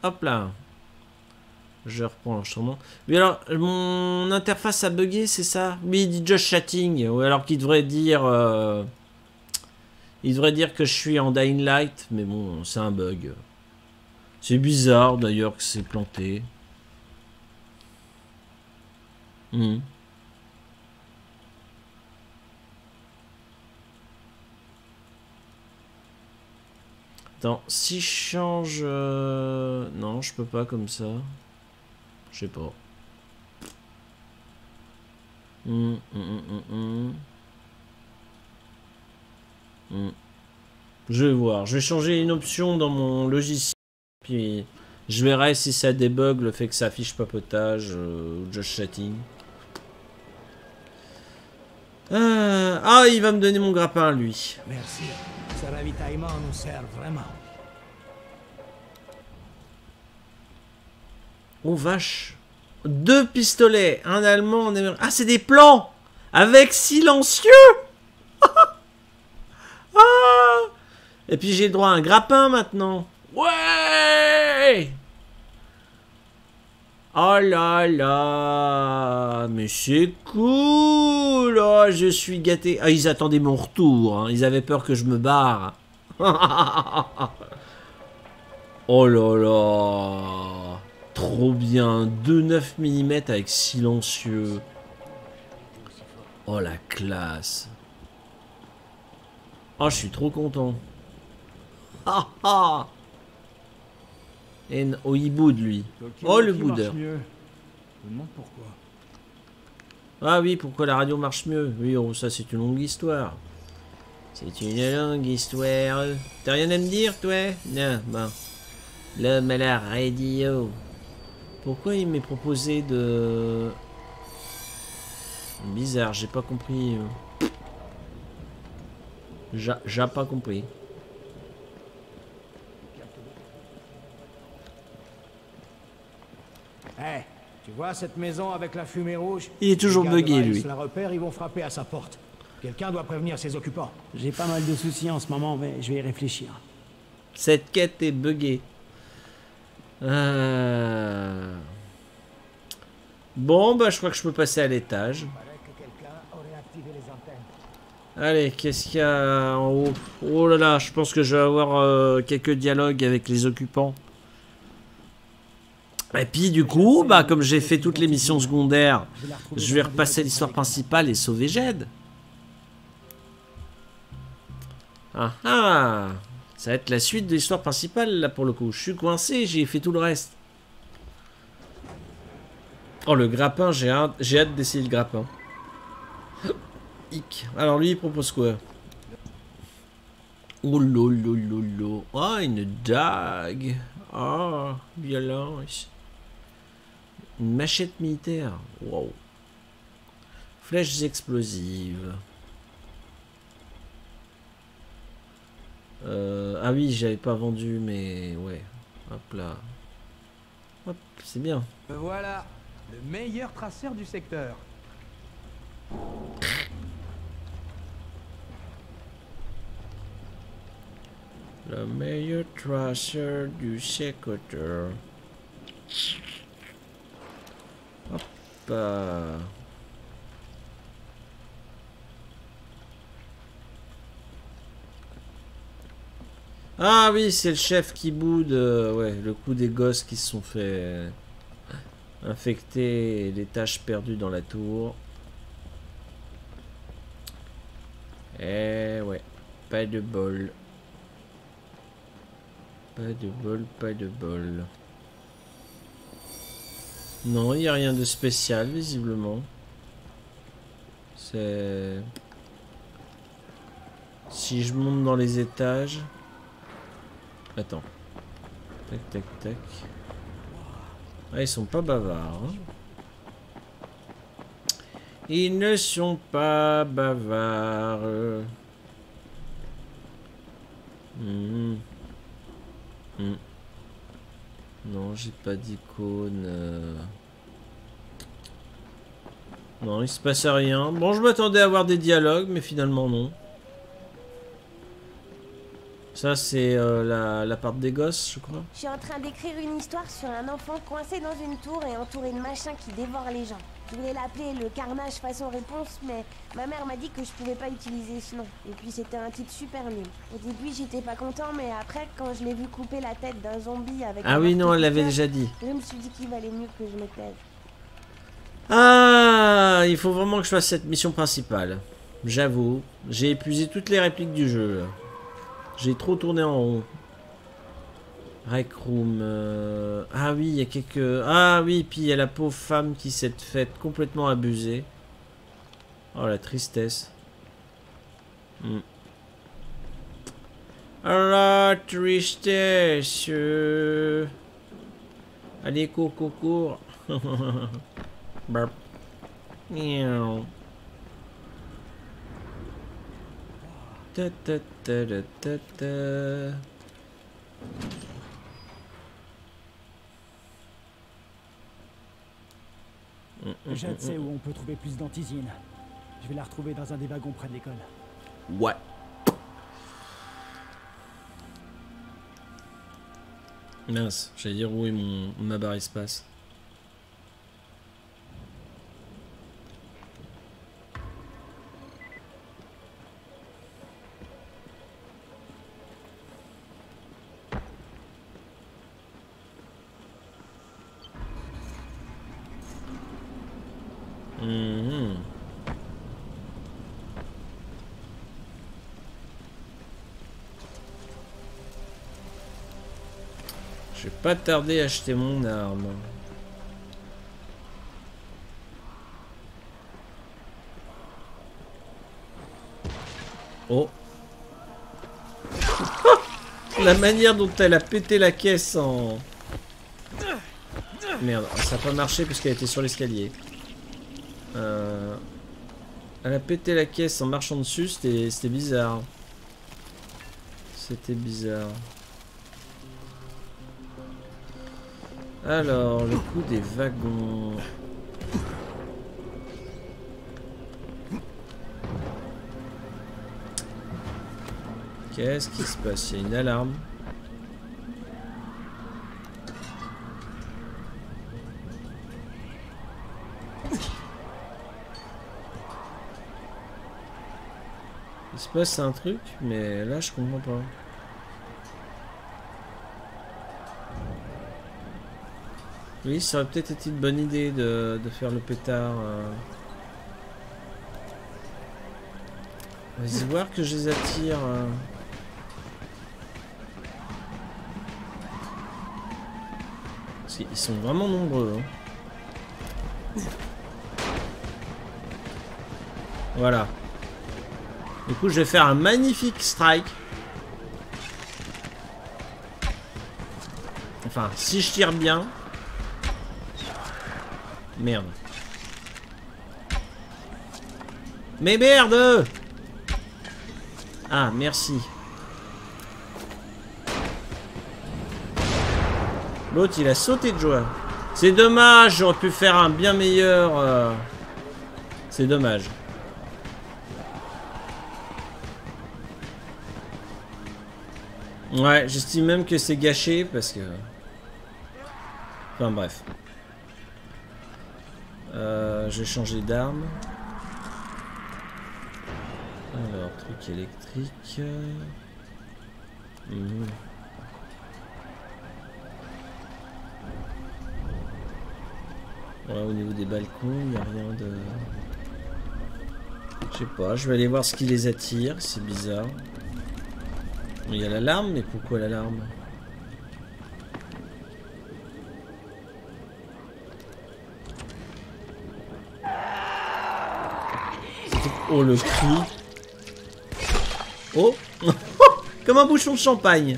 Hop là. Je reprends l'enregistrement. Mais alors, mon interface a bugué, c'est ça? Oui, il dit just chatting. Ou alors qu'il devrait dire... il devrait dire que je suis en Dying Light. Mais bon, c'est un bug. C'est bizarre d'ailleurs que c'est planté. Attends, si je change... Non, je peux pas comme ça. Je sais pas. Je vais voir. Je vais changer une option dans mon logiciel. Puis je verrai si ça débug le fait que ça affiche papotage ou just chatting. Ah, il va me donner mon grappin, lui. Merci. Ce ravitaillement nous sert vraiment. Oh vache. 2 pistolets. Un allemand, un américain. Ah, c'est des plans avec silencieux. Ah. Et puis j'ai le droit à un grappin maintenant. Ouais. Oh là là. Mais c'est cool. Oh, je suis gâté. Ah, ils attendaient mon retour. Hein. Ils avaient peur que je me barre. Oh là là. Trop bien. 2,9 mm avec silencieux. Oh la classe. Oh, je suis trop content. Ah ah. Oh, il boude lui. Oh, le boudeur. Je me demande pourquoi. Ah oui, pourquoi la radio marche mieux? Oui, oh, ça c'est une longue histoire. C'est une longue histoire. T'as rien à me dire, toi? Non, bon. L'homme à la radio. Pourquoi il m'est proposé de... Bizarre, j'ai pas compris. J'ai pas compris. Hey, tu vois cette maison avec la fumée rouge? Il est toujours bugué, lui. Si la repère, ils vont frapper à sa porte. Quelqu'un doit prévenir ses occupants. J'ai pas mal de soucis en ce moment, mais je vais y réfléchir. Cette quête est buggée. Bon, bah je crois que je peux passer à l'étage. Allez, qu'est-ce qu'il y a en haut? Oh là là, je pense que je vais avoir quelques dialogues avec les occupants. Et puis du coup, bah comme j'ai fait toutes les missions secondaires, je vais repasser l'histoire principale et sauver Jed. Ah ah! Ça va être la suite de l'histoire principale là pour le coup. Je suis coincé, j'ai fait tout le reste. Oh le grappin, j'ai hâte d'essayer le grappin. Alors lui il propose quoi? Oh lolo. Oh une dague. Oh violence. Une machette militaire. Wow. Flèches explosives. Ah oui, j'avais pas vendu, mais ouais. Hop là. Hop, c'est bien. Voilà, le meilleur traceur du secteur. Le meilleur traceur du secteur. Hop. Ah oui, c'est le chef qui boude. Ouais, le coup des gosses qui se sont fait infecter et les tâches perdues dans la tour. Eh ouais, pas de bol. Pas de bol, pas de bol. Non, il n'y a rien de spécial, visiblement. C'est... Si je monte dans les étages... Attends. Tac, tac, tac. Ah, ils sont pas bavards. Hein. Ils ne sont pas bavards. Non, j'ai pas d'icône. Non, il se passe rien. Bon, je m'attendais à avoir des dialogues, mais finalement non. Ça, c'est l'appart des gosses, je crois. Je suis en train d'écrire une histoire sur un enfant coincé dans une tour et entouré de machins qui dévorent les gens. Je voulais l'appeler le carnage façon réponse, mais ma mère m'a dit que je pouvais pas utiliser ce nom. Et puis c'était un titre super nul. Au début j'étais pas content, mais après quand je l'ai vu couper la tête d'un zombie avec... Ah oui, non, elle l'avait déjà dit. Je me suis dit qu'il valait mieux que je me taise. Ah, il faut vraiment que je fasse cette mission principale. J'avoue, j'ai épuisé toutes les répliques du jeu. Là. J'ai trop tourné en rond. Rec Room. Ah oui, il y a quelques... Ah oui, puis il y a la pauvre femme qui s'est faite complètement abuser. Oh, la tristesse. La tristesse. Allez, cours, cours, cours. Burp. Miaou. Ta ta ta ta ta ta. Jade sait où on peut trouver plus d'antisine. Je vais la retrouver dans un des wagons près de l'école. Ouais. Mince, j'allais dire où est ma barre espace. Je vais pas tarder à acheter mon arme. Oh. La manière dont elle a pété la caisse en... Merde, ça n'a pas marché parce qu'elle était sur l'escalier. Elle a pété la caisse en marchant dessus, c'était bizarre. C'était bizarre. Alors, le coup des wagons. Qu'est-ce qui se passe? Il y a une alarme. Il se passe un truc, mais là je comprends pas. Oui, ça aurait peut-être été une bonne idée de faire le pétard. Vas-y voir que je les attire. Parce qu'ils sont vraiment nombreux. Hein. Voilà. Du coup, je vais faire un magnifique strike. Enfin, si je tire bien. Merde. Mais merde! Ah, merci. L'autre, il a sauté de joie. C'est dommage, j'aurais pu faire un bien meilleur... C'est dommage. Ouais, j'estime même que c'est gâché parce que... Enfin bref. Je vais changer d'arme. Alors, truc électrique. Voilà, au niveau des balcons, il n'y a rien de... Je sais pas, je vais aller voir ce qui les attire, c'est bizarre. Il y a l'alarme, mais pourquoi l'alarme? Oh le cri. Oh. Comme un bouchon de champagne.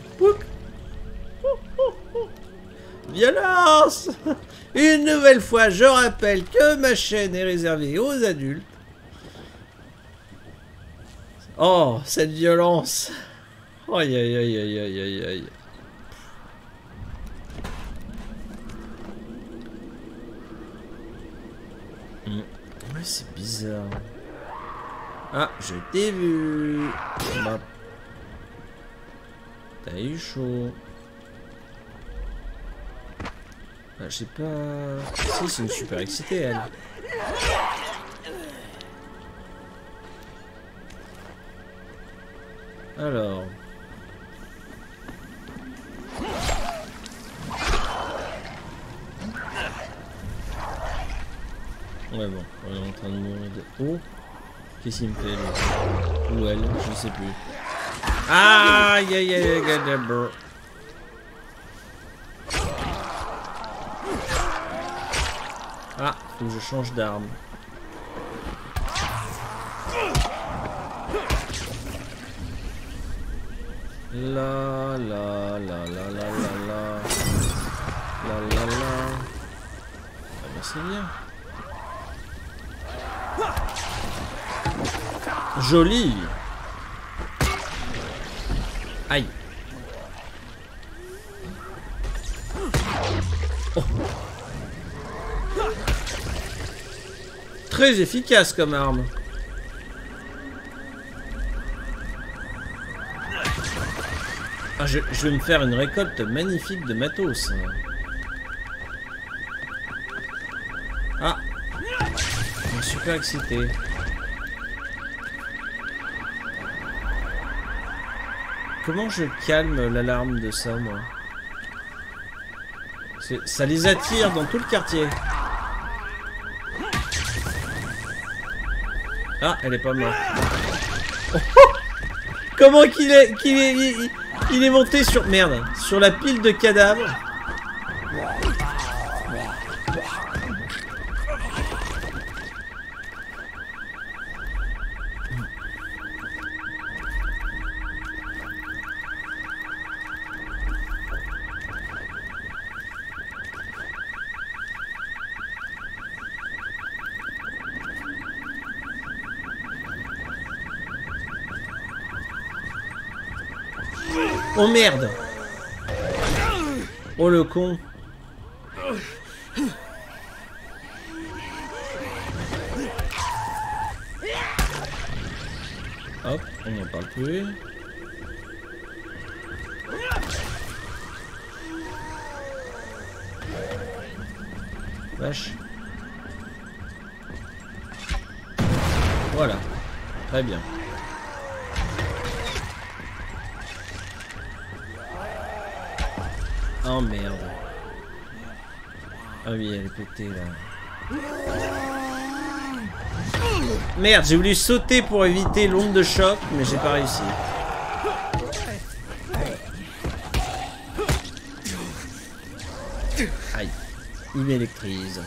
Violence. Une nouvelle fois, je rappelle que ma chaîne est réservée aux adultes. Oh, cette violence. Aïe aïe aïe aïe aïe aïe aïe. Ouais, c'est bizarre. Ah, je t'ai vu. Bah. T'as eu chaud. Ah, je sais pas... Si, c'est une super excitée, elle. Alors... Ouais bon, on est en train de mourir de... Oh, qu'est-ce qu'il me fait lui? Ou elle, je sais plus. Aïe aïe aïe aïe aïe aïe. Ah, faut que je change d'arme. La la la la la la la la la la. Ah bah c'est bien. Joli. Aïe. Oh. Très efficace comme arme. Ah, je vais me faire une récolte magnifique de matos. Ah, je suis super excité. Comment je calme l'alarme de ça, moi? Ça les attire dans tout le quartier. Ah, elle est pas morte. Oh, comment qu'il est monté sur... Merde, sur la pile de cadavres. Oh merde! Oh le con! Hop, on n'en parle plus. Vache. Voilà. Très bien. Oh merde. Ah oui, elle est pétée là. Merde, j'ai voulu sauter pour éviter l'onde de choc, mais j'ai pas réussi. Aïe. Il m'électrise.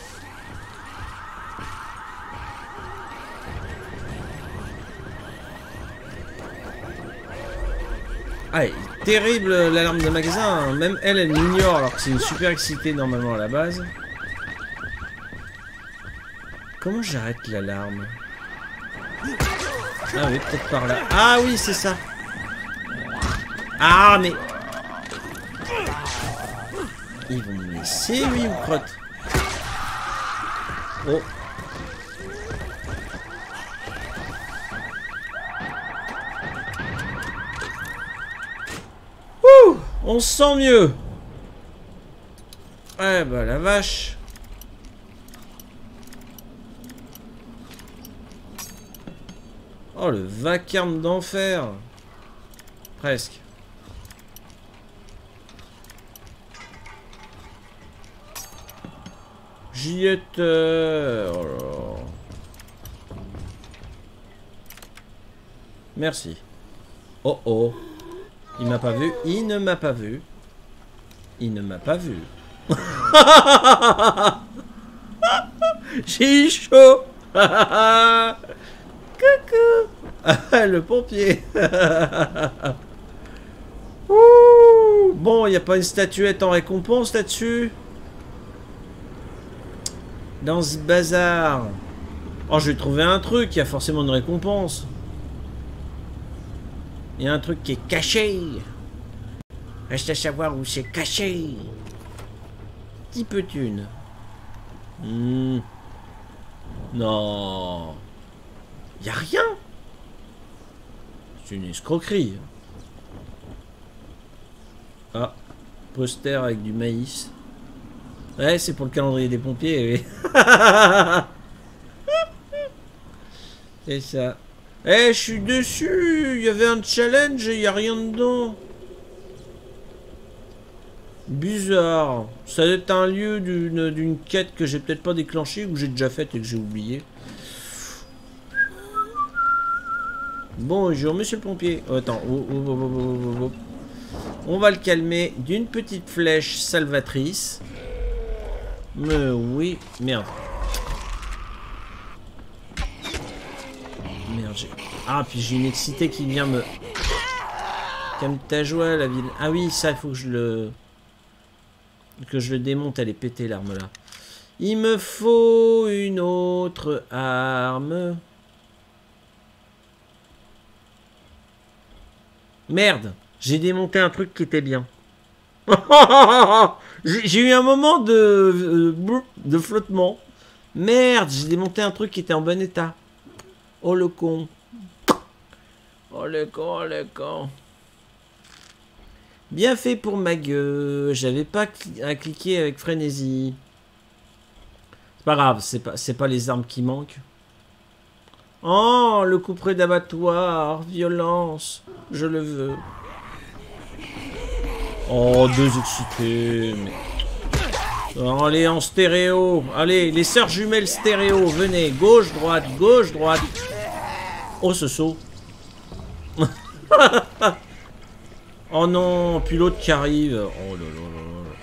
Ah, terrible l'alarme de magasin. Même elle, elle m'ignore alors que c'est une super excitée normalement à la base. Comment j'arrête l'alarme? Ah oui, peut-être par là. Ah oui, c'est ça. Ah mais... Ils vont me laisser, lui, ou crotte? Oh. On se sent mieux. Eh bah la vache. Oh le vacarme d'enfer. Presque. J'y étais. Oh là là. Merci. Oh oh. Il m'a pas vu, il ne m'a pas vu. Il ne m'a pas vu. J'ai eu chaud. Coucou. Le pompier. Bon, il n'y a pas une statuette en récompense là-dessus. Dans ce bazar. Oh, je vais trouver un truc, il y a forcément une récompense. Il y a un truc qui est caché. Reste à savoir où c'est caché. Petit peu thune. Non. Il n'y a rien. C'est une escroquerie. Ah, poster avec du maïs. Ouais, c'est pour le calendrier des pompiers, oui. C'est ça. Eh, je suis dessus. Il y avait un challenge et il n'y a rien dedans. Bizarre. Ça doit être un lieu d'une quête que j'ai peut-être pas déclenchée ou que j'ai déjà faite et que j'ai oublié. Bonjour, monsieur le pompier. Oh, attends. On va le calmer d'une petite flèche salvatrice. Mais oui. Merde. Merde, ah, puis j'ai une excité qui vient me... Calme ta joie, la ville. Ah oui, ça, il faut que je le... démonte. Elle est pétée, l'arme, là. Il me faut une autre arme. Merde, j'ai démonté un truc qui était bien. J'ai eu un moment de flottement. Merde, j'ai démonté un truc qui était en bon état. Oh le con. Oh le con, oh le con. Bien fait pour ma gueule. J'avais pas à cliquer avec frénésie. C'est pas grave, c'est pas les armes qui manquent. Oh, le couperet d'abattoir. Violence. Je le veux. Oh, deux excités. Mais... Oh, allez, en stéréo. Allez, les sœurs jumelles stéréo. Venez. Gauche, droite, gauche, droite. Oh, ce saut. Oh non, puis l'autre qui arrive. Oh là là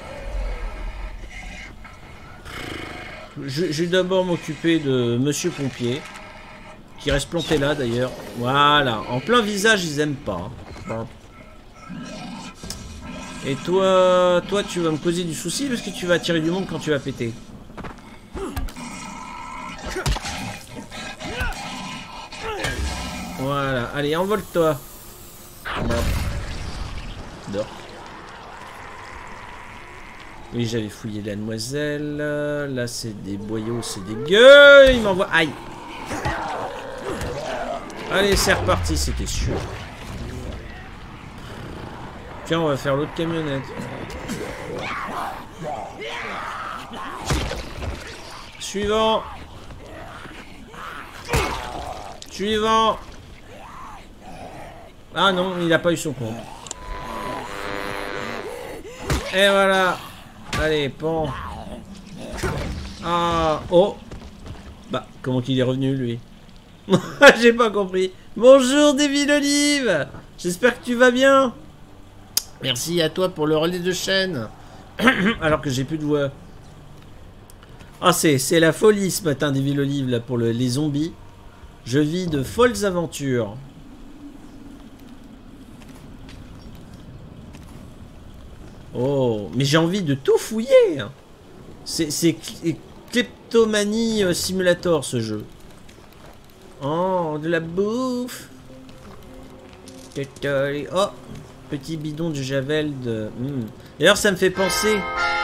là là. Je vais d'abord m'occuper de monsieur pompier. Qui reste planté là d'ailleurs. Voilà. En plein visage, ils aiment pas. Bon. Et toi, tu vas me causer du souci parce que tu vas attirer du monde quand tu vas péter. Voilà. Allez, envole-toi. Dors. Oui, j'avais fouillé la demoiselle. Là, c'est des boyaux, c'est dégueu. Il m'envoie... Aïe. Allez, c'est reparti, c'était sûr. Tiens, on va faire l'autre camionnette. Suivant. Suivant. Ah non, il n'a pas eu son compte. Et voilà. Allez, pan. Ah, oh. Bah, comment qu'il est revenu, lui? J'ai pas compris. Bonjour, Devil Olive. J'espère que tu vas bien. Merci à toi pour le relais de chaîne. Alors que j'ai plus de voix. Ah, c'est la folie ce matin, Devil Olive, là, pour les zombies. Je vis de folles aventures. Oh, mais j'ai envie de tout fouiller. C'est Kleptomanie Simulator, ce jeu. Oh, de la bouffe. Oh, petit bidon de javel de... D'ailleurs, ça me fait penser...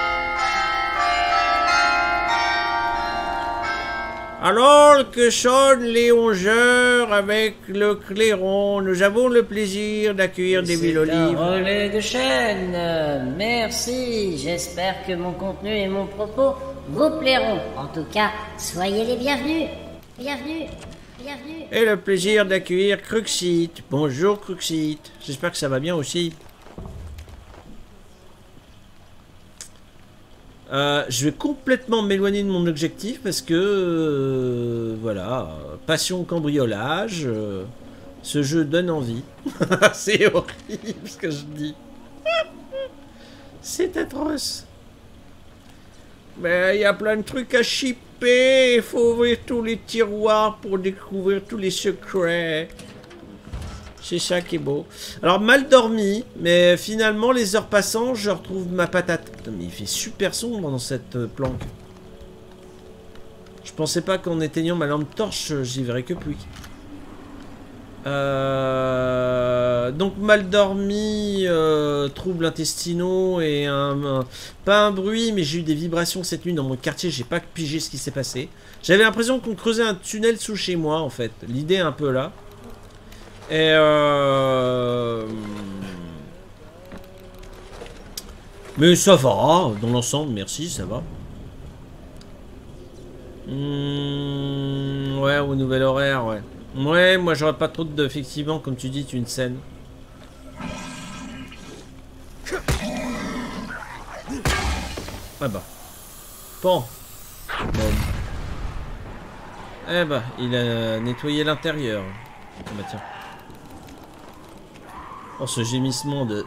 Alors que sonnent les 11h avec le clairon, nous avons le plaisir d'accueillir Devil Olive. C'est un relais de chaîne. Merci. J'espère que mon contenu et mon propos vous plairont. En tout cas, soyez les bienvenus. Bienvenue. Bienvenue. Et le plaisir d'accueillir Cruxit. Bonjour Cruxit. J'espère que ça va bien aussi. Je vais complètement m'éloigner de mon objectif parce que voilà, passion cambriolage, ce jeu donne envie. C'est horrible ce que je dis. C'est atroce. Mais il y a plein de trucs à shipper. Il faut ouvrir tous les tiroirs pour découvrir tous les secrets. C'est ça qui est beau. Alors, mal dormi, mais finalement, les heures passant, je retrouve ma patate. Putain, mais il fait super sombre dans cette planque. Je pensais pas qu'en éteignant ma lampe torche, j'y verrais que pluie. Donc, mal dormi, troubles intestinaux et pas un bruit, mais j'ai eu des vibrations cette nuit dans mon quartier. J'ai pas pigé ce qui s'est passé. J'avais l'impression qu'on creusait un tunnel sous chez moi, en fait. L'idée est un peu là. Et Mais ça va, dans l'ensemble, merci, ça va. Ouais, au nouvel horaire, ouais. Ouais, moi j'aurais pas trop de... Effectivement, comme tu dis, une scène. Ah bah. Bon. Eh bah, il a nettoyé l'intérieur. Ah bah tiens. Oh, ce gémissement de...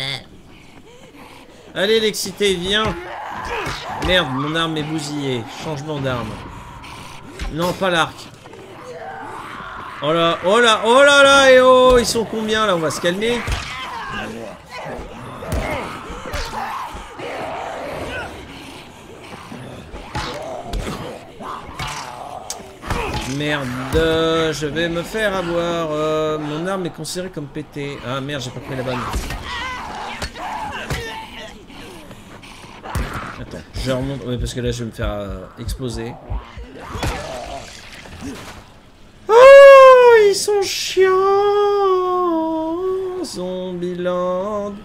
Allez, l'excité, viens. Merde, mon arme est bousillée. Changement d'arme. Non, pas l'arc. Oh là, oh là, oh là là, et oh, ils sont combien là? On va se calmer. Merde, je vais me faire avoir. Mon arme est considérée comme pétée. Ah merde, j'ai pas pris la bonne. Attends, je remonte. Oui, parce que là, je vais me faire exploser. Oh, ils sont chiants. Zombieland.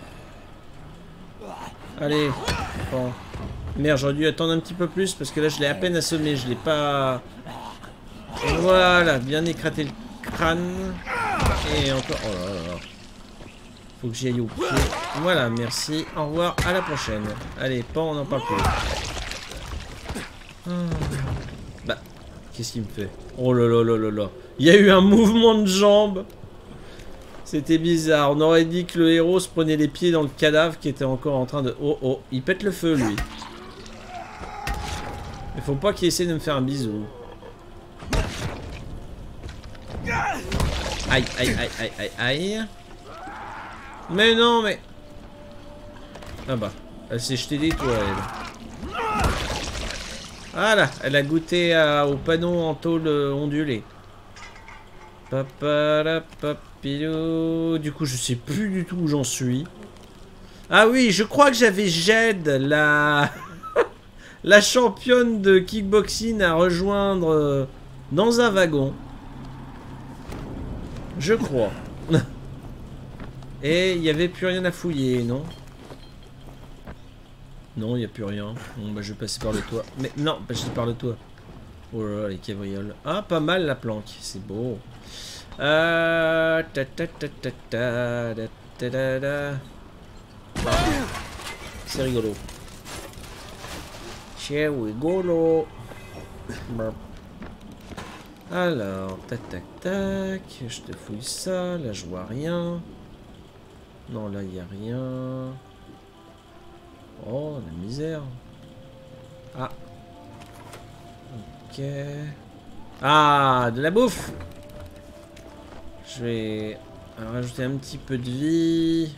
Allez. Bon. Merde, j'aurais dû attendre un petit peu plus parce que là, je l'ai à peine assommé. Je l'ai pas. Voilà, bien éclater le crâne. Et encore. Oh là là là. Faut que j'y aille au pied. Voilà, merci. Au revoir, à la prochaine. Allez, pas, on n'en parle plus. Bah, qu'est-ce qu'il me fait? Oh là là là là là. Il y a eu un mouvement de jambe. C'était bizarre. On aurait dit que le héros se prenait les pieds dans le cadavre qui était encore en train de... Oh oh, il pète le feu lui. Il faut pas qu'il essaie de me faire un bisou. Aïe, aïe, aïe, aïe, aïe, aïe. Mais non, mais... Ah bah, elle s'est jetée des toits, elle. Voilà, elle a goûté au panneau en tôle ondulée. Papilou. Du coup, je sais plus du tout où j'en suis. Ah oui, je crois que j'avais Jed, la... la championne de kickboxing à rejoindre dans un wagon. Je crois. Et il n'y avait plus rien à fouiller, non? Non, il n'y a plus rien. Bon, bah je vais passer par le toit. Mais non, passer par le toit. Oh là là, les cabrioles. Ah, pas mal la planque. C'est beau. C'est rigolo. C'est rigolo. Alors, tac tac tac. Je te fouille ça. Là, je vois rien. Non, là, il n'y a rien. Oh, la misère. Ah. Ok. Ah, de la bouffe. Je vais rajouter un petit peu de vie.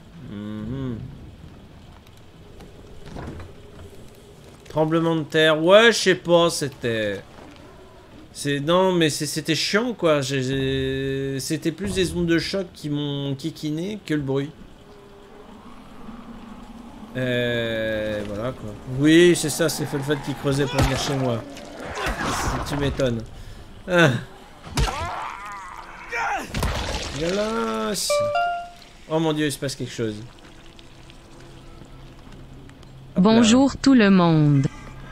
Tremblement de terre. Ouais, je sais pas, c'était... Non, mais c'était chiant, quoi. C'était plus des ondes de choc qui m'ont kikiné que le bruit. Voilà, quoi. Oui, c'est ça, c'est Felfat qui creusait pour venir chez moi. Tu m'étonnes. Ah. Galas. Oh mon dieu, il se passe quelque chose. Hop bonjour là. Tout le monde.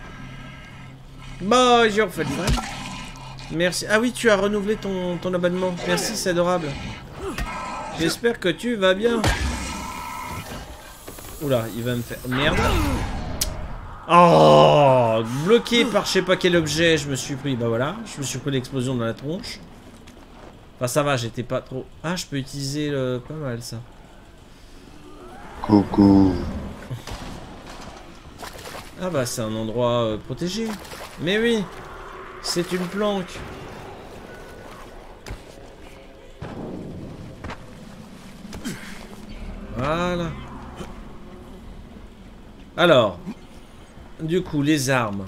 Bonjour Felfat. Merci. Ah oui, tu as renouvelé ton abonnement. Merci, c'est adorable. J'espère que tu vas bien. Oula, il va me faire... Merde. Oh, bloqué par je sais pas quel objet, je me suis pris... Bah voilà, je me suis pris l'explosion dans la tronche. Enfin, ça va, j'étais pas trop... Ah, je peux utiliser le... Pas mal, ça. Coucou. Ah bah, c'est un endroit protégé. Mais oui, c'est une planque. Voilà. Alors, du coup, les armes.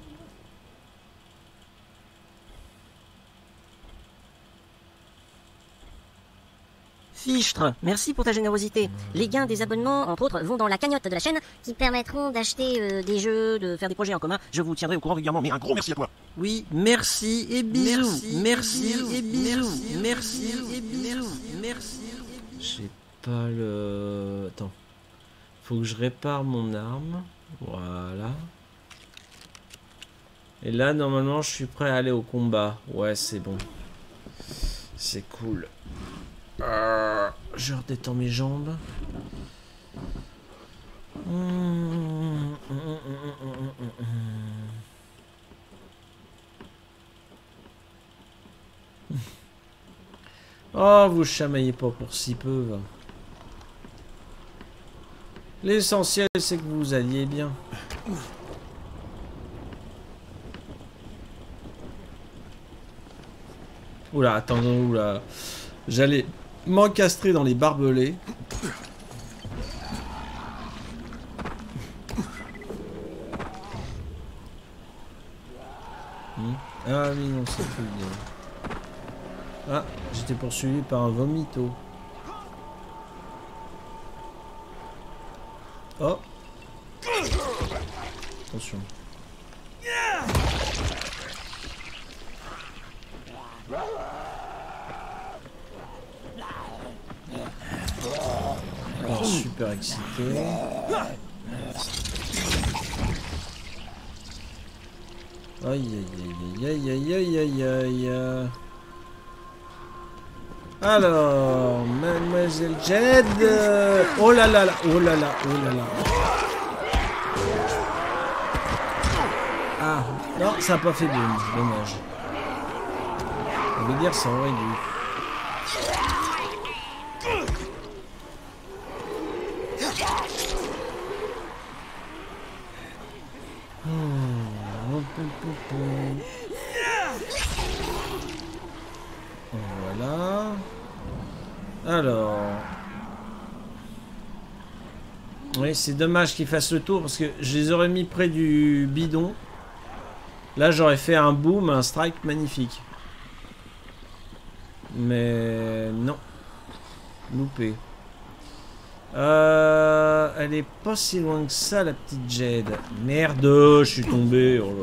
Fichtre, merci pour ta générosité. Les gains des abonnements, entre autres, vont dans la cagnotte de la chaîne qui permettront d'acheter des jeux, de faire des projets en commun. Je vous tiendrai au courant régulièrement, mais un gros merci à toi. Oui, merci et bisous. Merci et bisous. Merci et bisous. Merci. J'ai pas le... Attends. Faut que je répare mon arme. Voilà. Et là, normalement, je suis prêt à aller au combat. Ouais, c'est bon. C'est cool. Je redétends mes jambes. Oh, vous chamaillez pas pour si peu. Va. L'essentiel, c'est que vous alliez bien. Oula, attendez, oula. J'allais m'encastrer dans les barbelés. Ah oui, non, c'est plus bien. Ah, j'étais poursuivi par un vomito. Oh. Attention. Oh, super excité. Aïe aïe aïe aïe aïe aïe aïe aïe. Alors, Mademoiselle Jed. Oh là là là, oh là là, oh là là. Ah, non, ça n'a pas fait boum, dommage. On veut dire ça aurait dû. Voilà. Alors. Oui, c'est dommage qu'ils fassent le tour parce que je les aurais mis près du bidon. Là, j'aurais fait un boom, un strike magnifique. Mais non. Loupé. Elle est pas si loin que ça, la petite Jed. Merde, je suis tombé. Oh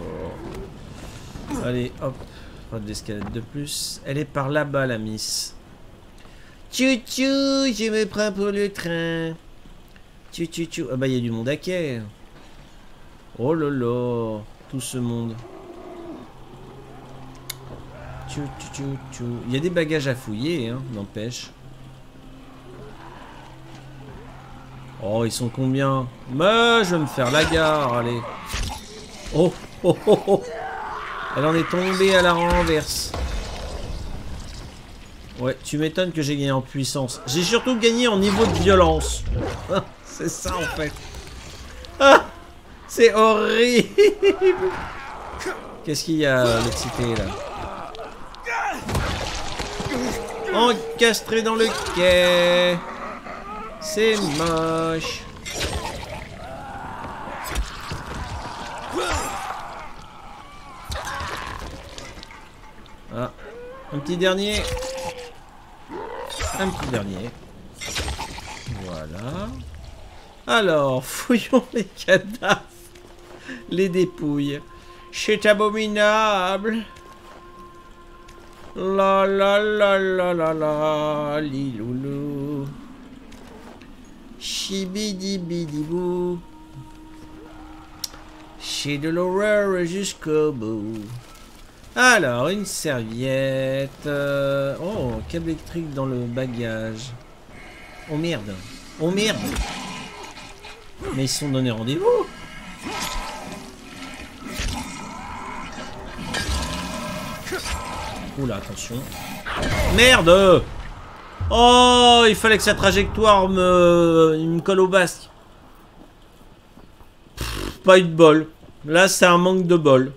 là là. Allez, hop. Pas d'escalade de plus. Elle est par là-bas, la miss. Tchou-tchou, je me prends pour le train. Tchou-tchou-tchou. Ah bah, il y a du monde à quai. Oh là là. Tout ce monde. Tchou-tchou-tchou. Il y a des bagages à fouiller, hein, n'empêche. Oh, ils sont combien? Mais je vais me faire la gare, allez. Oh, oh, oh, oh. Elle en est tombée à la renverse. Ouais, tu m'étonnes que j'ai gagné en puissance. J'ai surtout gagné en niveau de violence. C'est ça, en fait. Ah, c'est horrible. Qu'est-ce qu'il y a, l'excité, là? Encastré dans le quai. C'est moche. Ah, un petit dernier. Un petit dernier. Voilà. Alors, fouillons les cadavres. Les dépouilles. C'est abominable. La la la la la la. Liloulou. Chibidi-bidi-bou. C'est de l'horreur jusqu'au bout. Alors, une serviette. Oh, câble électrique dans le bagage. Oh merde. Oh merde. Mais ils se sont donné rendez-vous. Oula, attention. Merde. Oh, il fallait que sa trajectoire il me colle au basque. Pff, pas eu de bol. Là, c'est un manque de bol.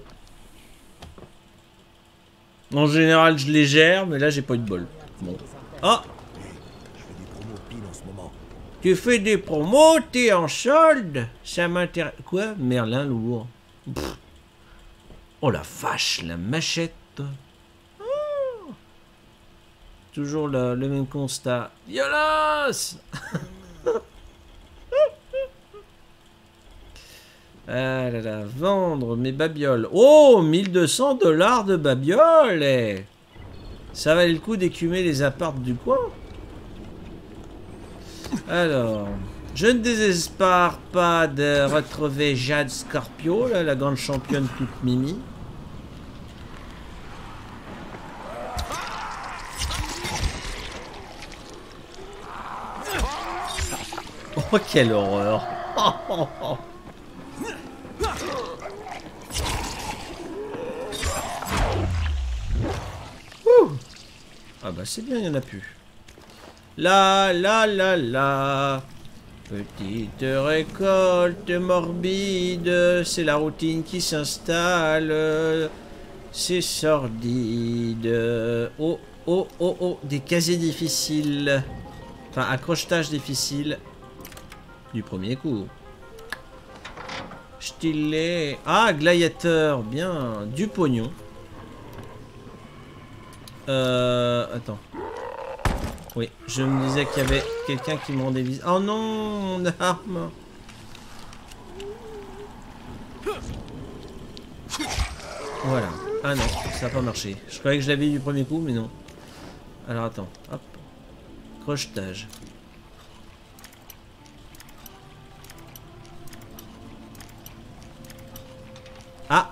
En général, je les gère, mais là, j'ai pas eu de bol. Bon. Ah. Tu fais des promos, t'es en solde. Ça m'intéresse. Quoi? Merlin lourd. Pff. Oh la vache, la machette. Oh. Toujours le même constat. Violence. Ah là là, vendre mes babioles. Oh, 1200 $ de babioles. Eh. Ça valait le coup d'écumer les apparts du coin. Alors, Je ne désespère pas de retrouver Jade Scorpio, là, la grande championne toute mimi. Oh, quelle horreur! Oh, oh, oh. Ah bah c'est bien, il n'y en a plus. La la la la. Petite récolte morbide, c'est la routine qui s'installe. C'est sordide. Oh, oh, oh, oh, des casiers difficiles. Enfin, accrochetage difficile. Du premier coup. Stylé. Ah, gladiateur, bien. Du pognon. Attends. Oui, je me disais qu'il y avait quelqu'un qui me rendait visite. Oh non, mon arme. Voilà. Ah non, ça n'a pas marché. Je croyais que je l'avais eu du premier coup, mais non. Alors attends, hop. Crochetage. Ah.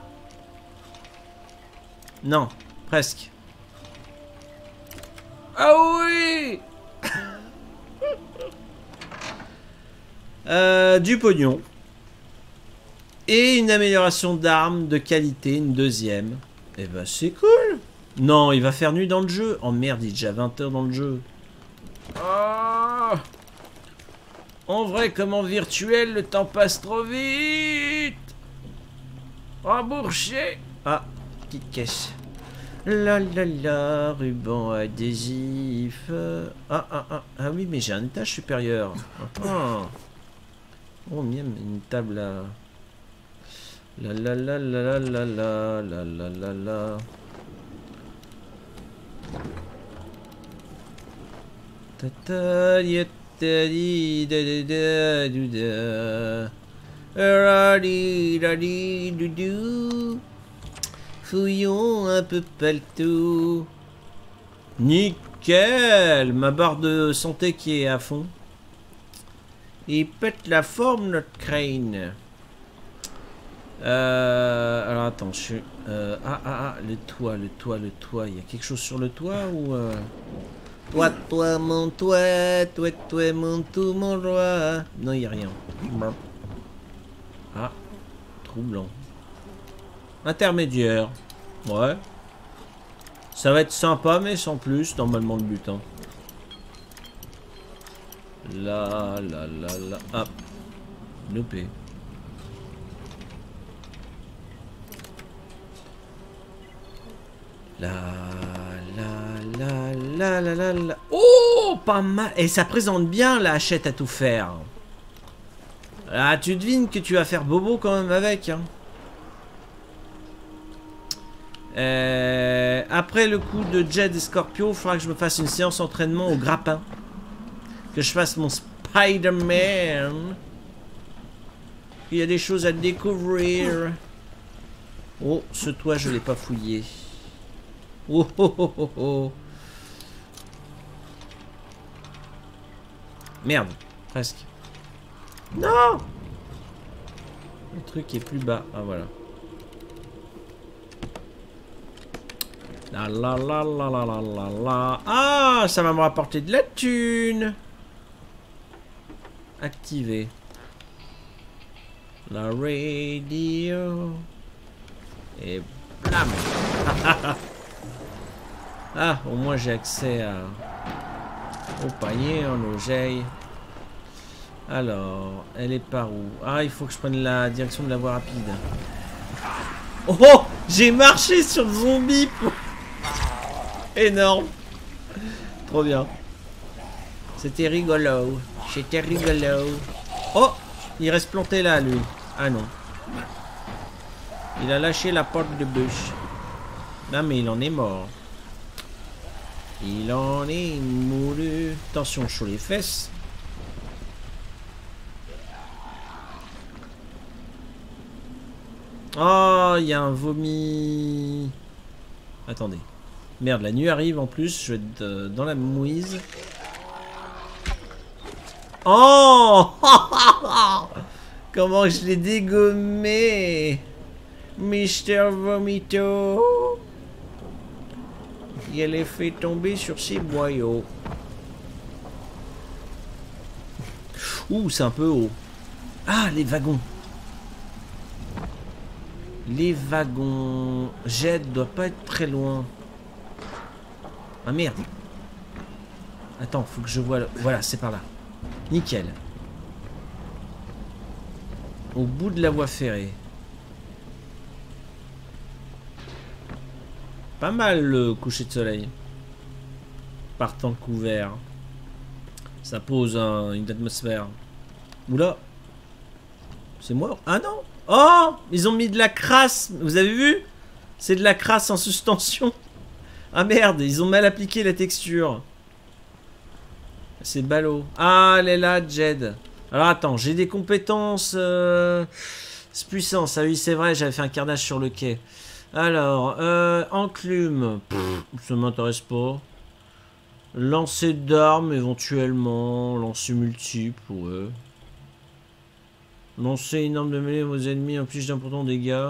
Non, presque. Ah oui. Du pognon. Et une amélioration d'armes de qualité, une deuxième. Eh ben c'est cool. Non, il va faire nuit dans le jeu. Oh merde, il est déjà 20 h dans le jeu. Oh. En vrai, comme en virtuel, le temps passe trop vite. Rembourser. Ah, petite caisse. La la la, ruban adhésif. Ah oui, mais j'ai un étage supérieur. Oh, miam, une table à... La la la la la la la la la la la. Ta ta ya ta di da da da du da. Ra di da di du du. Fouillons un peu partout. Nickel. Ma barre de santé qui est à fond. Il pète la forme, notre crâne. Alors attends, je suis... le toit. Il y a quelque chose sur le toit ou... Toi, mon toit, toi, mon tout, mon roi. Non, il n'y a rien. Ah, troublant. Intermédiaire. Ouais. Ça va être sympa, mais sans plus, normalement, le but. Hein. Là. Hop. Loupé. La. Oh, pas mal. Et ça présente bien la hachette à tout faire. Ah, tu devines que tu vas faire bobo quand même avec. Hein. Après le coup de Jade et Scorpio, il faudra que je me fasse une séance d'entraînement au grappin. Que je fasse mon Spider-Man. Il y a des choses à découvrir. Oh, ce toit, je l'ai pas fouillé. Oh, oh, oh, oh, oh. Merde, presque. Non! Le truc est plus bas. Ah, voilà. La la la la la la la la. Ah, ça va me rapporter de la thune. Activer. La radio. Et blam. Ah, au moins j'ai accès au panier en oseille. Alors, elle est par où? Ah, il faut que je prenne la direction de la voie rapide. Oh, j'ai marché sur le zombie. Énorme. Trop bien. C'était rigolo. C'était rigolo. Oh, il reste planté là, lui. Ah non. Il a lâché la porte de bûche. Non, mais il en est mort. Il en est mouru. Attention, chaud les fesses. Oh, il y a un vomi. Attendez. Merde, la nuit arrive en plus. Je vais être dans la mouise. Oh comment je l'ai dégommé, Mister Vomito. Il les fait tomber sur ses boyaux. Ouh, c'est un peu haut. Ah, les wagons. Les wagons. Jed doit pas être très loin. Ah merde. Attends, faut que je vois... Voilà, c'est par là. Nickel. Au bout de la voie ferrée. Pas mal le coucher de soleil. Par temps couvert. Ça pose une atmosphère. Oula. C'est moi? Ah non. Oh, ils ont mis de la crasse. Vous avez vu? C'est de la crasse en suspension. Ah merde, ils ont mal appliqué la texture. C'est ballot. Ah, elle est là, Jed. Alors attends, j'ai des compétences... C'est puissance. Ah oui, c'est vrai, j'avais fait un carnage sur le quai. Alors, enclume. Ça m'intéresse pas. Lancer d'armes, éventuellement. Lancer multiple, ouais. Lancer une arme de mêlée à vos ennemis, inflige d'importants dégâts.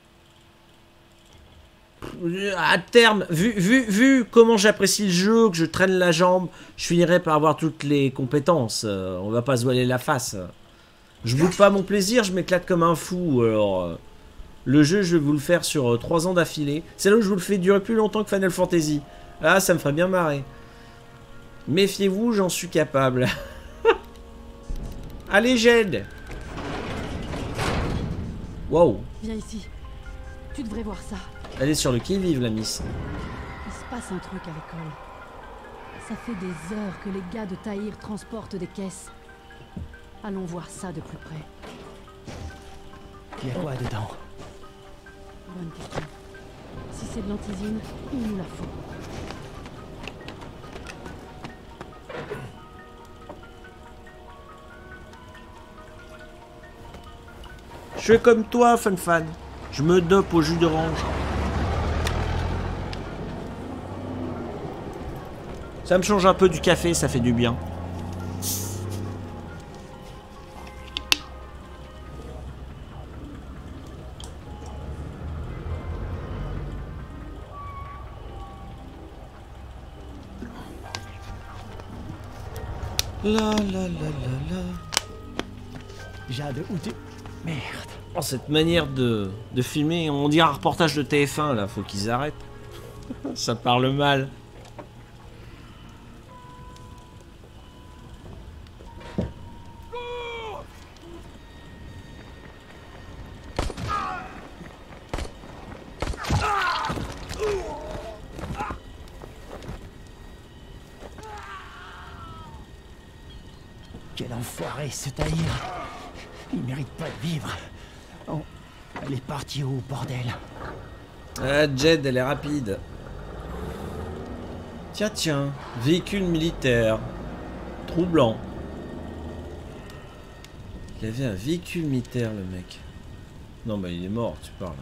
À terme, vu comment j'apprécie le jeu, que je traîne la jambe, je finirai par avoir toutes les compétences. On va pas se voiler la face. Je boude pas mon plaisir, je m'éclate comme un fou. Alors, le jeu, je vais vous le faire sur 3 ans d'affilée. C'est là où je vous le fais durer plus longtemps que Final Fantasy. Ah, ça me ferait bien marrer. Méfiez-vous, j'en suis capable. Allez, Jed. Wow. Viens ici. Tu devrais voir ça. Elle est sur le qui-vive, la miss. Il se passe un truc à l'école. Ça fait des heures que les gars de Tahir transportent des caisses. Allons voir ça de plus près. Il y a quoi dedans? Bonne question. Si c'est de l'antisine, il nous la faut. Je suis comme toi, Fan. Je me dope au jus d'orange. Ça me change un peu du café, ça fait du bien. Jade, où tu... Merde. Oh, cette manière de filmer, on dirait un reportage de TF1 là, faut qu'ils arrêtent. Ça parle mal. Quel enfoiré, ce Tahir. Il mérite pas de vivre. Oh, elle est partie où, bordel? Ah, Jed, elle est rapide. Tiens, véhicule militaire. Troublant. Il avait un véhicule militaire, le mec. Non, bah il est mort, tu parles.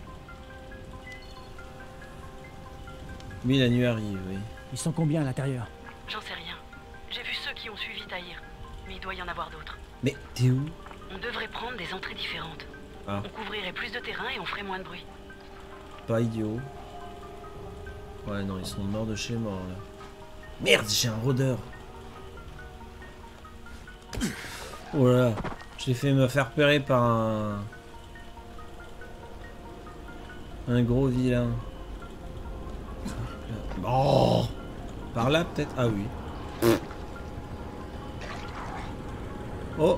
Oui, la nuit arrive, oui. Ils sont combien à l'intérieur? J'en sais rien. J'ai vu ceux qui ont suivi Tahir. Mais il doit y en avoir d'autres. Mais t'es où? On devrait prendre des entrées différentes. Ah. On couvrirait plus de terrain et on ferait moins de bruit. Pas idiot. Ouais, non, ils sont morts de chez mort, là. Merde, j'ai un rôdeur. Voilà. Je l'ai fait me faire repérer par un gros vilain. Oh, par là, peut-être? Ah oui. Oh.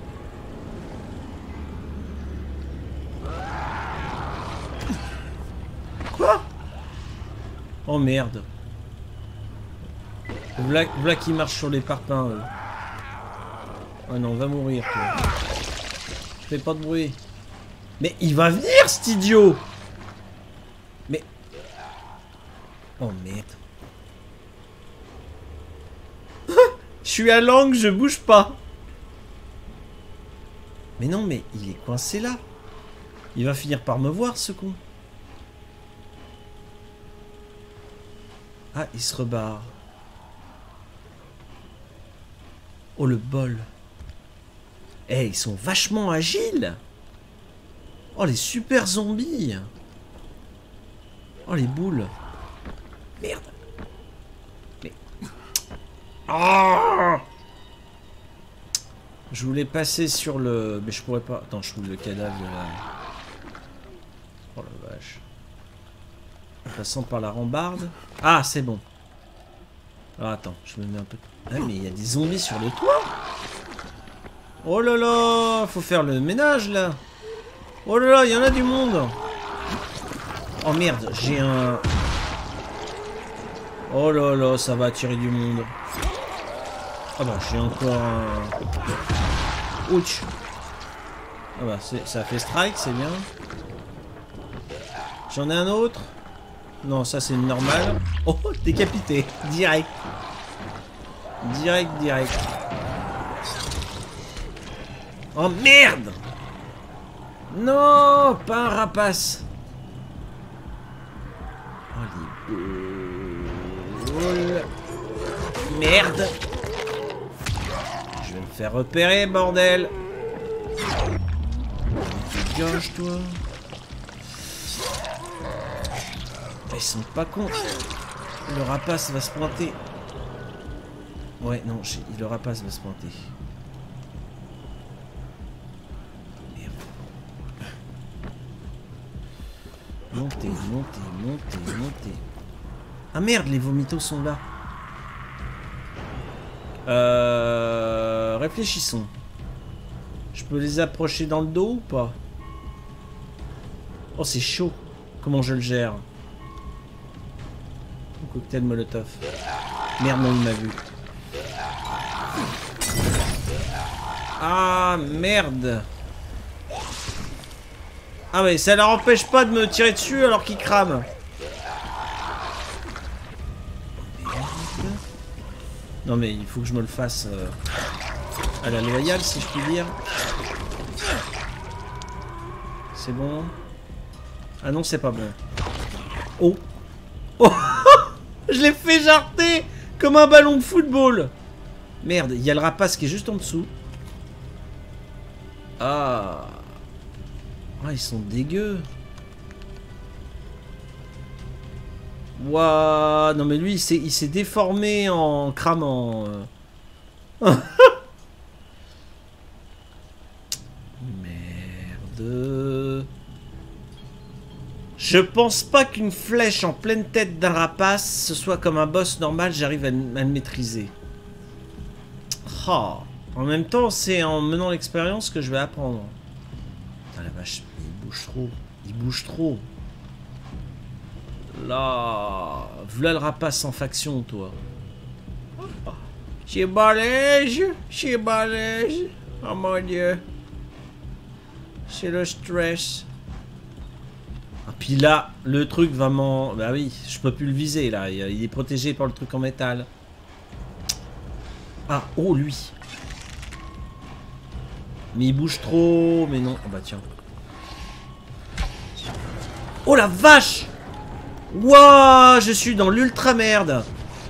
Quoi? Oh merde. Voilà qui marche sur les parpaings. Oh non, va mourir toi. Fais pas de bruit. Mais il va venir cet idiot. Mais... Oh merde. Je suis à l'angle, je bouge pas. Mais non, mais il est coincé là. Il va finir par me voir, ce con. Ah, il se rebarre. Oh le bol. Eh, ils sont vachement agiles. Oh les super zombies. Oh les boules. Merde. Mais... Oh, je voulais passer sur le... Mais je pourrais pas... Attends, je trouve le cadavre de la... Oh la vache. En passant par la rambarde. Ah, c'est bon. Alors attends, je me mets un peu... Ah mais il y a des zombies sur le toit. Oh là là, faut faire le ménage là. Oh là là, il y en a du monde. Oh merde, j'ai un... Oh là là, ça va attirer du monde. Ah bah j'ai encore un... Ouch. Ah bah ça fait strike, c'est bien. J'en ai un autre. Non, ça c'est normal. Oh, décapité, direct. Direct. Oh merde! Non, pas un rapace. Oh les boules. Merde. Je vais me faire repérer, bordel. Dégage, toi. Ils sont pas cons. Le rapace va se pointer. Ouais, non, le rapace va se pointer. Merde. Montez. Ah merde, les vomitos sont là. Réfléchissons. Je peux les approcher dans le dos ou pas? Oh, c'est chaud. Comment je le gère? Cocktail molotov. Merde, non, il m'a vu. Ah, merde. Ah ouais, ça leur empêche pas de me tirer dessus alors qu'ils crament. Non mais il faut que je me le fasse à la loyale, si je puis dire. C'est bon. Ah non, c'est pas bon. Oh. Oh. Je l'ai fait jarter comme un ballon de football. Merde, il y a le rapace qui est juste en dessous. Ah. Ah, ils sont dégueux. Waouh. Non mais lui, il s'est déformé en cramant. Merde. Je pense pas qu'une flèche en pleine tête d'un rapace, ce soit comme un boss normal, j'arrive à le maîtriser. Oh. En même temps, c'est en menant l'expérience que je vais apprendre. Putain la vache, il bouge trop. Il bouge trop. Là. V'là le rapace en faction, toi. C'est balèze. C'est balèze. Oh mon dieu. C'est le stress. Ah, puis là, le truc va m'en... Bah oui, je peux plus le viser, là. Il est protégé par le truc en métal. Ah, oh, lui. Mais il bouge trop. Mais non. Oh bah tiens. Oh la vache. Wouah, je suis dans l'ultra merde.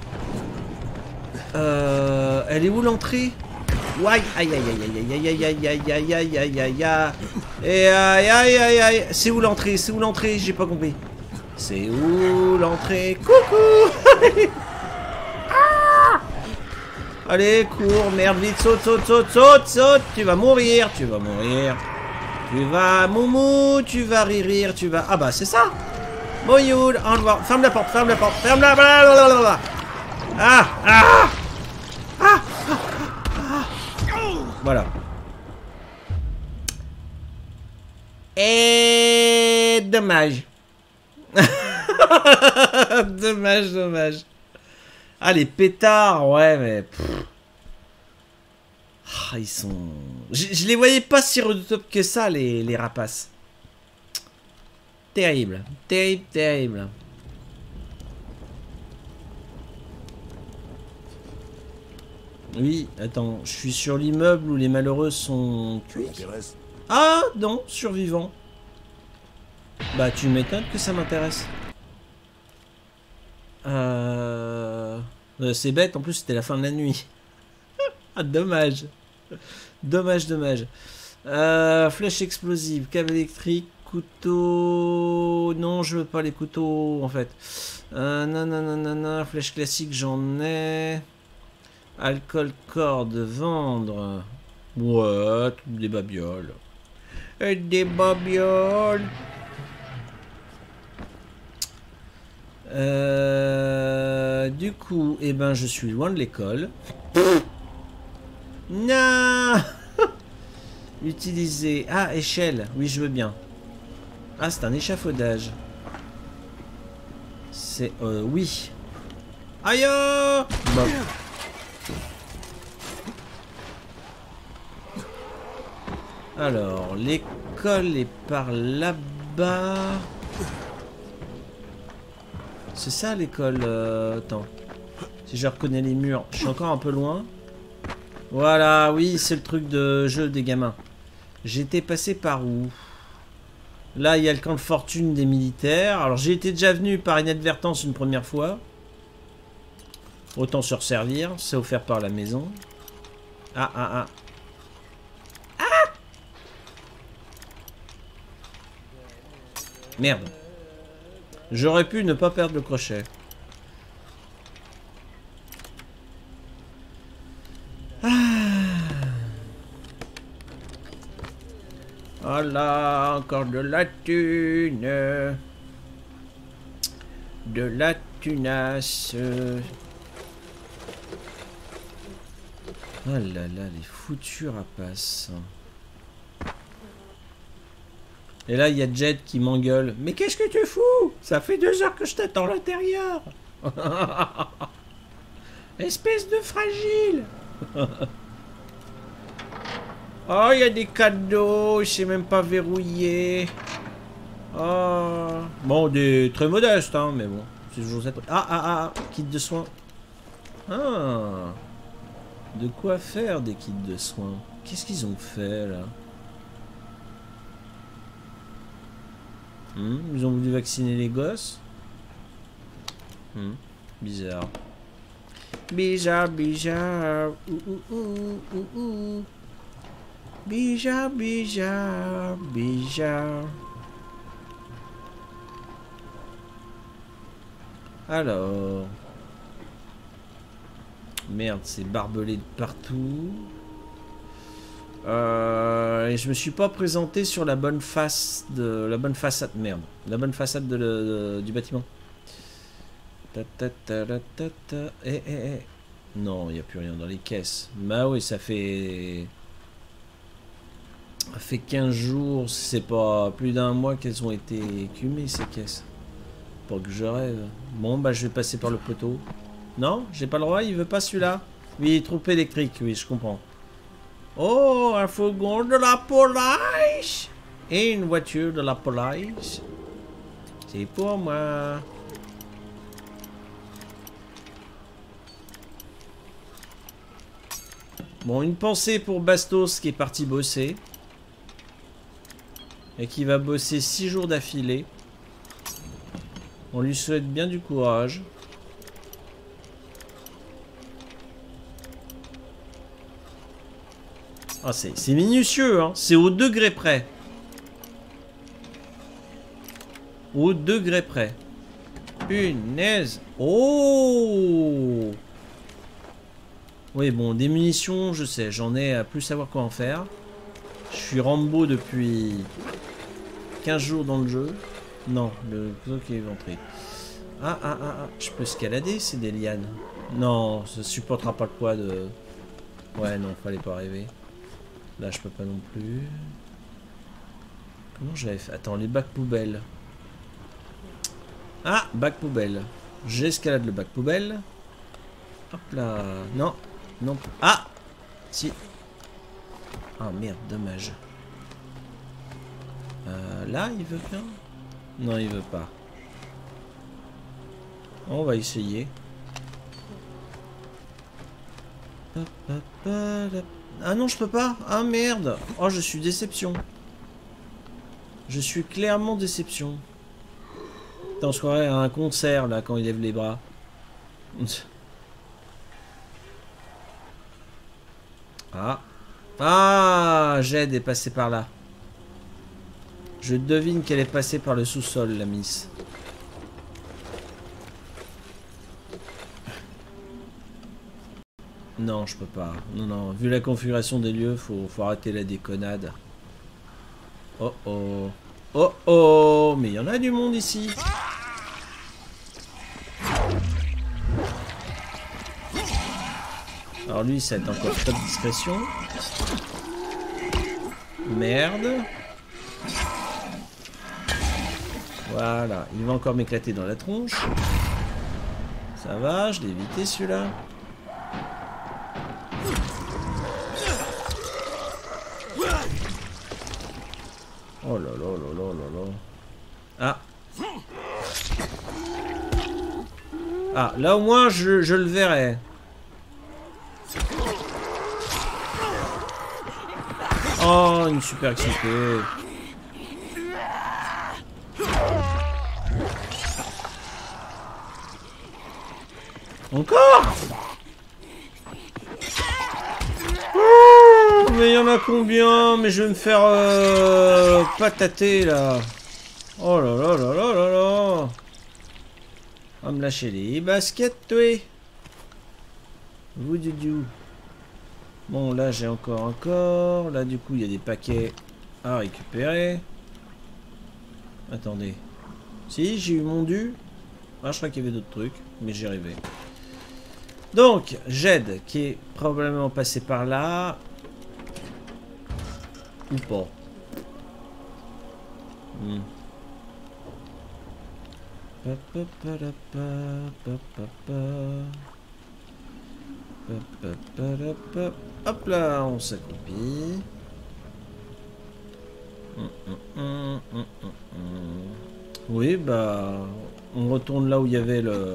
Elle est où l'entrée? Ouais, aïe aïe aïe aïe aïe aïe aïe aïe aïe aïe aïe aïe. Et aïe aïe aïe aïe. C'est où l'entrée? C'est où l'entrée? J'ai pas compris. C'est où l'entrée? Coucou. Ah. Allez, cours, merde, vite, saute, saute, saute, saute, saute. Tu vas mourir, tu vas mourir. Tu vas, moumou, tu vas rire, tu vas... Ah bah, c'est ça. Bon, Youl, on va voir. Ferme la porte, ferme la porte, ferme la... Blablabla. Ah, ah, ah, ah. Voilà. Et dommage. Dommage, dommage. Ah, les pétards, ouais, mais... Ah, ils sont... Je les voyais pas si redoutables que ça, les rapaces. Terrible. Terrible, terrible. Oui, attends, je suis sur l'immeuble où les malheureux sont cuits. Ah, non, survivant. Bah, tu m'étonnes que ça m'intéresse. C'est bête, en plus, c'était la fin de la nuit. Dommage. Dommage, dommage. Flèche explosive, câble électrique, couteau... Non, je veux pas les couteaux, en fait. Nanana, flèche classique, j'en ai. Alcool, corde, vendre. Ouais, des babioles. Et des babioles. Du coup, eh ben, je suis loin de l'école. Non. Utiliser. Ah, échelle. Oui, je veux bien. Ah, c'est un échafaudage. C'est... oui. Aïe. Bon. Alors, l'école est par là-bas. C'est ça l'école. Attends. Si je reconnais les murs, je suis encore un peu loin. Voilà, oui, c'est le truc de jeu des gamins. J'étais passé par où? Là, il y a le camp de fortune des militaires. Alors, j'ai été déjà venu par inadvertance une première fois. Autant se resservir. C'est offert par la maison. Ah. Merde. J'aurais pu ne pas perdre le crochet. Ah là, encore de la thune. De la tunasse. Ah là là, les foutus rapaces. Et là, il y a Jet qui m'engueule. Mais qu'est-ce que tu fous? Ça fait 2 heures que je t'attends à l'intérieur. Espèce de fragile. Oh, il y a des cadeaux. C'est même pas verrouillé. Oh. Bon, des très modestes, hein, mais bon. C'est toujours ça. Ah, kit de soins. Ah. De quoi faire des kits de soins? Qu'est-ce qu'ils ont fait, là? Ils ont voulu vacciner les gosses. Bizarre. Bizarre. Bizarre. Alors. Merde, c'est barbelé de partout. Et je me suis pas présenté sur la bonne face de la bonne façade. Merde, la bonne façade du bâtiment. Non, il n'y a plus rien dans les caisses. Bah oui, ça fait 15 jours, c'est pas plus d'1 mois qu'elles ont été écumées ces caisses. Pas que je rêve. Bon, bah je vais passer par le poteau. Non, j'ai pas le droit, il veut pas celui-là. Oui, troupe électrique, oui, je comprends. Oh, un fourgon de la police. Et une voiture de la police. C'est pour moi. Bon, une pensée pour Bastos qui est parti bosser. Et qui va bosser 6 jours d'affilée. On lui souhaite bien du courage. Ah, c'est minutieux, hein. C'est au degré près. Au degré près. Punaise. Oh. Oui, bon, des munitions, je sais. J'en ai à plus savoir quoi en faire. Je suis Rambo depuis 15 jours dans le jeu. Non, le truc est éventré. Ah. Je peux escalader, c'est des lianes. Non, ça supportera pas le poids de... Ouais, non, fallait pas rêver. Là, je peux pas non plus. Comment j'avais fait? Attends, les bacs poubelles. Ah, bac poubelle. J'escalade le bac poubelle. Hop là. Non. Non. Ah. Si. Ah, merde, dommage. Là, il veut bien? Non, il veut pas. On va essayer. Ah non, je peux pas. Ah merde. Oh, je suis déception. Je suis clairement déception. Putain, on se croirait à un concert là quand il lève les bras. Ah. Ah, Jed est passée par là. Je devine qu'elle est passée par le sous-sol, la miss. Non, je peux pas. Non, non. Vu la configuration des lieux, faut arrêter la déconnade. Oh oh. Oh oh. Mais il y en a du monde ici. Alors lui, ça va être encore top discrétion. Merde. Voilà. Il va encore m'éclater dans la tronche. Ça va, je l'ai évité celui-là. Oh là là là là là là. Ah. Ah, là au moins je le verrai. Oh, une super XP. Encore? Oh, mais il y en a combien? Mais je vais me faire patater là. Oh là là là là là là. On va me lâcher les baskets, toi. Vous du. Bon, là j'ai encore un corps. Là du coup il y a des paquets à récupérer. Attendez. Si, j'ai eu mon dû. Ah, je crois qu'il y avait d'autres trucs, mais j'y arrivais. Donc, Jed qui est probablement passé par là. Ou pas. Hop là, on s'accroupit. Oui, bah, on retourne là où il y avait le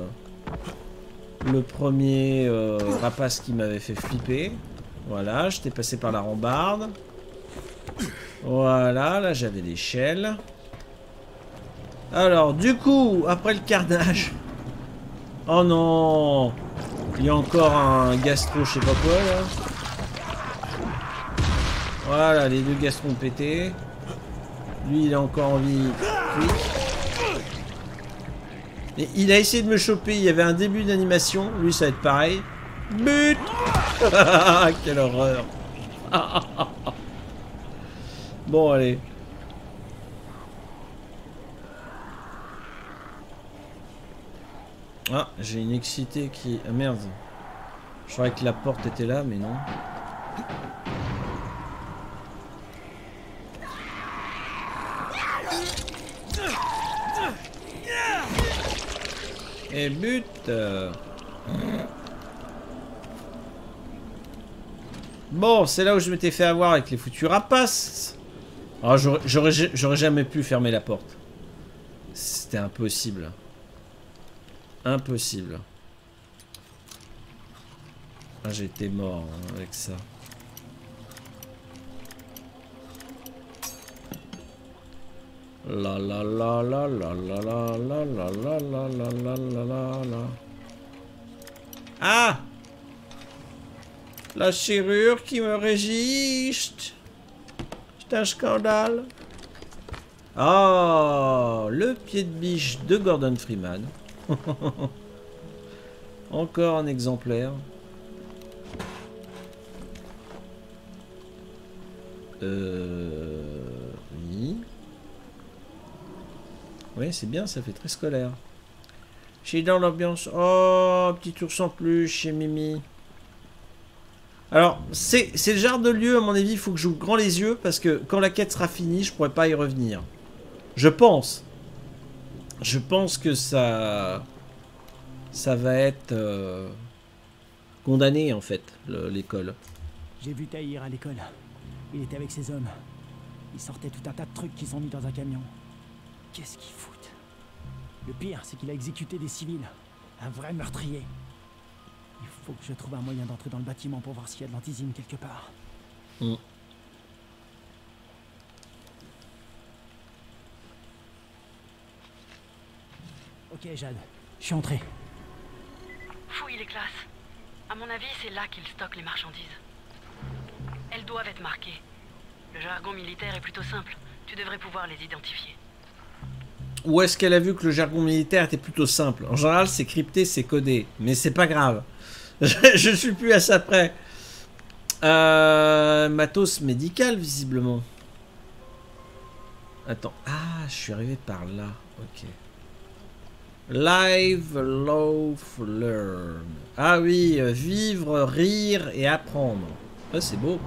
premier rapace qui m'avait fait flipper. Voilà, j'étais passé par la rambarde. Voilà, là j'avais l'échelle. Alors, du coup, après le carnage... Oh non! Il y a encore un gastro, je sais pas quoi, là. Voilà, les deux gastrons pétés. Lui, il a encore envie... Et il a essayé de me choper, il y avait un début d'animation. Lui, ça va être pareil. But! Quelle horreur! Bon, allez. Ah, j'ai une excité qui... Ah merde. Je croyais que la porte était là, mais non. Et but. Bon, c'est là où je m'étais fait avoir avec les foutus rapaces. Oh, j'aurais jamais pu fermer la porte. C'était impossible. Impossible. Ah, j'étais mort hein, avec ça. La la la la la la la la la la la la la la la. Ah! La serrure qui me résiste. C'est un scandale. Oh, le pied de biche de Gordon Freeman. Encore un exemplaire. Oui. Oui, c'est bien, ça fait très scolaire. Je suis dans l'ambiance. Oh, petit ours en plus chez Mimi. Alors, c'est le genre de lieu, à mon avis, il faut que j'ouvre grand les yeux, parce que quand la quête sera finie, je pourrai pas y revenir. Je pense. Je pense que ça va être condamné, en fait, l'école. J'ai vu Tahir à l'école. Il était avec ses hommes. Ils sortaient tout un tas de trucs qu'ils ont mis dans un camion. Qu'est-ce qu'ils foutent? Le pire, c'est qu'il a exécuté des civils. Un vrai meurtrier. Il faut que je trouve un moyen d'entrer dans le bâtiment pour voir s'il y a de l'antisine quelque part. Ok, Jade. Je suis entré. Fouille les classes. À mon avis, c'est là qu'ils stockent les marchandises. doivent être marqués. Le jargon militaire est plutôt simple. Tu devrais pouvoir les identifier. Où est-ce qu'elle a vu que le jargon militaire était plutôt simple? En général, c'est crypté, c'est codé. Mais c'est pas grave. Je suis plus à ça près. Matos médical, visiblement. Attends. Ah, je suis arrivé par là. Ok. Live, love, learn. Ah oui, vivre, rire et apprendre. Ah, c'est beau.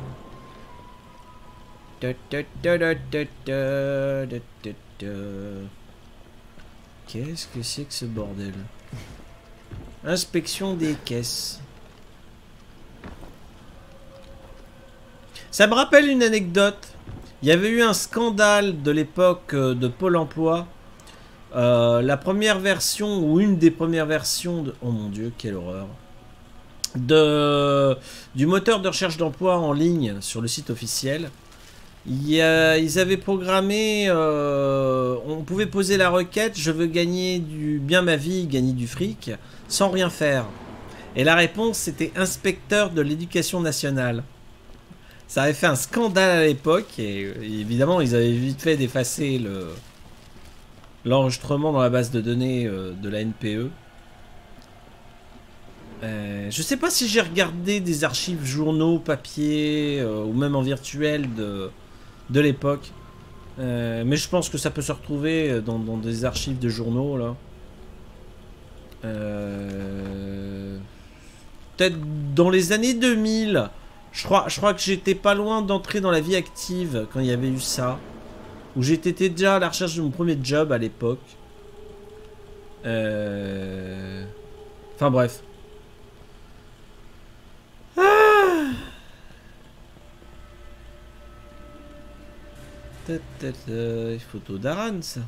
Qu'est-ce que c'est que ce bordel? Inspection des caisses. Ça me rappelle une anecdote. Il y avait eu un scandale de l'époque de Pôle emploi. La première version, ou une des premières versions de... Oh mon dieu, quelle horreur. Du moteur de recherche d'emploi en ligne sur le site officiel. Ils avaient programmé... on pouvait poser la requête, je veux gagner bien ma vie, gagner du fric, sans rien faire. Et la réponse, c'était inspecteur de l'éducation nationale. Ça avait fait un scandale à l'époque, et évidemment, ils avaient vite fait d'effacer l'enregistrement dans la base de données de la NPE. Je sais pas si j'ai regardé des archives journaux, papier, ou même en virtuel de l'époque. Mais je pense que ça peut se retrouver dans des archives de journaux, là. Peut-être dans les années 2000. Je crois que j'étais pas loin d'entrer dans la vie active quand il y avait eu ça. Où j'étais déjà à la recherche de mon premier job à l'époque. Enfin bref. Photo d'Aran, ça.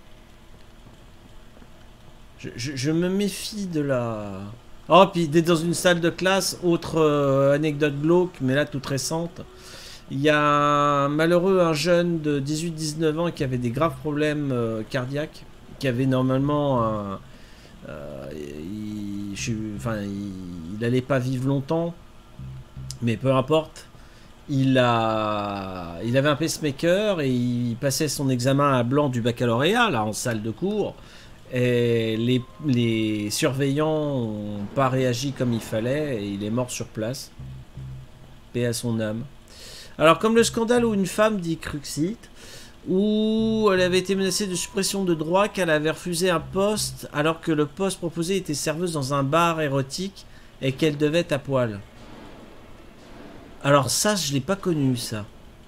Je me méfie de la... Oh, puis d'être dans une salle de classe, autre anecdote glauque, mais là toute récente. Il y a un jeune de 18-19 ans qui avait des graves problèmes cardiaques, qui avait normalement il allait pas vivre longtemps, mais peu importe. Il avait un pacemaker et il passait son examen à blanc du baccalauréat, là, en salle de cours. Et les surveillants n'ont pas réagi comme il fallait et il est mort sur place. Paix à son âme. Alors, comme le scandale où une femme, dit Cruxit, où elle avait été menacée de suppression de droits, qu'elle avait refusé un poste alors que le poste proposé était serveuse dans un bar érotique et qu'elle devait être à poil. Alors ça, je l'ai pas connu, ça.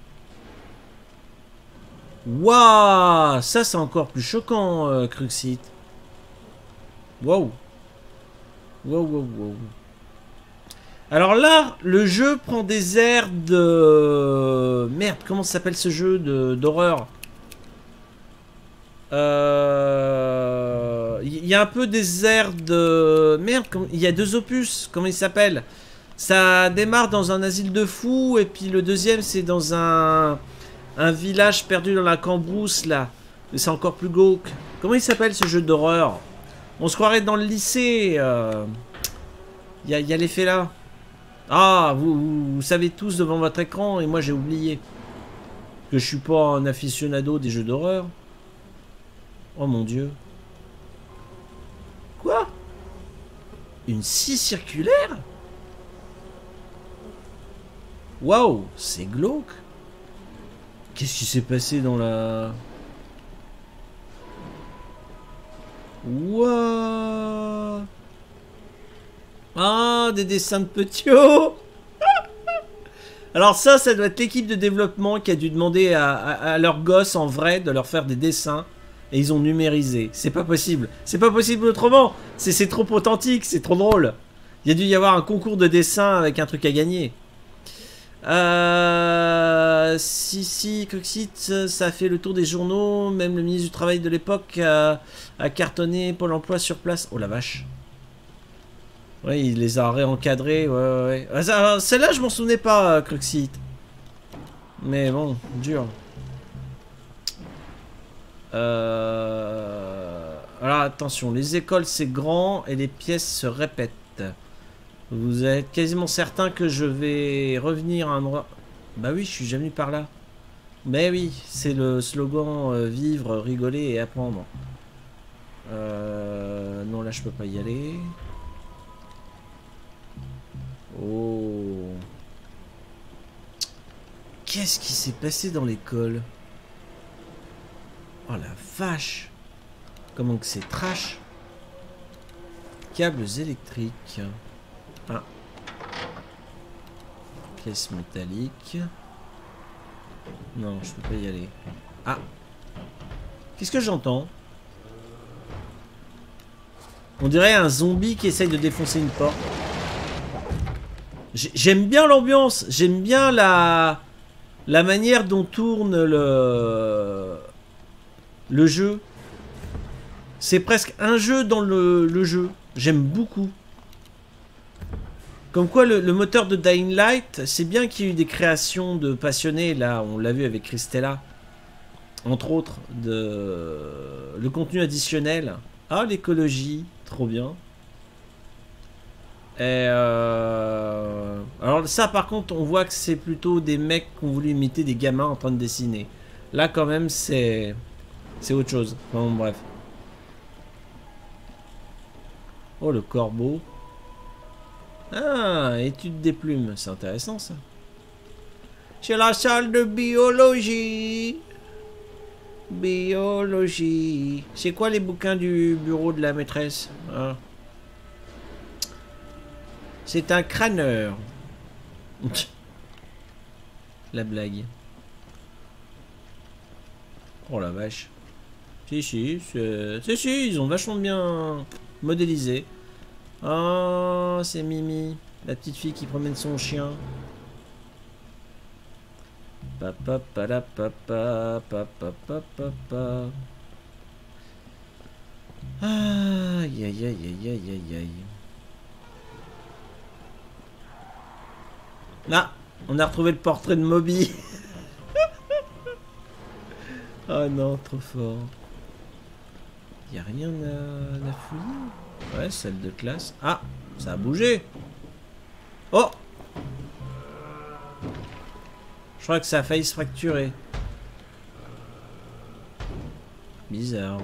Waouh, ça c'est encore plus choquant, Cruxit. Waouh. Waouh. Alors là, le jeu prend des airs de... Merde, comment s'appelle ce jeu d'horreur? Il y a un peu des airs de... Merde, il y a 2 opus, comment il s'appelle? Ça démarre dans un asile de fous, et puis le deuxième c'est dans un village perdu dans la cambrousse, là. C'est encore plus glauque. Comment il s'appelle ce jeu d'horreur? On se croirait dans le lycée. Il y a l'effet là. Ah, vous savez tous devant votre écran, et moi j'ai oublié. Que je suis pas un aficionado des jeux d'horreur. Oh mon dieu. Quoi? Une scie circulaire? Waouh, c'est glauque. Qu'est-ce qui s'est passé dans la... Waouh. Ah, des dessins de Petiot. Alors ça doit être l'équipe de développement qui a dû demander à leurs gosses en vrai de leur faire des dessins. Et ils ont numérisé. C'est pas possible. C'est pas possible autrement. C'est trop authentique, c'est trop drôle. Il y a dû y avoir un concours de dessin avec un truc à gagner. Si, Cruxit, ça a fait le tour des journaux. Même le ministre du Travail de l'époque a cartonné Pôle emploi sur place. Oh la vache. Ouais, il les a réencadrés. Ouais. Celle-là, je m'en souvenais pas, Cruxit. Mais bon, dur. Alors attention, les écoles c'est grand et les pièces se répètent. Vous êtes quasiment certain que je vais revenir à un endroit. Bah oui, je suis jamais par là. Mais oui, c'est le slogan vivre, rigoler et apprendre. Non, là je peux pas y aller. Oh. Qu'est-ce qui s'est passé dans l'école? Oh la vache. Comment que c'est trash. Câbles électriques. Ah. Caisse métallique. Non, je peux pas y aller. Ah. Qu'est-ce que j'entends? On dirait un zombie qui essaye de défoncer une porte. J'aime bien l'ambiance. J'aime bien la manière dont tourne le jeu. C'est presque un jeu dans le jeu. J'aime beaucoup. Comme quoi le moteur de Dying Light, c'est bien qu'il y ait eu des créations de passionnés. Là, on l'a vu avec Christella. Entre autres, le contenu additionnel. Ah, l'écologie. Trop bien. Et alors ça, par contre, on voit que c'est plutôt des mecs qui ont voulu imiter des gamins en train de dessiner. Là, quand même, c'est autre chose. Enfin, bon, bref. Oh, le corbeau. Ah, étude des plumes. C'est intéressant, ça. C'est la salle de biologie. Biologie. C'est quoi les bouquins du bureau de la maîtresse, hein? C'est un crâneur. La blague. Oh la vache. Si, ils ont vachement bien modélisé. Oh, c'est Mimi, la petite fille qui promène son chien. Papa, papa, papa, papa, papa. Aïe, aïe, aïe, aïe, aïe, aïe. Là, on a retrouvé le portrait de Moby. Oh non, trop fort. Y a rien à fouiller. Ouais, salle de classe. Ah, ça a bougé. Oh! Je crois que ça a failli se fracturer. Bizarre.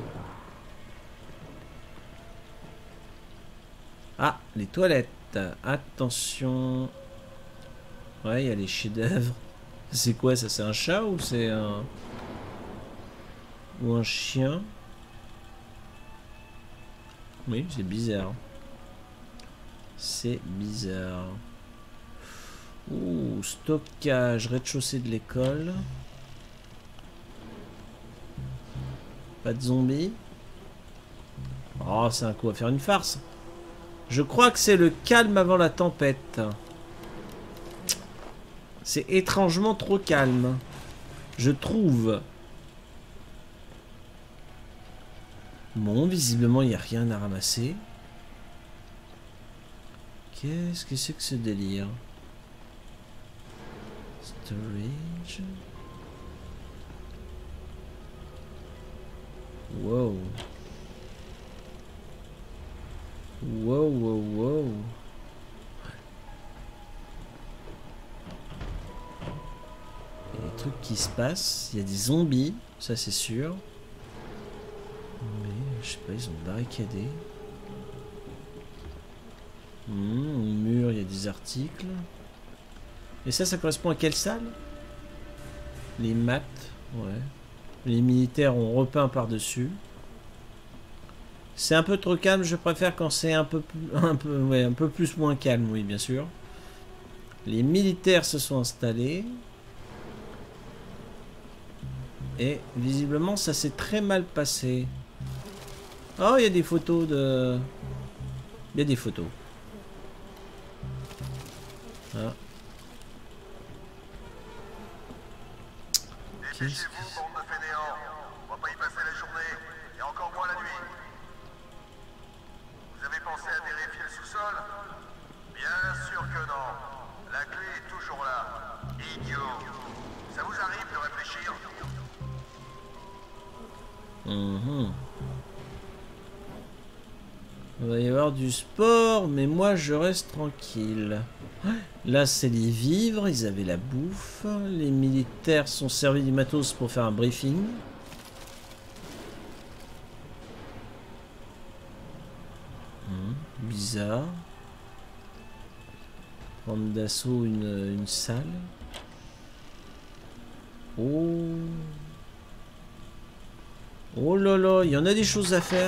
Ah, les toilettes. Attention. Ouais, il y a les chefs-d'œuvre. C'est quoi ça? C'est un chat ou c'est un... ou un chien? Oui, c'est bizarre. C'est bizarre. Ouh, stockage, rez-de-chaussée de l'école. Pas de zombies. Oh, c'est un coup à faire une farce. Je crois que c'est le calme avant la tempête. C'est étrangement trop calme. Je trouve. Bon, visiblement, il n'y a rien à ramasser. Qu'est-ce que c'est que ce délire? Storage. Wow. Wow, wow, wow. Il y a des trucs qui se passent. Il y a des zombies, ça c'est sûr. Mais je sais pas, ils ont barricadé. Au mur, il y a des articles. Et ça correspond à quelle salle? Les maths, ouais. Les militaires ont repeint par-dessus. C'est un peu trop calme, je préfère quand c'est un peu plus moins calme, oui, bien sûr. Les militaires se sont installés. Et visiblement, ça s'est très mal passé. Oh, il y a des photos de... Il y a des photos. Ah. Dépêchez-vous, bande de fainéants. On va pas y passer la journée, et encore moins la nuit. Vous avez pensé à vérifier le sous-sol? Bien sûr que non. La clé est toujours là. Idiot. Ça vous arrive de réfléchir? Il va y avoir du sport, mais moi je reste tranquille. Là, c'est les vivres, ils avaient la bouffe. Les militaires sont servis du matos pour faire un briefing. Bizarre. Prendre d'assaut une salle. Oh. Oh là là, il y en a des choses à faire.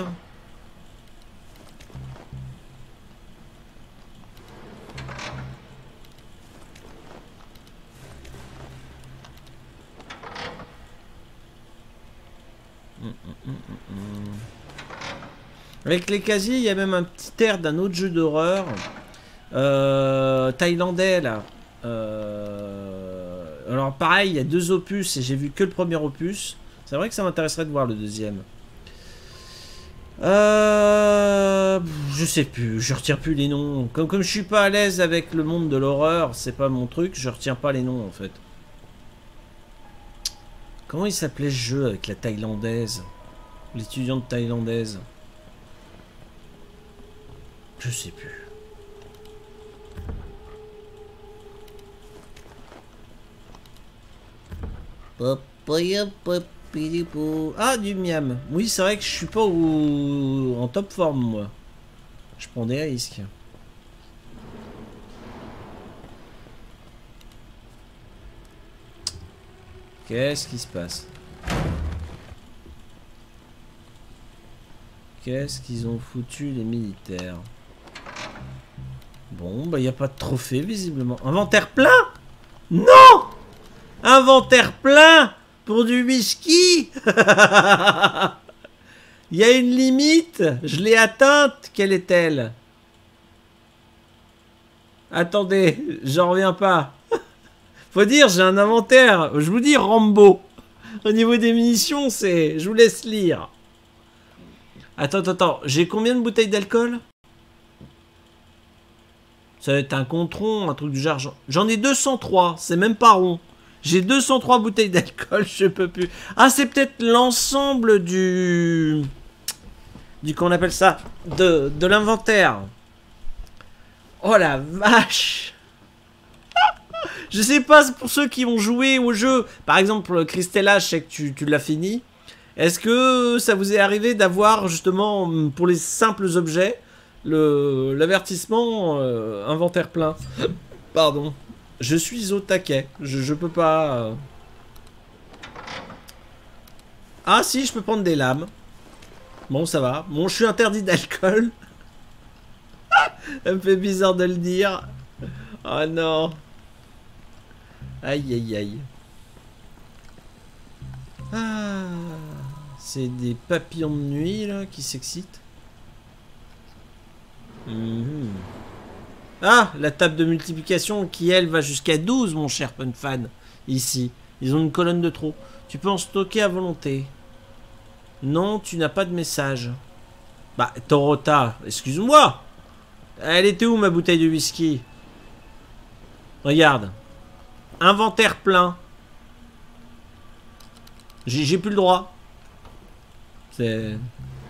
Avec les casiers, il y a même un petit air d'un autre jeu d'horreur thaïlandais là. Alors pareil, il y a 2 opus et j'ai vu que le premier opus. C'est vrai que ça m'intéresserait de voir le deuxième. Je sais plus, je retiens plus les noms. Comme je suis pas à l'aise avec le monde de l'horreur, c'est pas mon truc, je retiens pas les noms en fait. Comment il s'appelait ce jeu avec la thaïlandaise? L'étudiante thaïlandaise. Je sais plus. Ah, du miam. Oui, c'est vrai que je suis pas en top forme, moi. Je prends des risques. Qu'est-ce qui se passe? Qu'est-ce qu'ils ont foutu les militaires? Bon, bah, il n'y a pas de trophée, visiblement. Inventaire plein? Non! Inventaire plein pour du whisky? Il y a une limite. Je l'ai atteinte. Quelle est-elle? Attendez, j'en reviens pas. Faut dire, j'ai un inventaire. Je vous dis, Rambo. Au niveau des munitions, c'est... Je vous laisse lire. Attends. J'ai combien de bouteilles d'alcool? Ça va être un contron, un truc du genre. J'en ai 203. C'est même pas rond. J'ai 203 bouteilles d'alcool. Je peux plus. Ah, c'est peut-être l'ensemble du qu'on appelle ça, de l'inventaire. Oh la vache. Je sais pas, pour ceux qui ont joué au jeu, par exemple Christella, je sais que tu l'as fini. Est-ce que ça vous est arrivé d'avoir justement, pour les simples objets, l'avertissement inventaire plein? Pardon. Je suis au taquet. Je peux pas... Ah si, je peux prendre des lames. Bon, ça va. Bon, je suis interdit d'alcool. Ça me fait bizarre de le dire. Oh non. Aïe, aïe, aïe. Ah, c'est des papillons de nuit, là, qui s'excitent. Ah, la table de multiplication qui, elle, va jusqu'à 12, mon cher Punfan. Ici. Ils ont une colonne de trop. Tu peux en stocker à volonté. Non, tu n'as pas de message. Bah, Torota, excuse-moi. Elle était où, ma bouteille de whisky? Regarde. Inventaire plein. J'ai plus le droit. C'est...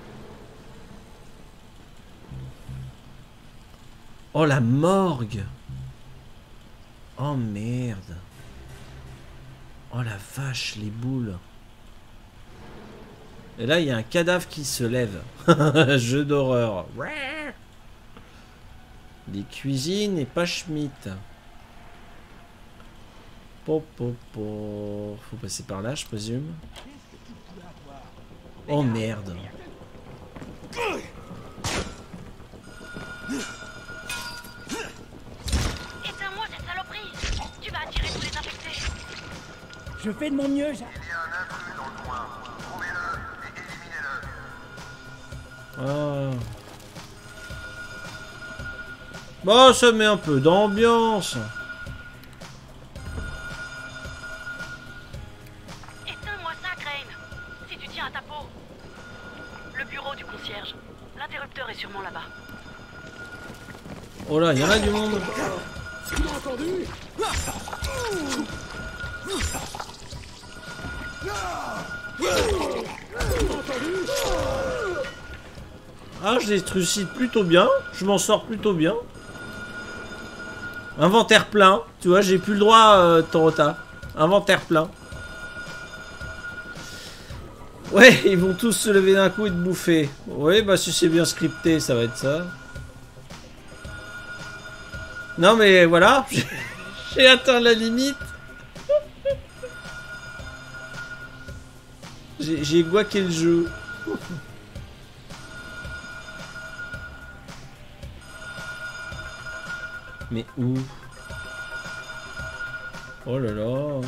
Oh, la morgue. Oh, merde. Oh, la vache, les boules. Et là, il y a un cadavre qui se lève. Jeu d'horreur. Les cuisines et pas Schmitt. Faut passer par là, je présume. Oh merde. Éteins-moi cette saloperie. Tu vas attirer tous les infectés. Je fais de mon mieux, Il y a un intrus dans le coin. Trouvez-le et éliminez-le. Ah. Bon, ça met un peu d'ambiance. Éteins-moi ça, Crane. Si tu tiens à ta peau. Le bureau du concierge. L'interrupteur est sûrement là-bas. Oh là, il y en a du monde. Ah, je les trucide plutôt bien. Je m'en sors plutôt bien. Inventaire plein. Tu vois, j'ai plus le droit, Torota. Inventaire plein. Ouais, ils vont tous se lever d'un coup et te bouffer. Oui, bah si c'est bien scripté, ça va être ça. Non mais voilà, j'ai atteint la limite. J'ai guaqué le jeu. Mais où? Oh là là.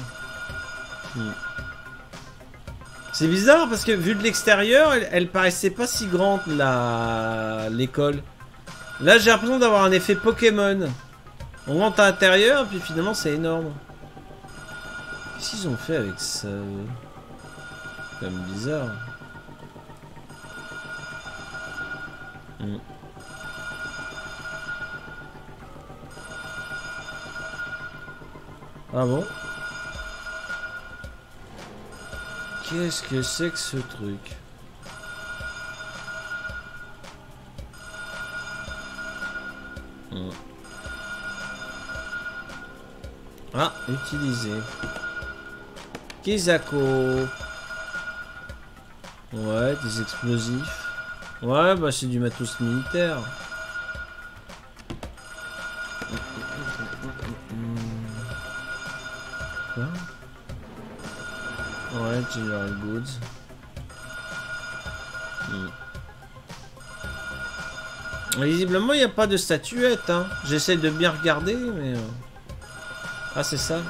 C'est bizarre parce que vu de l'extérieur, elle paraissait pas si grande l'école. Là j'ai l'impression d'avoir un effet Pokémon. On rentre à l'intérieur puis finalement c'est énorme. Qu'est-ce qu'ils ont fait avec ça? C'est quand même bizarre. Ah bon? Qu'est-ce que c'est que ce truc? Ah, utiliser. Kizako. Ouais, des explosifs. Ouais, bah c'est du matos militaire. Quoi? Ouais, General Goods. Visiblement, il n'y a pas de statuette. Hein. J'essaie de bien regarder, mais... Ah, c'est ça.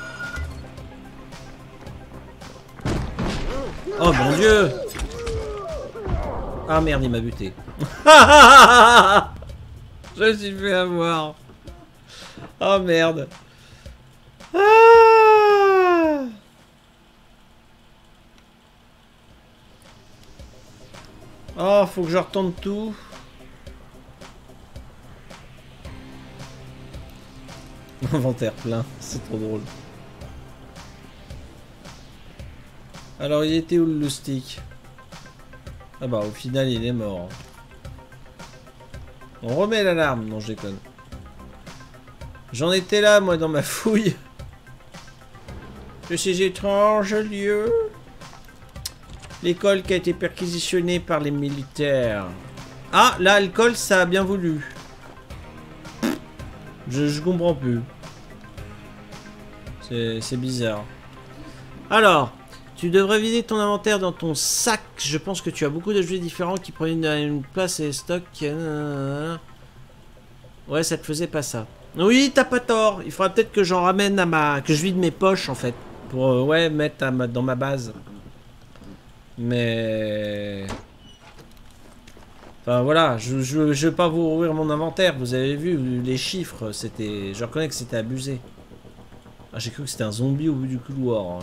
Oh, mon Dieu! Ah, merde, il m'a buté. Je me suis fait avoir. Oh, merde. Ah! Oh, faut que je retourne tout. Inventaire plein, c'est trop drôle. Alors, il était où le stick? Ah bah, au final, il est mort. On remet l'alarme. Non, je déconne. J'en étais là, moi, dans ma fouille. De ces étranges lieux. L'école qui a été perquisitionnée par les militaires. Ah, l'alcool, ça a bien voulu. Je comprends plus. C'est bizarre. Alors, tu devrais vider ton inventaire dans ton sac. Je pense que tu as beaucoup d'objets différents qui prennent une place et des stocks. Ouais, ça te faisait pas ça. Oui, t'as pas tort. Il faudra peut-être que j'en ramène à ma... Que je vide mes poches, en fait. Pour, ouais, mettre dans ma base. Mais... Enfin voilà, je vais pas vous ouvrir mon inventaire, vous avez vu les chiffres, c'était... Je reconnais que c'était abusé. Ah, j'ai cru que c'était un zombie au bout du couloir.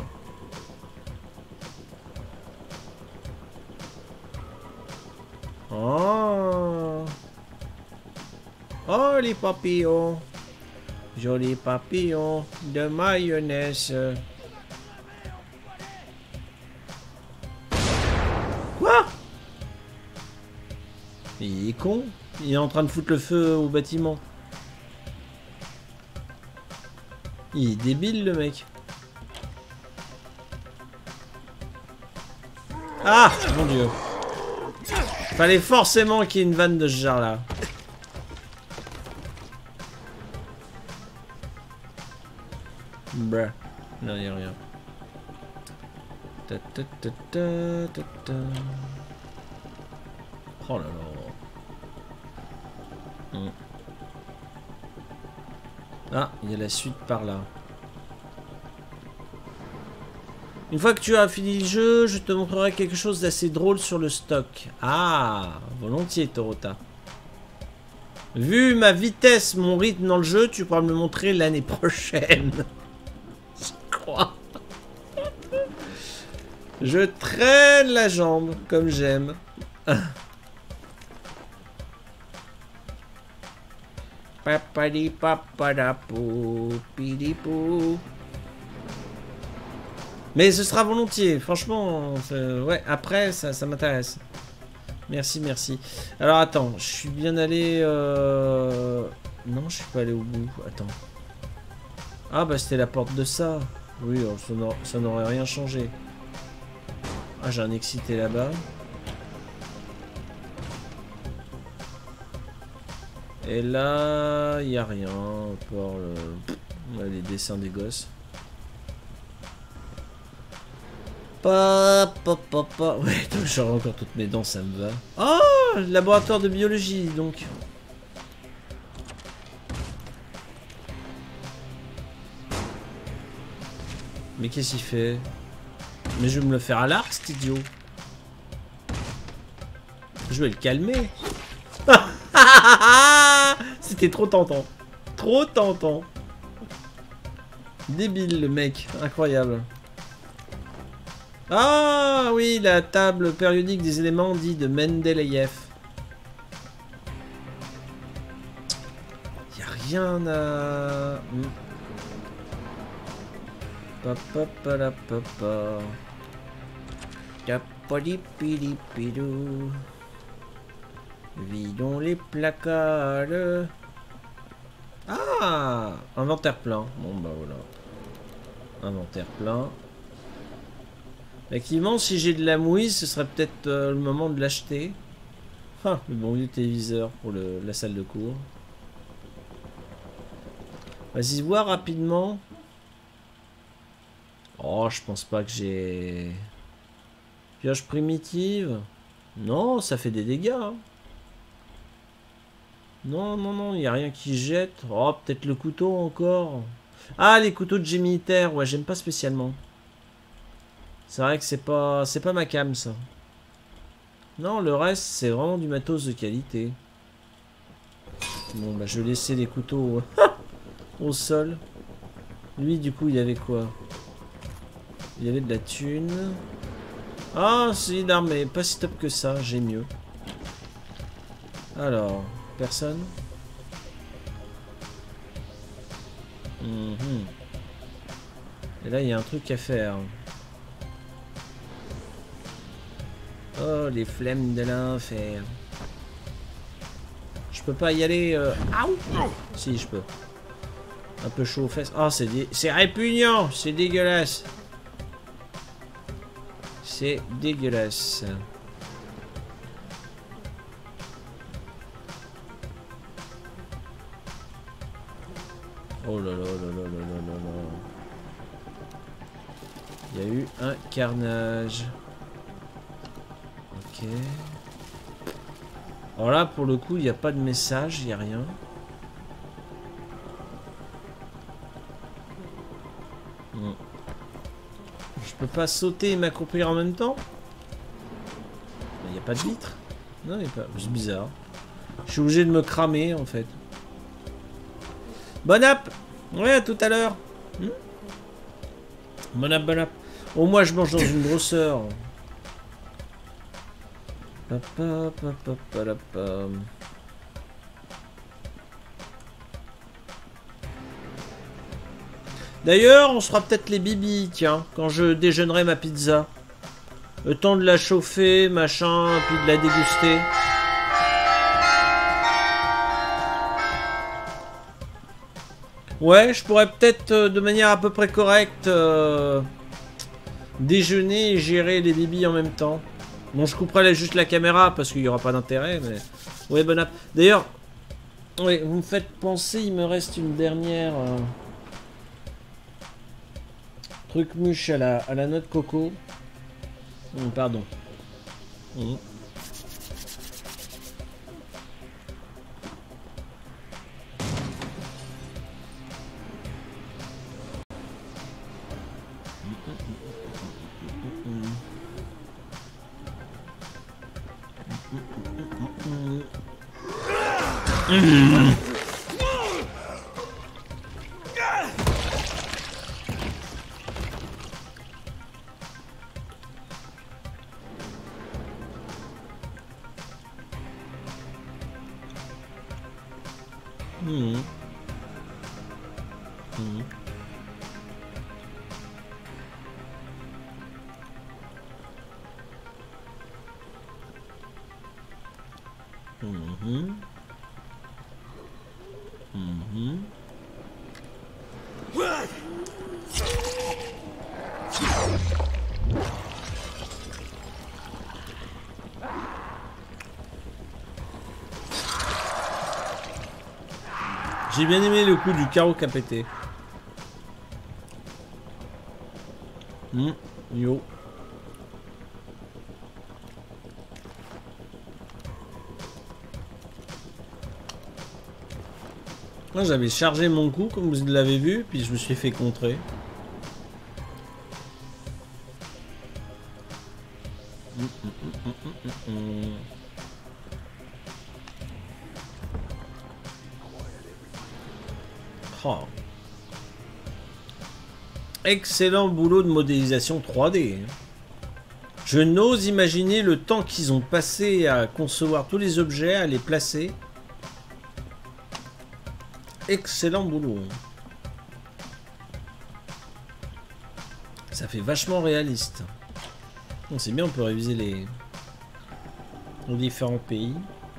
Hein. Oh. Oh les papillons. Jolis papillons de mayonnaise. Quoi? Il est con. Il est en train de foutre le feu au bâtiment. Il est débile le mec. Ah mon dieu. Fallait forcément qu'il y ait une vanne de ce genre là. Bruh. Non, y'a rien. Oh là là. Ah, il y a la suite par là. Une fois que tu as fini le jeu, je te montrerai quelque chose d'assez drôle sur le stock. Ah, volontiers, Torota. Vu ma vitesse, mon rythme dans le jeu, tu pourras me le montrer l'année prochaine. Je crois. Je traîne la jambe, comme j'aime. Papadi papadapou, pidipou. Mais ce sera volontiers, franchement. Ouais, après, ça m'intéresse. Merci, merci. Alors, attends, je suis bien allé... Non, je suis pas allé au bout. Attends. Ah bah c'était la porte de ça. Oui, ça n'aurait rien changé. Ah, j'ai un excité là-bas. Et là, il n'y a rien. Pour les dessins des gosses. Ouais, donc j'aurai encore toutes mes dents, ça me va. Oh, le laboratoire de biologie, donc. Mais qu'est-ce qu'il fait? Mais je vais me le faire à l'arc, cet idiot. Je vais le calmer. C'était trop tentant. Trop tentant. Débile, le mec. Incroyable. Ah oui, la table périodique des éléments dit de Mendeleïev. Y a rien à... Papa. Capolipilipidou. Vidons les placards. Ah, inventaire plein. Bon bah voilà. Inventaire plein. Effectivement, si j'ai de la mouise, ce serait peut-être le moment de l'acheter. Ah, le bon vieux téléviseur pour la salle de cours. Vas-y voir rapidement. Oh, je pense pas que j'ai... Pioche primitive. Non, ça fait des dégâts. Hein. Non, il n'y a rien qui jette. Oh, peut-être le couteau encore. Ah, les couteaux de jet militaire. Ouais, j'aime pas spécialement. C'est vrai que c'est pas ma cam, ça. Non, le reste, c'est vraiment du matos de qualité. Bon, bah, je vais laisser les couteaux au sol. Lui, du coup, il avait quoi? Il avait de la thune. Ah, c'est une arme, mais pas si top que ça. J'ai mieux. Alors, personne. Et là, il y a un truc à faire. Oh, les flemmes de l'enfer. Je peux pas y aller. Si, je peux. Un peu chaud aux fesses. Oh, c'est répugnant. C'est dégueulasse. C'est dégueulasse. Oh là là là là là là là. Il y a eu un carnage. Ok. Alors là, pour le coup, il n'y a pas de message, il n'y a rien. Je peux pas sauter et m'accroupir en même temps? Il n'y a pas de vitre. Non, il n'y a pas. C'est bizarre. Je suis obligé de me cramer en fait. Bon app. Ouais, à tout à l'heure. Bon app. Au moins, je mange dans une grosseur. D'ailleurs, on se fera peut-être les bibis, tiens, quand je déjeunerai ma pizza. Le temps de la chauffer, machin, puis de la déguster. Ouais, je pourrais peut-être, de manière à peu près correcte, déjeuner et gérer les bibis en même temps. Bon, je couperai juste la caméra parce qu'il n'y aura pas d'intérêt, mais... Ouais, bon app. D'ailleurs, ouais, vous me faites penser, il me reste une dernière... Truc mûche à la noix de coco. Pardon. J'ai bien aimé le coup du carreau qui a pété. Yo. Moi j'avais chargé mon coup comme vous l'avez vu, puis je me suis fait contrer. Oh. Excellent boulot de modélisation 3D. Je n'ose imaginer le temps qu'ils ont passé à concevoir tous les objets, à les placer. Excellent boulot. Ça fait vachement réaliste. Bon, c'est bien, on peut réviser les différents pays.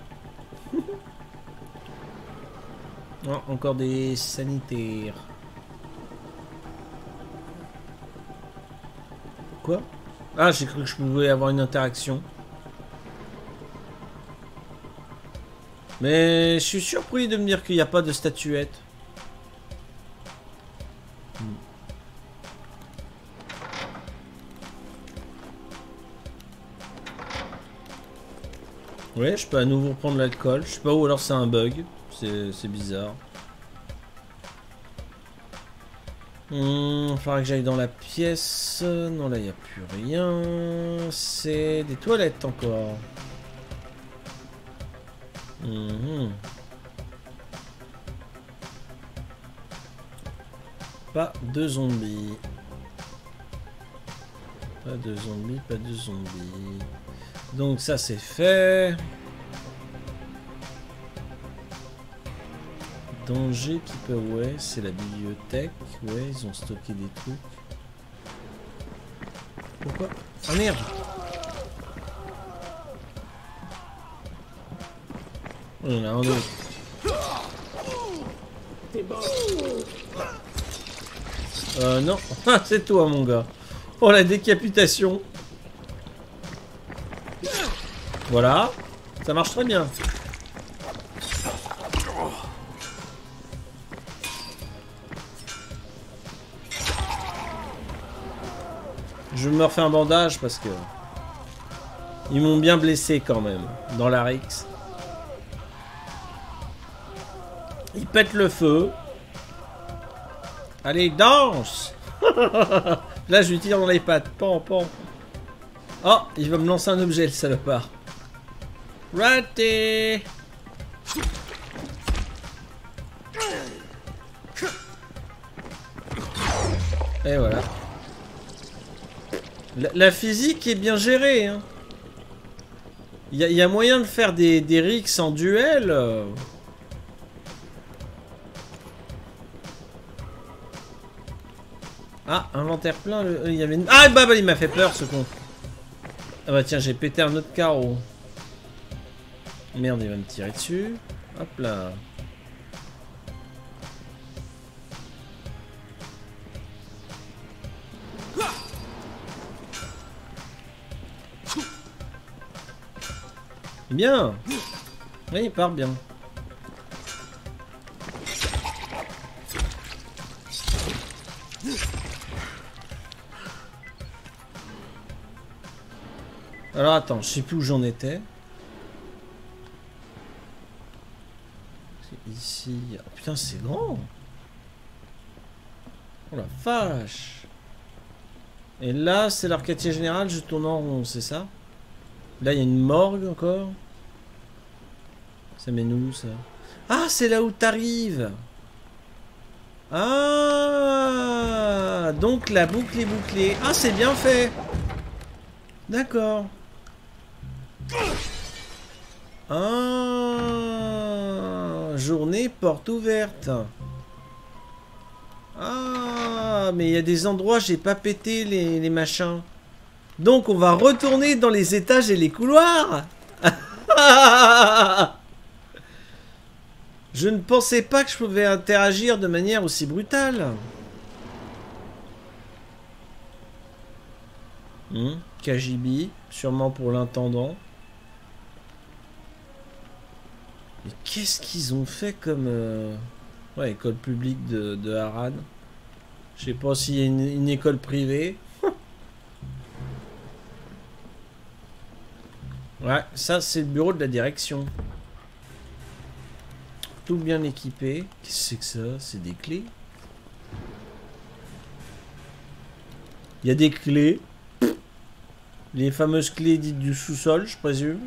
Oh, encore des sanitaires. Quoi? Ah, j'ai cru que je pouvais avoir une interaction. Mais je suis surpris de me dire qu'il n'y a pas de statuette. Ouais, je peux à nouveau prendre l'alcool. Je sais pas, ou alors c'est un bug. C'est bizarre. Faudra que j'aille dans la pièce. Non, là, il n'y a plus rien. C'est des toilettes encore. Pas de zombies. Pas de zombies, pas de zombies. Donc ça c'est fait. Danger qui peut... Ouais, c'est la bibliothèque. Ouais, ils ont stocké des trucs. Pourquoi? Ah merde! Oh, il y en a un autre. Non. C'est toi, mon gars. Oh, la décapitation. Voilà. Ça marche très bien. Je me refais un bandage parce que... Ils m'ont bien blessé quand même. Dans la Rix. Il pète le feu. Allez, danse. Là, je lui tire dans les pattes. Pan, pan. Oh, il va me lancer un objet, le salopard. Raté. Et voilà. La physique est bien gérée. Hein. Il y a moyen de faire des rixes en duel. Ah, inventaire plein. Il y avait une... Ah, bah, il m'a fait peur ce con. Ah bah tiens, j'ai pété un autre carreau. Merde, il va me tirer dessus. Hop là. Bien. Oui, il part bien. Alors attends, je sais plus où j'en étais. C'est ici. Oh, putain, c'est grand. Oh la vache. Et là, c'est leur quartier général, je tourne en rond, c'est ça? Là, il y a une morgue encore. Ça mène où, ça? Ah, c'est là où t'arrives. Ah, donc la boucle est bouclée. Ah, c'est bien fait. D'accord. Ah, journée porte ouverte. Ah, mais il y a des endroits, j'ai pas pété les machins. Donc on va retourner dans les étages et les couloirs. Je ne pensais pas que je pouvais interagir de manière aussi brutale. KGB, sûrement pour l'intendant. Mais qu'est-ce qu'ils ont fait comme... Ouais, école publique de Harran. Je sais pas s'il y a une école privée. Ouais, ça c'est le bureau de la direction. Tout bien équipé. Qu'est-ce que c'est que ça? C'est des clés. Il y a des clés. Les fameuses clés dites du sous-sol, je présume.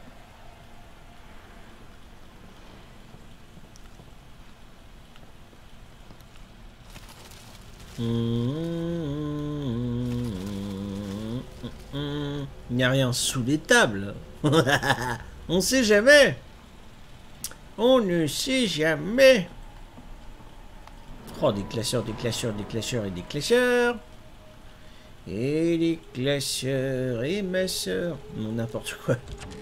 Il n'y a rien sous les tables. On sait jamais. On ne sait jamais. Oh, des classeurs, des classeurs, des classeurs et des classeurs. Et les classeurs et ma soeur. Non, n'importe quoi.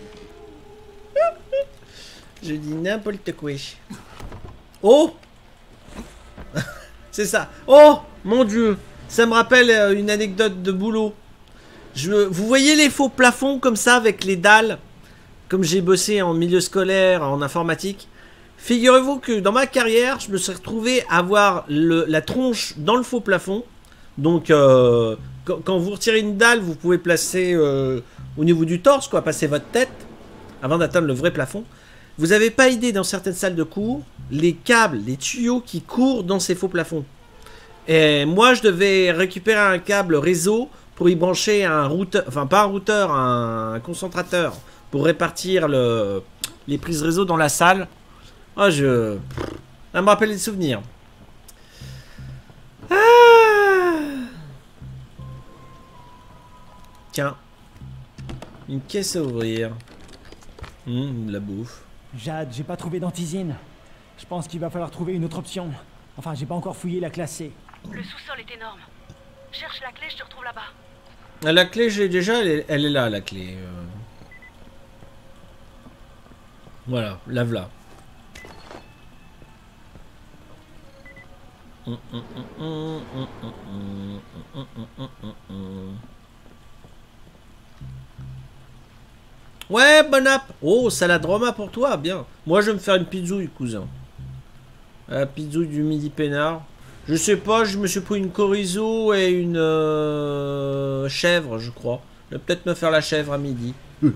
Je dis n'importe quoi. Oh. C'est ça. Oh, mon Dieu. Ça me rappelle une anecdote de boulot. Vous voyez les faux plafonds comme ça avec les dalles? Comme j'ai bossé en milieu scolaire, en informatique. Figurez-vous que dans ma carrière, je me suis retrouvé à avoir la tronche dans le faux plafond. Donc, quand vous retirez une dalle, vous pouvez placer au niveau du torse, quoi, passer votre tête avant d'atteindre le vrai plafond. Vous n'avez pas idée, dans certaines salles de cours, les câbles, les tuyaux qui courent dans ces faux plafonds. Et moi, je devais récupérer un câble réseau pour y brancher un routeur, enfin pas un routeur, un concentrateur, pour répartir les prises réseau dans la salle. Oh, ça me rappelle des souvenirs. Ah. Tiens. Une caisse à ouvrir. De la bouffe. Jade, j'ai pas trouvé d'antisine. Je pense qu'il va falloir trouver une autre option. Enfin, j'ai pas encore fouillé la classe C. Le sous-sol est énorme. Cherche la clé, je te retrouve là-bas. La clé, j'ai déjà, elle est là, la clé. Voilà, la voilà. Ouais, bon app. Oh, salade Roma pour toi, bien. Moi, je vais me faire une pizzouille, cousin. La pizzouille du midi peinard. Je sais pas, je me suis pris une chorizo et une chèvre, je crois. Je vais peut-être me faire la chèvre à midi.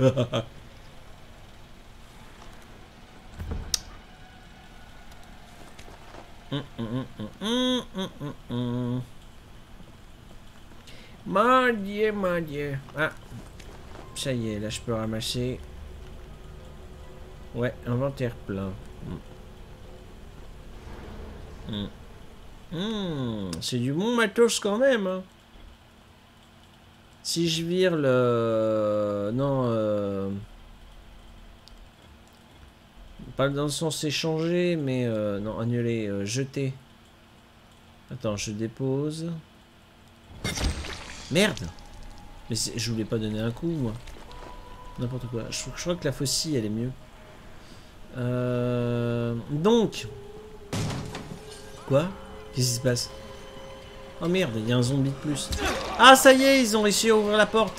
Mon Dieu, mon Dieu. Ah, ça y est, là je peux ramasser. Ouais, inventaire plein. C'est du bon matos quand même. Hein. Si je vire le... Non, pas dans le sens échanger, mais... Non, annuler, jeter. Attends, je dépose. Merde. Mais je voulais pas donner un coup, moi. N'importe quoi. Je crois que la faucille, elle est mieux. Donc... Quoi? Qu'est-ce qui se passe? Oh merde, il y a un zombie de plus. Ah, ça y est, ils ont réussi à ouvrir la porte.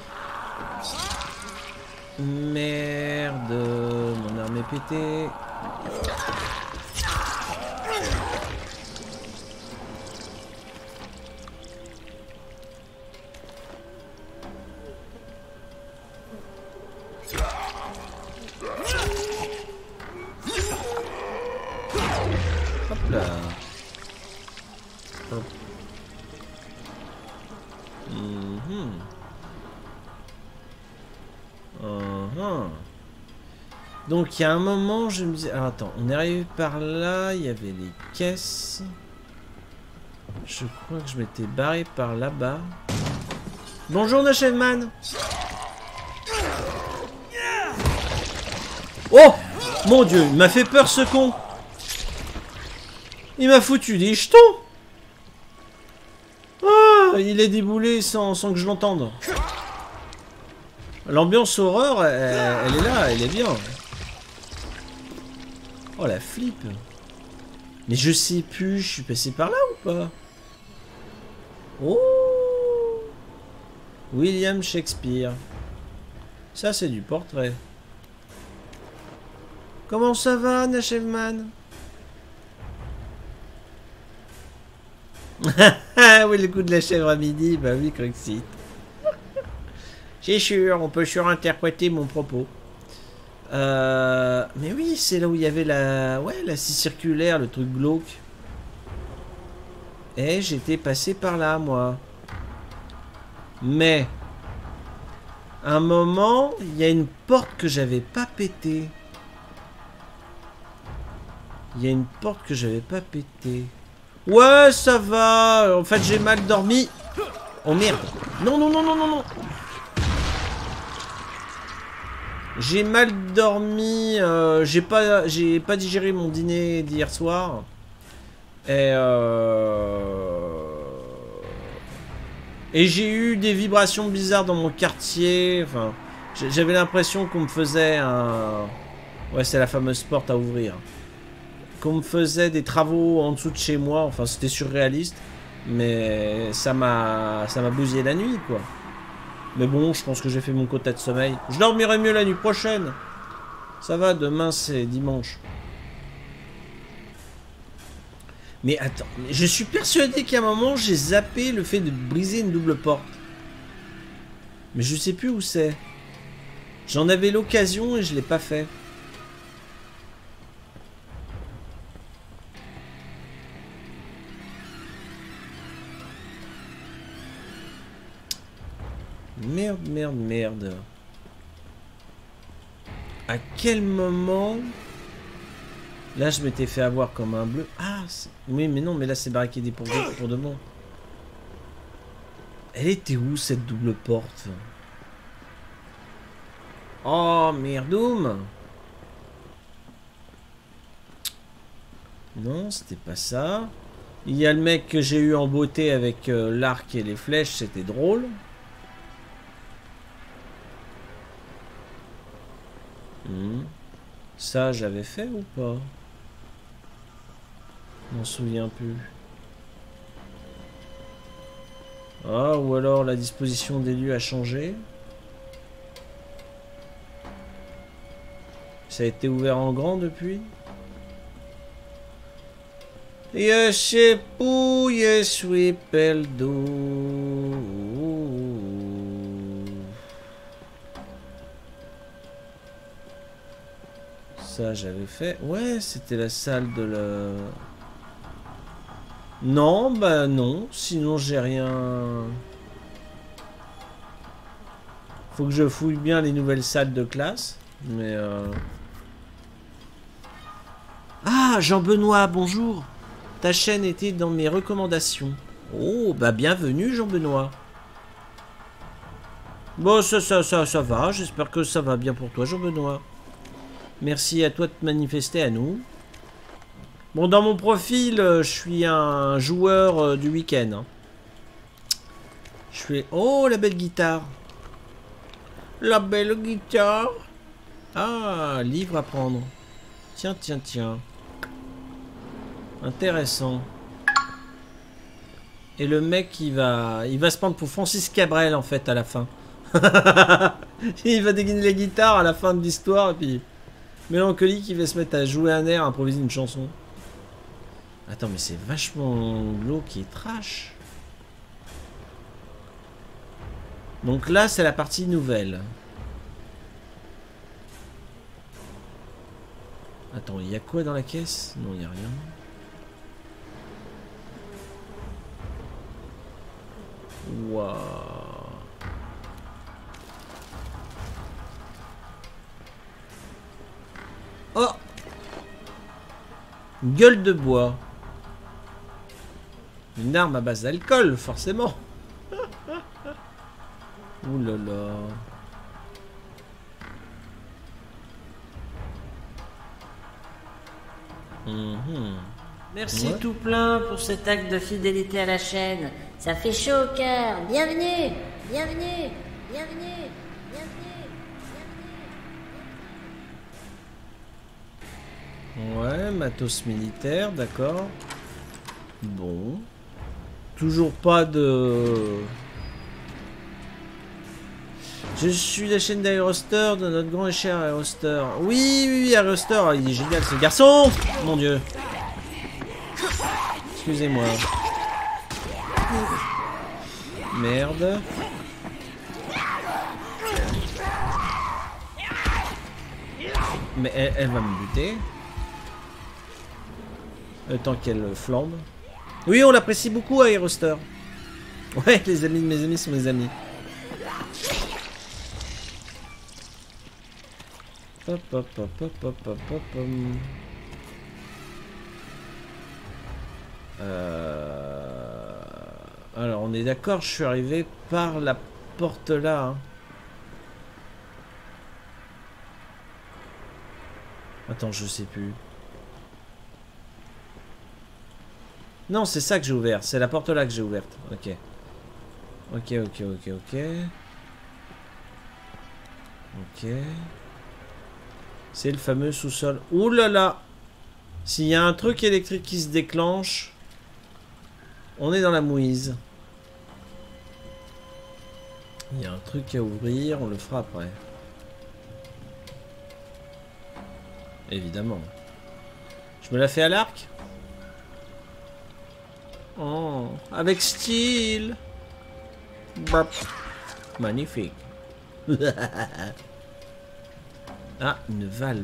Merde, mon arme est pétée. Hop là. Hop. Donc il y a un moment je me disais... Alors attends, on est arrivé par là, il y avait les caisses. Je crois que je m'étais barré par là-bas. Bonjour Nachevman. Oh mon Dieu, il m'a fait peur ce con. Il m'a foutu des jetons. Ah, il est déboulé sans que je l'entende. L'ambiance horreur, elle est là, elle est bien. Oh la flip. Mais je sais plus, je suis passé par là ou pas? Oh. William Shakespeare. Ça, c'est du portrait. Comment ça va, Nachevman? Ah oui, le coup de la chèvre à midi. Bah oui, Cruxit. C'est sûr, on peut surinterpréter mon propos. Mais oui, c'est là où il y avait la... Ouais, la scie circulaire, le truc glauque. Et j'étais passé par là, moi. Mais... à un moment, il y a une porte que j'avais pas pétée. Il y a une porte que j'avais pas pétée. Ouais, ça va. En fait, j'ai mal dormi. Oh merde. Non, non, non, non, non, non. J'ai mal dormi. J'ai pas digéré mon dîner d'hier soir. Et j'ai eu des vibrations bizarres dans mon quartier. Enfin, j'avais l'impression qu'on me faisait un... Ouais, c'est la fameuse porte à ouvrir. Qu'on me faisait des travaux en dessous de chez moi. Enfin, c'était surréaliste. Mais ça m'a bousillé la nuit, quoi. Mais bon, je pense que j'ai fait mon quota de sommeil. Je dormirai mieux la nuit prochaine. Ça va, demain c'est dimanche. Mais attends, je suis persuadé qu'à un moment j'ai zappé le fait de briser une double porte. Mais je sais plus où c'est. J'en avais l'occasion et je l'ai pas fait. Merde, merde, merde. À quel moment... Là, je m'étais fait avoir comme un bleu. Ah, oui, mais non, mais là, c'est barricadé pour de bon. Elle était où, cette double porte? Oh, merdoum. Non, c'était pas ça. Il y a le mec que j'ai eu en beauté avec l'arc et les flèches, c'était drôle. Ça, j'avais fait ou pas? Je m'en souviens plus. Ah, ou alors la disposition des lieux a changé. Ça a été ouvert en grand depuis. Je sais où je suis perdu. Ça, j'avais fait. Ouais, c'était la salle de la... Non, bah non. Sinon, j'ai rien... Faut que je fouille bien les nouvelles salles de classe. Mais... Ah, Jean-Benoît, bonjour. Ta chaîne était dans mes recommandations. Oh, bah bienvenue, Jean-Benoît. Bon, ça va. J'espère que ça va bien pour toi, Jean-Benoît. Merci à toi de te manifester à nous. Bon, dans mon profil, je suis un joueur du week-end. Hein. Je fais... Oh, la belle guitare. La belle guitare. Ah, livre à prendre. Tiens, tiens, tiens. Intéressant. Et le mec, il va se prendre pour Francis Cabrel, en fait, à la fin. Il va dégainer la guitare à la fin de l'histoire, et puis... Mélancolique, il va se mettre à jouer un air, à improviser une chanson. Attends, mais c'est vachement glauque et trash. Donc là, c'est la partie nouvelle. Attends, il y a quoi dans la caisse? Non, il n'y a rien. Waouh. Oh! Gueule de bois. Une arme à base d'alcool, forcément. Ouh là là. Merci tout plein pour cet acte de fidélité à la chaîne. Ça fait chaud au cœur. Bienvenue, bienvenue, bienvenue, bienvenue, bienvenue. Ouais, matos militaire, d'accord. Bon. Toujours pas de... Je suis la chaîne d'Aeroster, de notre grand et cher Aeroster. Oui, oui, oui, Aeroster, il est génial ce garçon. Mon dieu. Excusez-moi. Merde. Mais elle va me buter. Le temps qu'elle flambe. Oui, on l'apprécie beaucoup, Aeroster. Ouais, les amis de mes amis sont mes amis. Hop, hop, hop, hop, hop, hop, hop, hop. Alors, on est d'accord, je suis arrivé par la porte là. Hein. Attends, je sais plus. Non, c'est ça que j'ai ouvert. C'est la porte là que j'ai ouverte. Ok. Ok, ok, ok, ok. Ok. C'est le fameux sous-sol. Ouh là là! S'il y a un truc électrique qui se déclenche, on est dans la mouise. Il y a un truc à ouvrir, on le fera après. Évidemment. Je me la fais à l'arc? Oh, avec style. Bop. Magnifique. Ah, une valve.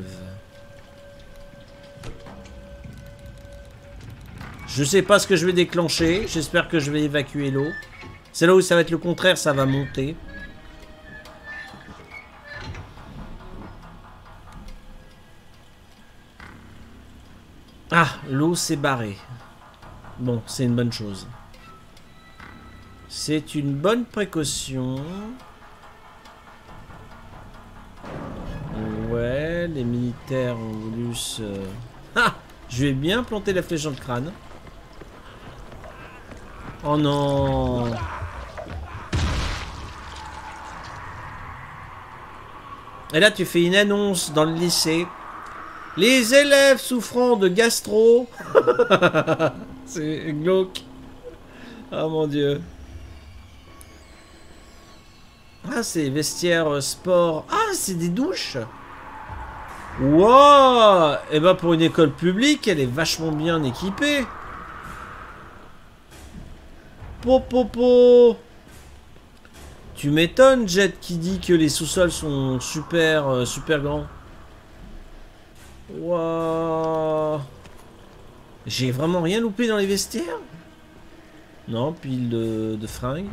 Je sais pas ce que je vais déclencher. J'espère que je vais évacuer l'eau. C'est là où ça va être le contraire, ça va monter. Ah, l'eau s'est barrée. Bon, c'est une bonne chose. C'est une bonne précaution. Ouais, les militaires ont voulu se... Ah! Je vais bien planter la flèche dans le crâne. Oh non! Et là, tu fais une annonce dans le lycée. Les élèves souffrant de gastro... C'est glauque. Oh mon dieu. Ah, c'est vestiaire sport. Ah, c'est des douches. Wow. Et ben pour une école publique, elle est vachement bien équipée. Popopo. Tu m'étonnes, Jet, qui dit que les sous-sols sont super, super grands. Wow. J'ai vraiment rien loupé dans les vestiaires? Non, pile de fringues.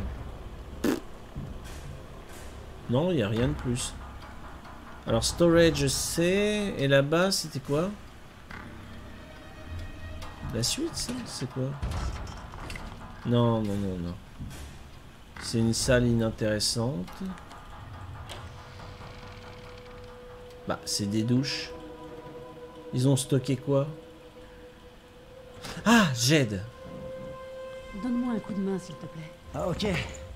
Non, il n'y a rien de plus. Alors, storage, je sais. Et là-bas, c'était quoi? La suite, ça? C'est quoi? Non, non, non, non. C'est une salle inintéressante. Bah, c'est des douches. Ils ont stocké quoi? Ah, Jed. Donne-moi un coup de main, s'il te plaît. Ah, ok.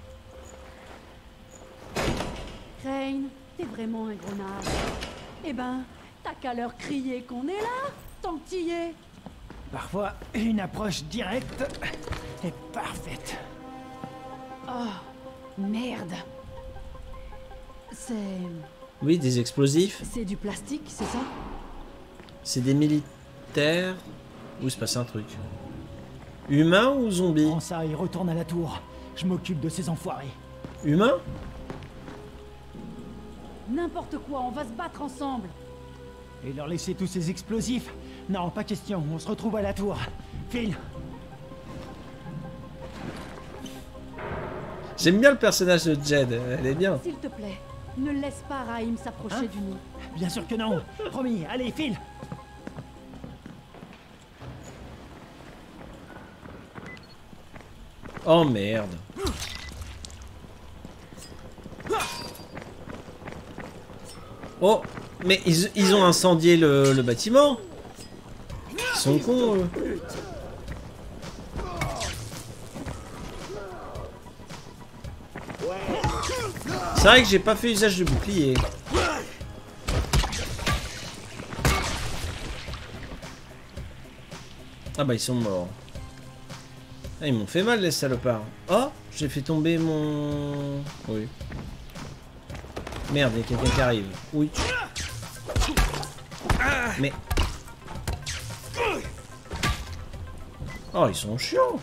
Crane, t'es vraiment un gros naze. Eh ben, t'as qu'à leur crier qu'on est là, tant que t'y es. Parfois, une approche directe est parfaite. Oh, merde. C'est... Oui, des explosifs. C'est du plastique, c'est ça? C'est des militaires. Où il se passe un truc. Humain ou zombie? Prends ça et retourne à la tour. Je m'occupe de ces enfoirés. Humain? N'importe quoi, on va se battre ensemble. Et leur laisser tous ces explosifs? Non, pas question, on se retrouve à la tour. File. J'aime bien le personnage de Jed, elle est bien. S'il te plaît, ne laisse pas Raïm s'approcher du nid. Bien sûr que non. Promis, allez, file. Oh merde. Oh, mais ils ont incendié le bâtiment. Ils sont cons, eux. C'est vrai que j'ai pas fait usage du bouclier. Ah bah ils sont morts. Ah, ils m'ont fait mal les salopards. Oh, j'ai fait tomber mon... Oui. Merde, il y a quelqu'un qui arrive. Oui. Mais... Oh, ils sont chiants.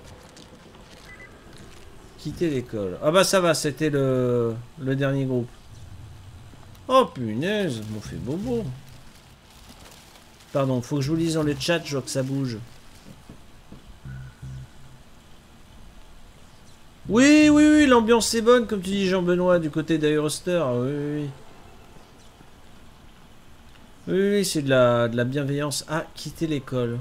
Quitter l'école. Ah bah ça va, c'était le dernier groupe. Oh punaise, m'ont fait bobo. Pardon, faut que je vous lise dans le chat, je vois que ça bouge. Oui, oui, oui, l'ambiance est bonne, comme tu dis Jean-Benoît, du côté d'Aeroster. Oui, oui, oui. Oui, oui, c'est de la bienveillance. Ah, quitter l'école.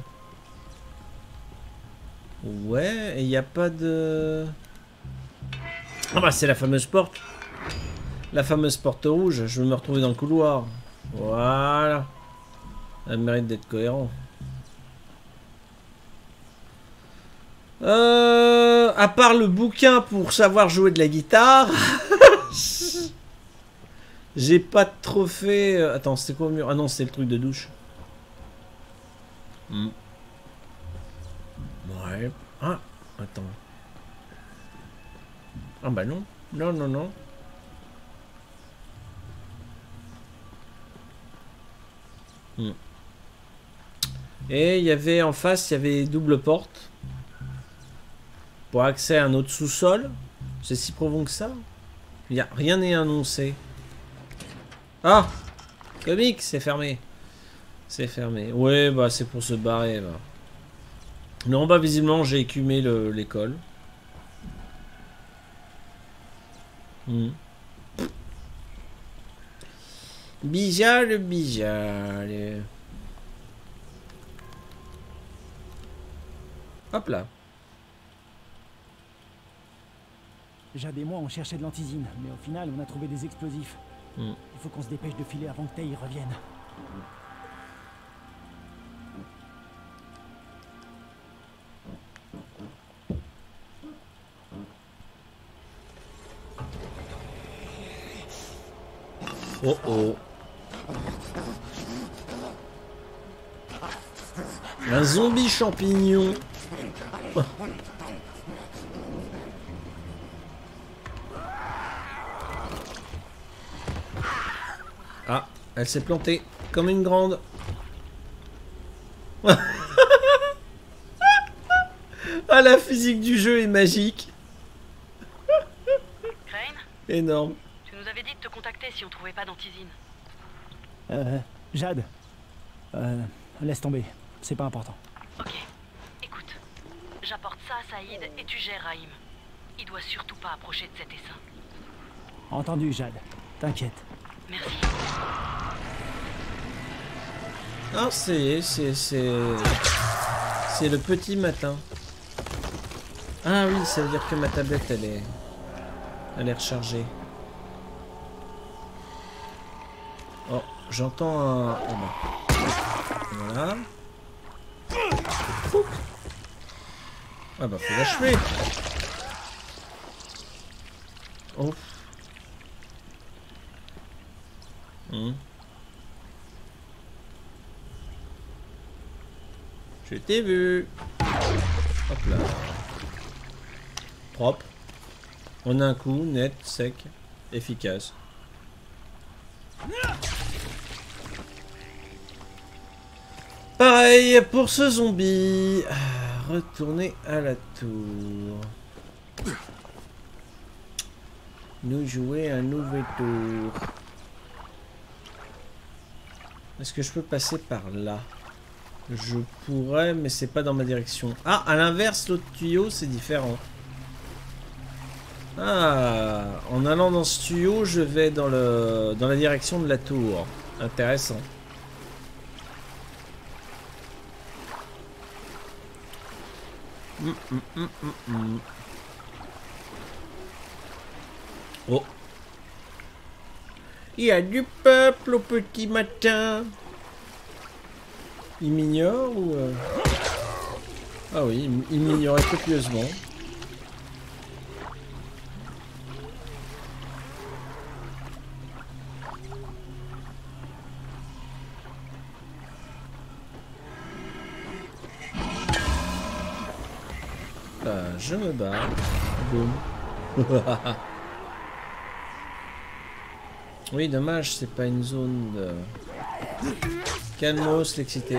Ouais, et il n'y a pas de... Ah bah c'est la fameuse porte. La fameuse porte rouge. Je vais me retrouver dans le couloir. Voilà. Elle mérite d'être cohérent. À part le bouquin pour savoir jouer de la guitare... J'ai pas de trophée... Attends, c'était quoi au mur? Ah non, c'était le truc de douche. Ouais. Ah, attends. Ah bah non. Non, non, non. Et il y avait en face, il y avait double porte. Pour accès à un autre sous-sol. C'est si profond que ça? Rien n'est annoncé. Ah! Comique, c'est fermé. C'est fermé. Ouais, bah c'est pour se barrer. Bah. Non, bah visiblement j'ai écumé l'école. Bijal, bijal. Hop là. Jade et moi, on cherchait de l'antisine, mais au final, on a trouvé des explosifs. Il faut qu'on se dépêche de filer avant que Taïr revienne. Oh oh. Un zombie champignon. Ah, elle s'est plantée comme une grande. Ah, la physique du jeu est magique. Crane, Énorme. tu nous avais dit de te contacter si on trouvait pas d'antisine. Jade. Laisse tomber. C'est pas important. Ok. Écoute, j'apporte ça à Saïd et tu gères Raïm. Il doit surtout pas approcher de cet essaim. Entendu, Jade. T'inquiète. Merci. Ah, c'est le petit matin. Ah oui, ça veut dire que ma tablette, elle est rechargée. Oh, j'entends un... Oh bah. Voilà. Fouc. Ah bah, faut l'achever. Oh. Je t'ai vu. Hop là. Propre. En un coup, net, sec, efficace. Pareil pour ce zombie. Retourner à la tour. Nous jouer un nouvel tour. Est-ce que je peux passer par là? Je pourrais, mais c'est pas dans ma direction. Ah, à l'inverse, l'autre tuyau, c'est différent. Ah, en allant dans ce tuyau, je vais dans la direction de la tour. Intéressant. Oh. Il y a du peuple au petit matin. Il m'ignore ou... Ah oui, il m'ignorait copieusement. Je me barre. Boum. Oui, dommage, c'est pas une zone de... Calmos, l'excité.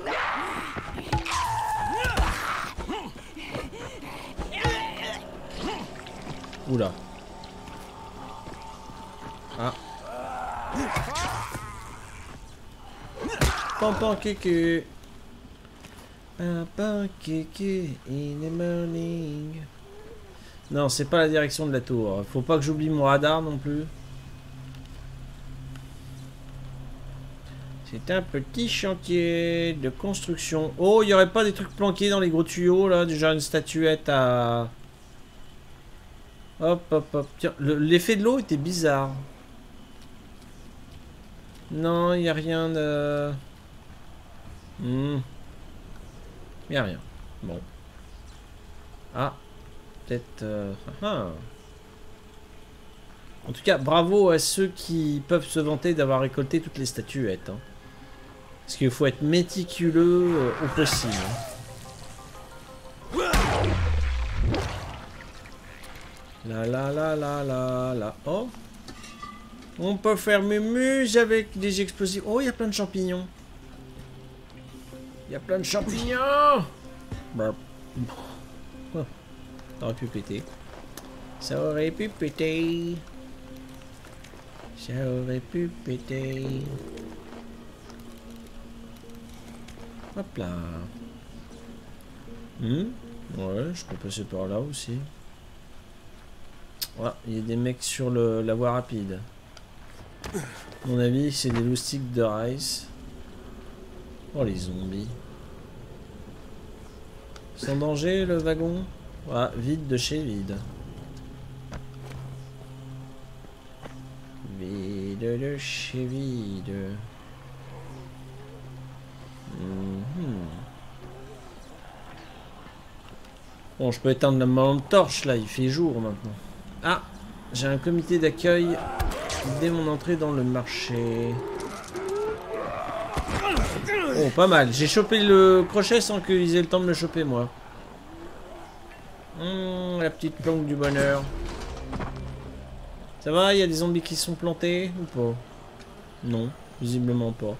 Oula. Ah. Pampan kéké. Pampan kéké in the morning. Non, c'est pas la direction de la tour. Faut pas que j'oublie mon radar non plus. C'est un petit chantier de construction. Oh, il y aurait pas des trucs planqués dans les gros tuyaux là, déjà une statuette à... Hop, hop, hop. Tiens, l'effet de l'eau était bizarre. Non, il n'y a rien de... Il n'y a rien. Bon. Ah. Peut-être... En tout cas, bravo à ceux qui peuvent se vanter d'avoir récolté toutes les statuettes. Hein. Parce qu'il faut être méticuleux au possible. La la la la la la. Oh. On peut faire mémuse avec des explosifs. Oh, il y a plein de champignons. Il y a plein de champignons. Bah. Oh. Ça aurait pu péter. Ça aurait pu péter. Ça aurait pu péter. Hop là. Ouais, je peux passer par là aussi. Ouais, il y a des mecs sur la voie rapide. À mon avis, c'est des loustiques de Rice. Oh, les zombies. Sans danger, le wagon? Ah, vide de chez vide. Vide de chez vide. Bon, je peux éteindre la lampe torche là, il fait jour maintenant. Ah, j'ai un comité d'accueil dès mon entrée dans le marché. Oh, pas mal. J'ai chopé le crochet sans qu'ils aient le temps de me choper, moi. La petite planque du bonheur. Ça va, il y a des zombies qui sont plantés ou pas? Non, visiblement pas.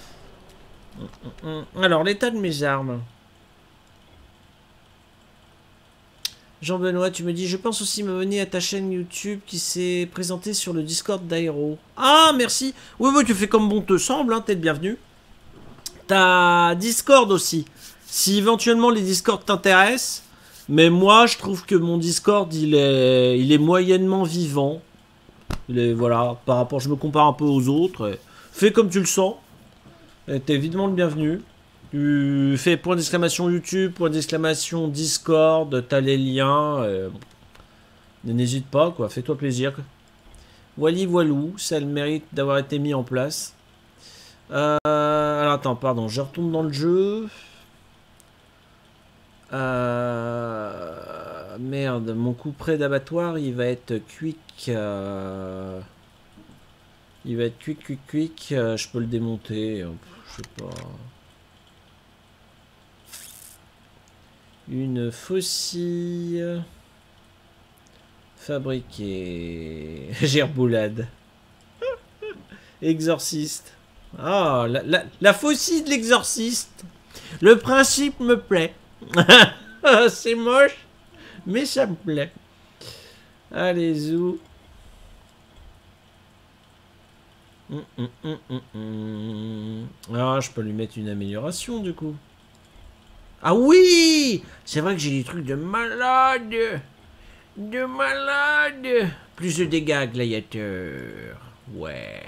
Alors, l'état de mes armes. Jean-Benoît, tu me dis, je pense aussi m'abonner à ta chaîne YouTube qui s'est présentée sur le Discord d'Aéro. Ah, merci. Oui, oui, tu fais comme bon te semble, hein, t'es le bienvenu. T'as Discord aussi. Si éventuellement les Discord t'intéressent, mais moi, je trouve que mon Discord, il est moyennement vivant. Voilà, par rapport, je me compare un peu aux autres. Fais comme tu le sens. T'es évidemment le bienvenu. Tu fais point d'exclamation YouTube, point d'exclamation Discord, t'as les liens. N'hésite pas, quoi, fais-toi plaisir. Wally voilou, ça a le mérite d'avoir été mis en place. Alors attends, pardon, je retourne dans le jeu. Merde, mon coup près d'abattoir, il va être quick. Il va être quick. Je peux le démonter. Je sais pas. Une faucille fabriquée. Gerboulade. Exorciste. Ah, la faucille de l'exorciste. Le principe me plaît. C'est moche, mais ça me plaît. Allez, zou. Ah, je peux lui mettre une amélioration du coup. Ah oui, c'est vrai que j'ai des trucs de malade. De malade. Plus de dégâts, gladiateur. Ouais.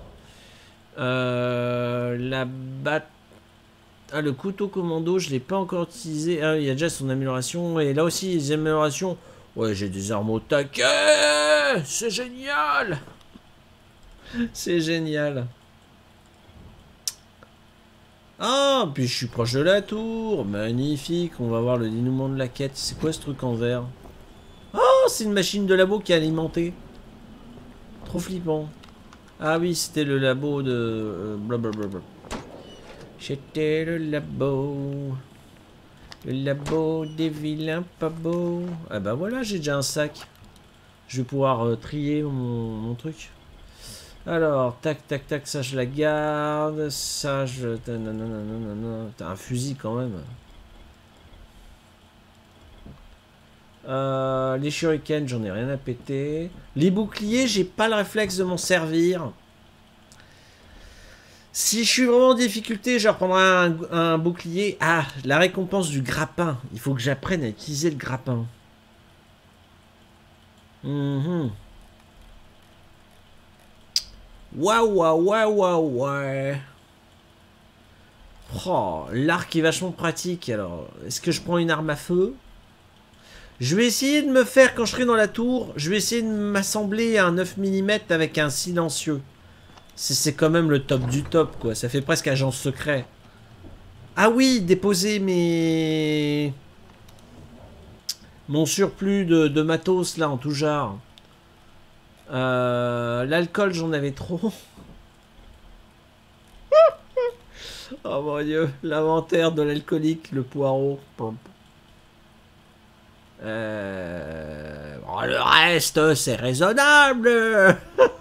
La batte. Ah, le couteau commando, je l'ai pas encore utilisé. Ah, il y a déjà son amélioration. Et là aussi, les améliorations. Ouais, j'ai des armes au taquet. C'est génial. C'est génial. Ah, puis je suis proche de la tour. Magnifique. On va voir le dénouement de la quête. C'est quoi ce truc en vert? Oh, c'est une machine de labo qui est alimentée. Trop flippant. Ah oui, c'était le labo de... blablabla. C'était le labo. Le labo des vilains pas beaux. Ah bah voilà, j'ai déjà un sac. Je vais pouvoir trier mon truc. Alors, tac, tac, tac, ça je la garde. Ça je... T'as un fusil quand même. Les shurikens, j'en ai rien à péter. Les boucliers, j'ai pas le réflexe de m'en servir. Si je suis vraiment en difficulté, je reprendrai un bouclier. Ah, la récompense du grappin. Il faut que j'apprenne à utiliser le grappin. Waouh, waouh, waouh, waouh, ouais. Oh, l'arc est vachement pratique. Alors, est-ce que je prends une arme à feu? Je vais essayer de me faire, quand je serai dans la tour, je vais essayer de m'assembler un 9 mm avec un silencieux. C'est quand même le top du top, quoi. Ça fait presque agent secret. Ah oui, déposer mon surplus de matos, là, en tout genre. L'alcool, j'en avais trop. Oh mon Dieu, l'inventaire de l'alcoolique, le poireau. Bon, le reste, c'est raisonnable.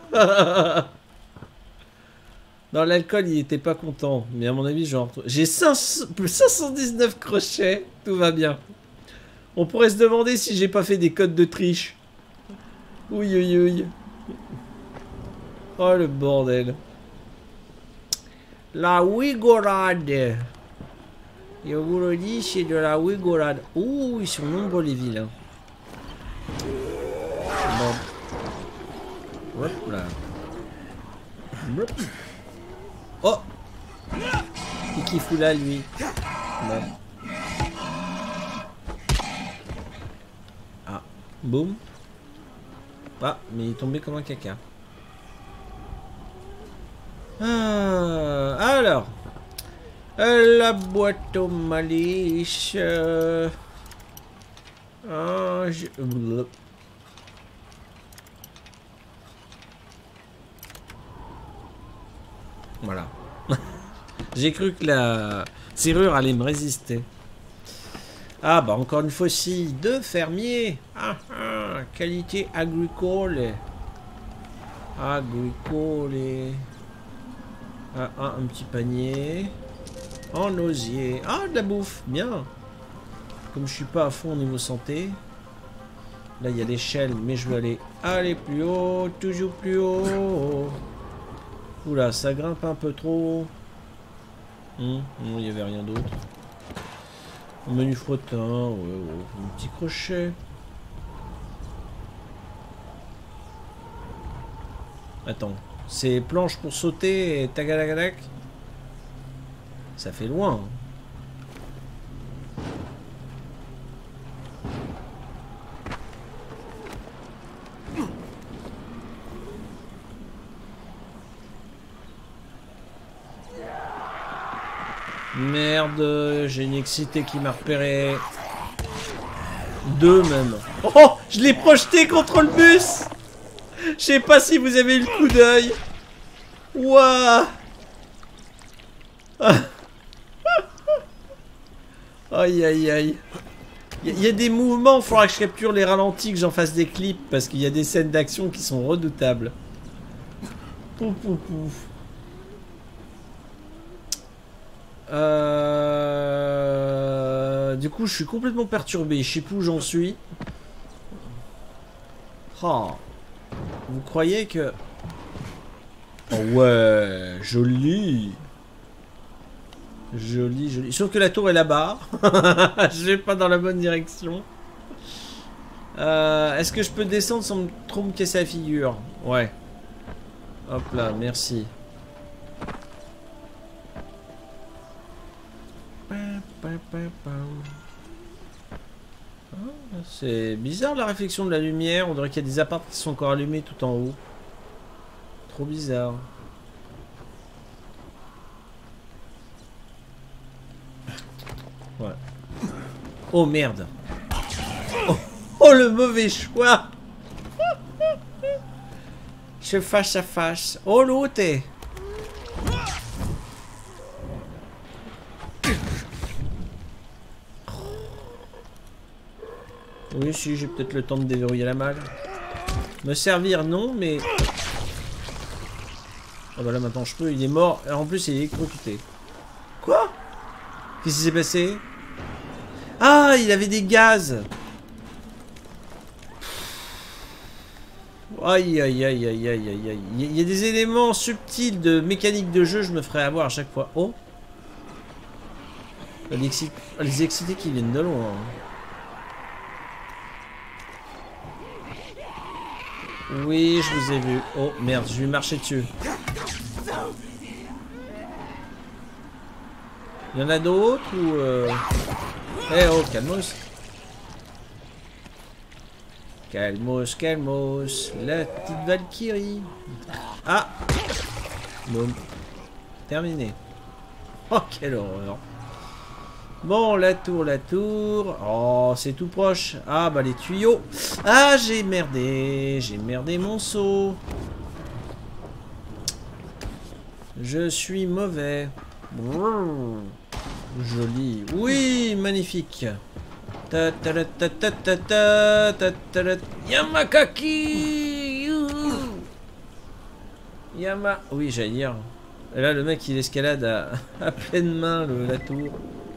Dans l'alcool, il était pas content. Mais à mon avis, genre... J'ai 519 crochets. Tout va bien. On pourrait se demander si j'ai pas fait des codes de triche. Oui, oui, oui. Oh, le bordel. La wigorade. Et on vous le dit, c'est de la wigorade. Ouh, ils sont nombreux les villes. Bon. Hop là. Hop. Oh! Qu'est-ce qu'il fout là, lui? Bon. Ah, boum. Ah, mais il est tombé comme un caca. Ah, alors. La boîte aux malices. Voilà. J'ai cru que la serrure allait me résister. Ah bah encore une faucille de fermier. Ah ah, qualité agricole. Agricole. Ah, ah, un petit panier. En osier. Ah, de la bouffe. Bien. Comme je suis pas à fond au niveau santé. Là, il y a l'échelle, mais je vais aller plus haut. Toujours plus haut. Oula, ça grimpe un peu trop. Non, il n'y avait rien d'autre. Menu frottin, ouais, un petit crochet. Attends, c'est planche pour sauter et tagalagalac. Ça fait loin. Merde, j'ai une excité qui m'a repéré. Deux même. Oh, je l'ai projeté contre le bus. Je sais pas si vous avez eu le coup d'œil. Waouh. Aïe aïe aïe. Il y a des mouvements, il faudra que je capture les ralentis, que j'en fasse des clips, parce qu'il y a des scènes d'action qui sont redoutables. Pouf pouf pouf. Du coup, je suis complètement perturbé. Je sais plus où j'en suis. Oh. Vous croyez que... Oh ouais, joli. Joli, joli. Sauf que la tour est là-bas. Je vais pas dans la bonne direction. Est-ce que je peux descendre sans trop me casser la figure? Ouais. Hop là, merci. C'est bizarre la réflexion de la lumière. On dirait qu'il y a des apparts qui sont encore allumés tout en haut. Trop bizarre. Ouais. Oh merde. Oh, oh le mauvais choix. Je face à face. Oh l'autre. Oui, si, j'ai peut-être le temps de déverrouiller la malle. Me servir, non, mais... Ah bah là maintenant je peux, il est mort. Et en plus il est électrocuté. Quoi? Qu'est-ce qui s'est passé? Ah, il avait des gaz. Aïe aïe aïe aïe aïe aïe aïe. Il y a des éléments subtils de mécanique de jeu, je me ferais avoir à chaque fois. Oh, les excités qui viennent de loin. Oui, je vous ai vu. Oh merde, je vais marcher dessus. Il y en a d'autres ou Eh oh, calmos. Calmos, calmos. La petite Valkyrie. Ah. Boum. Terminé. Oh, quelle horreur. Bon, la tour, la tour. Oh, c'est tout proche. Ah, bah les tuyaux. Ah, j'ai merdé. J'ai merdé mon seau. Je suis mauvais. Joli. Oui, magnifique. Ta ta ta ta ta ta ta ta ta ta. Yamakaki. Youhou. Yama. Oui, j'allais dire. Et là, le mec, il escalade à pleine main la tour.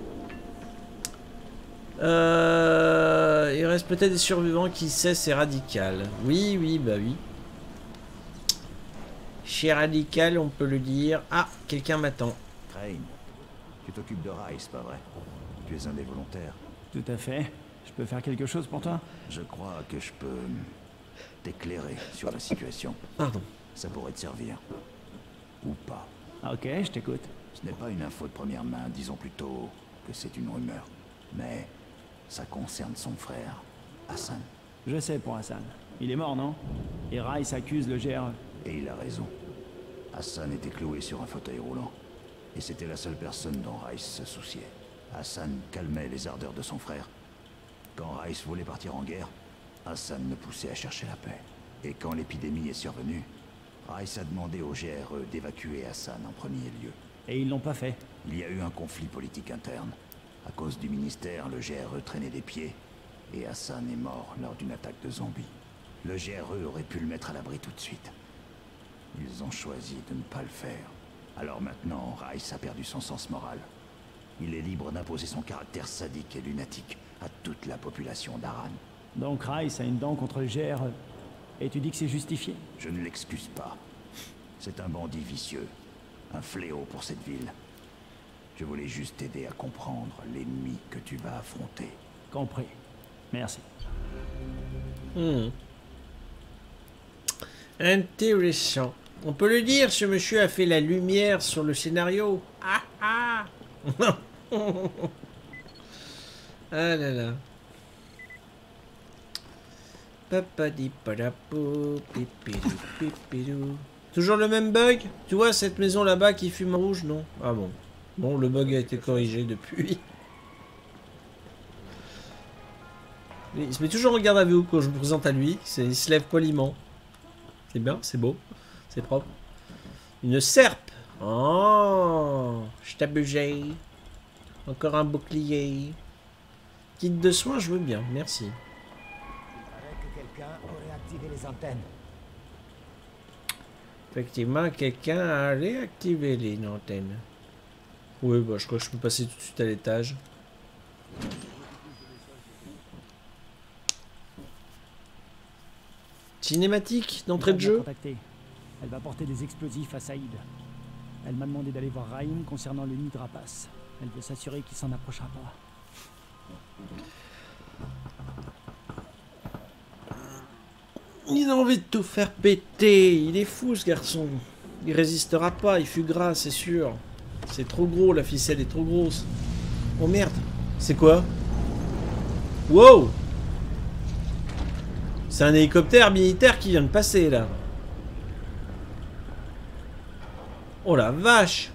Il reste peut-être des survivants, qui sait, c'est Radical. Oui, oui, bah oui. Chez Radical, on peut le dire. Ah, quelqu'un m'attend. Crane, tu t'occupes de Rice, pas vrai? Tu es un des volontaires. Tout à fait. Je peux faire quelque chose pour toi? Je crois que je peux t'éclairer sur la situation. Pardon. Ça pourrait te servir. Ou pas. Ah, ok, je t'écoute. Ce n'est pas une info de première main, disons plutôt que c'est une rumeur. Mais ça concerne son frère, Hassan. Je sais pour Hassan. Il est mort, non? Et Rice accuse le GRE. Et il a raison. Hassan était cloué sur un fauteuil roulant. Et c'était la seule personne dont Rice se souciait. Hassan calmait les ardeurs de son frère. Quand Rice voulait partir en guerre, Hassan le poussait à chercher la paix. Et quand l'épidémie est survenue, Rice a demandé au GRE d'évacuer Hassan en premier lieu. Et ils l'ont pas fait. Il y a eu un conflit politique interne. À cause du ministère, le GRE traînait des pieds. Et Hassan est mort lors d'une attaque de zombies. Le GRE aurait pu le mettre à l'abri tout de suite. Ils ont choisi de ne pas le faire. Alors maintenant, Rice a perdu son sens moral. Il est libre d'imposer son caractère sadique et lunatique à toute la population d'Aran. Donc Rice a une dent contre le GRE. Et tu dis que c'est justifié? Je ne l'excuse pas. C'est un bandit vicieux. Un fléau pour cette ville. Je voulais juste t'aider à comprendre l'ennemi que tu vas affronter. Compris. Merci. Intéressant. On peut le dire, ce monsieur a fait la lumière sur le scénario. Ah ah. Ah là là. Toujours le même bug? Tu vois cette maison là-bas qui fume rouge? Non. Ah bon. Bon, le bug a été corrigé depuis. Il se met toujours en garde à vue quand je me présente à lui. Il se lève poliment. C'est bien, c'est beau, c'est propre. Une serpe. Oh, je t'abusais. Encore un bouclier. Kit de soins, je veux bien, merci. Il paraît que quelqu'un aurait activé les antennes. Effectivement, quelqu'un a réactivé les antennes. Oui, bah, je crois que je peux passer tout de suite à l'étage. Cinématique d'entrée de jeu. Elle va porter des explosifs à Saïd. Elle m'a demandé d'aller voir Rahim concernant le nid de rapace. Elle veut s'assurer qu'il s'en approchera pas. Il a envie de tout faire péter. Il est fou ce garçon. Il résistera pas, il fuguera, c'est sûr. C'est trop gros, la ficelle est trop grosse. Oh merde. C'est quoi? Wow! C'est un hélicoptère militaire qui vient de passer là. Oh la vache!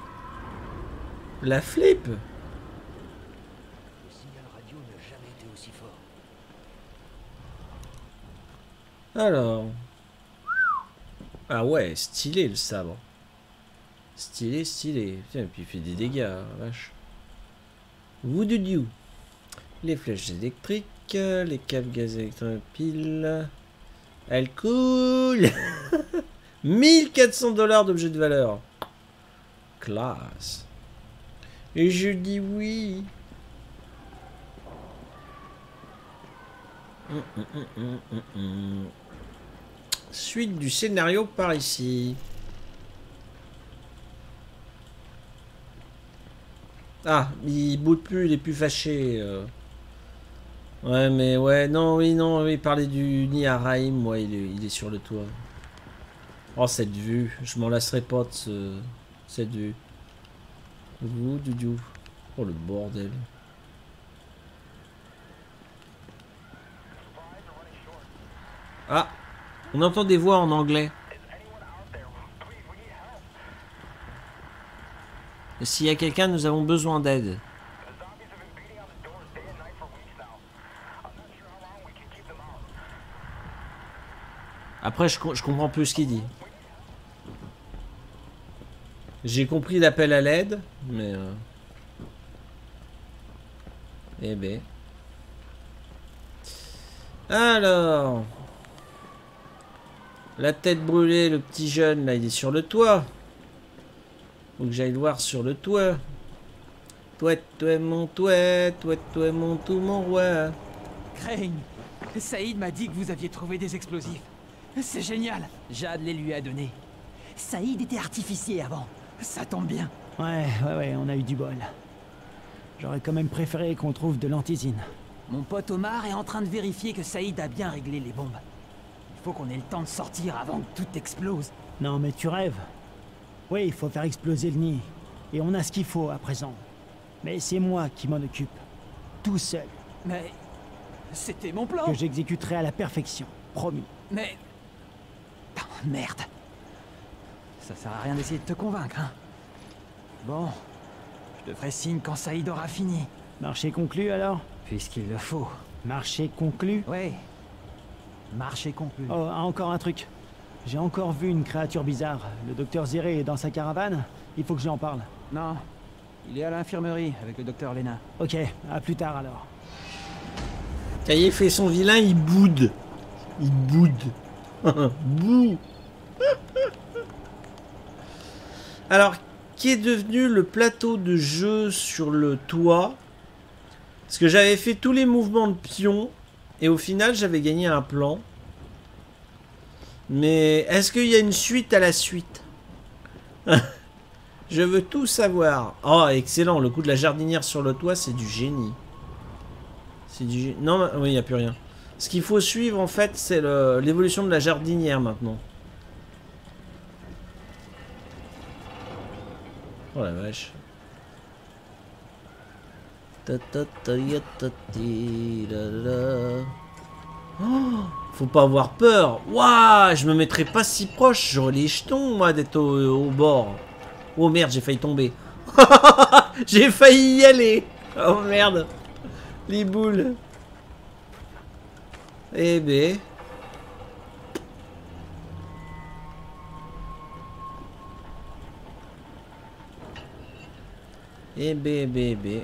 La flip! Le signal radio n'a jamais été aussi fort. Alors. Ah ouais, stylé le sabre. Stylé, stylé. Tiens, et puis il fait des dégâts, vache. Voodoo Dew. Les flèches électriques, les câbles gaz électriques, piles. Elle coule. 1400 $ d'objets de valeur. Classe. Et je dis oui. Suite du scénario par ici. Ah, il boude plus, il est plus fâché. Ouais, mais ouais, non, oui, parler du Nihilraim, ouais, il est sur le toit. Oh, cette vue, je m'en lasserai pas de cette vue. Oh, le bordel. Ah, on entend des voix en anglais. Et s'il y a quelqu'un, nous avons besoin d'aide. Après, je comprends plus ce qu'il dit. J'ai compris l'appel à l'aide, mais... Eh ben... Alors... La tête brûlée, le petit jeune, là, il est sur le toit. Faut que j'aille le voir sur le toit. Toi, mon toit, toi, mon tout, mon roi. Crane, Saïd m'a dit que vous aviez trouvé des explosifs. C'est génial. Jade les lui a donnés. Saïd était artificier avant. Ça tombe bien. Ouais, on a eu du bol. J'aurais quand même préféré qu'on trouve de l'antisine. Mon pote Omar est en train de vérifier que Saïd a bien réglé les bombes. Il faut qu'on ait le temps de sortir avant que tout explose. Non, mais tu rêves. Oui, il faut faire exploser le nid. Et on a ce qu'il faut à présent. Mais c'est moi qui m'en occupe. Tout seul. Mais... c'était mon plan. Que j'exécuterai à la perfection. Promis. Mais... oh, merde. Ça sert à rien d'essayer de te convaincre, hein. Bon. Je te ferai signe quand Saïd aura fini. Marché conclu, alors? Puisqu'il le faut. Marché conclu? Oui. Marché conclu. Oh, encore un truc. J'ai encore vu une créature bizarre. Le docteur Zéré est dans sa caravane. Il faut que j'en parle. Non. Il est à l'infirmerie avec le docteur Lena. Ok, à plus tard alors. Caillé fait son vilain, il boude. Il boude. Bouh. Alors, qui est devenu le plateau de jeu sur le toit? Parce que j'avais fait tous les mouvements de pion. Et au final, j'avais gagné un plan. Mais est-ce qu'il y a une suite à la suite? Je veux tout savoir. Oh, excellent. Le coup de la jardinière sur le toit, c'est du génie. C'est du génie. Non, oui, il n'y a plus rien. Ce qu'il faut suivre, en fait, c'est l'évolution de la jardinière, maintenant. Oh la vache. Oh, faut pas avoir peur. Waouh, je me mettrais pas si proche. J'aurais les jetons, moi, d'être au bord. Oh merde, j'ai failli tomber. J'ai failli y aller. Oh merde. Les boules. Eh ben. Eh ben.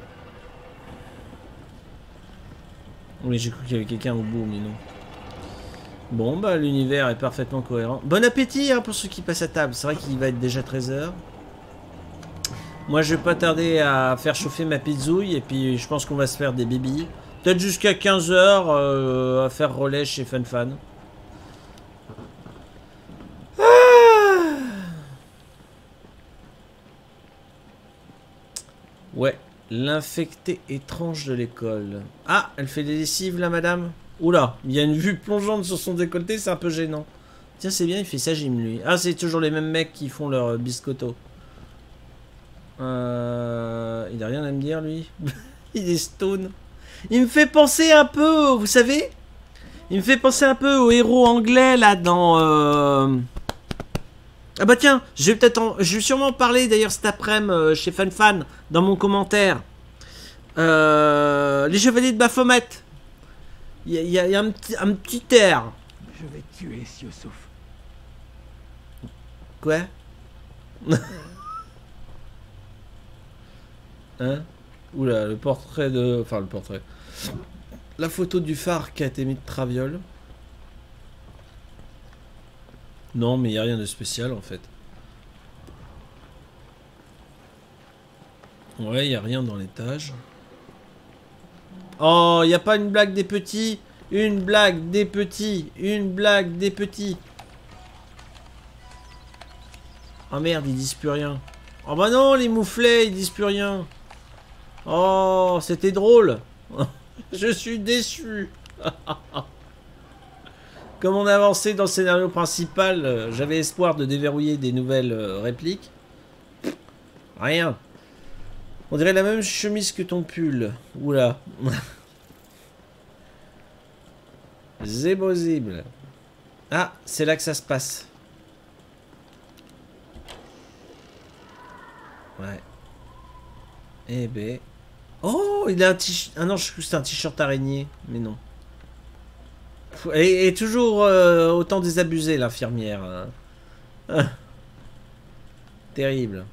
Oui, j'ai cru qu'il y avait quelqu'un au bout, mais non. Bon, bah, l'univers est parfaitement cohérent. Bon appétit, hein, pour ceux qui passent à table. C'est vrai qu'il va être déjà 13 h. Moi, je vais pas tarder à faire chauffer ma pizzouille. Et puis, je pense qu'on va se faire des bébés. Peut-être jusqu'à 15 h à faire relais chez FunFan. Ouais. L'infecté étrange de l'école. Ah, elle fait des lessives, là, madame. Oula, il y a une vue plongeante sur son décolleté, c'est un peu gênant. Tiens, c'est bien, il fait sa gym, lui. Ah, c'est toujours les mêmes mecs qui font leur biscotto. Il a rien à me dire, lui. Il est stone. Il me fait penser un peu, vous savez, il me fait penser un peu au héros anglais, là, dans... Ah bah tiens, je vais sûrement parler d'ailleurs cet après-midi chez FunFan, dans mon commentaire. Les Chevaliers de Baphomet. Il y a un petit air. Je vais tuer Youssouf. Quoi? Hein? Oula, le portrait de... Enfin, le portrait. La photo du phare qui a été mis de traviole. Non, mais il n'y a rien de spécial en fait. Ouais, il n'y a rien dans l'étage. Oh, il n'y a pas une blague des petits. Une blague des petits. Une blague des petits. Oh merde, ils disent plus rien. Oh bah non, les mouflets, ils disent plus rien. Oh, c'était drôle. Je suis déçu. Comme on avançait dans le scénario principal, j'avais espoir de déverrouiller des nouvelles répliques. Rien. On dirait la même chemise que ton pull. Oula. C'est possible. Ah, c'est là que ça se passe. Ouais. Eh ben... Oh, il a un t-shirt... Ah non, je crois que c'est un t-shirt araignée. Mais non. Et toujours autant désabusée, l'infirmière. Ah. Terrible.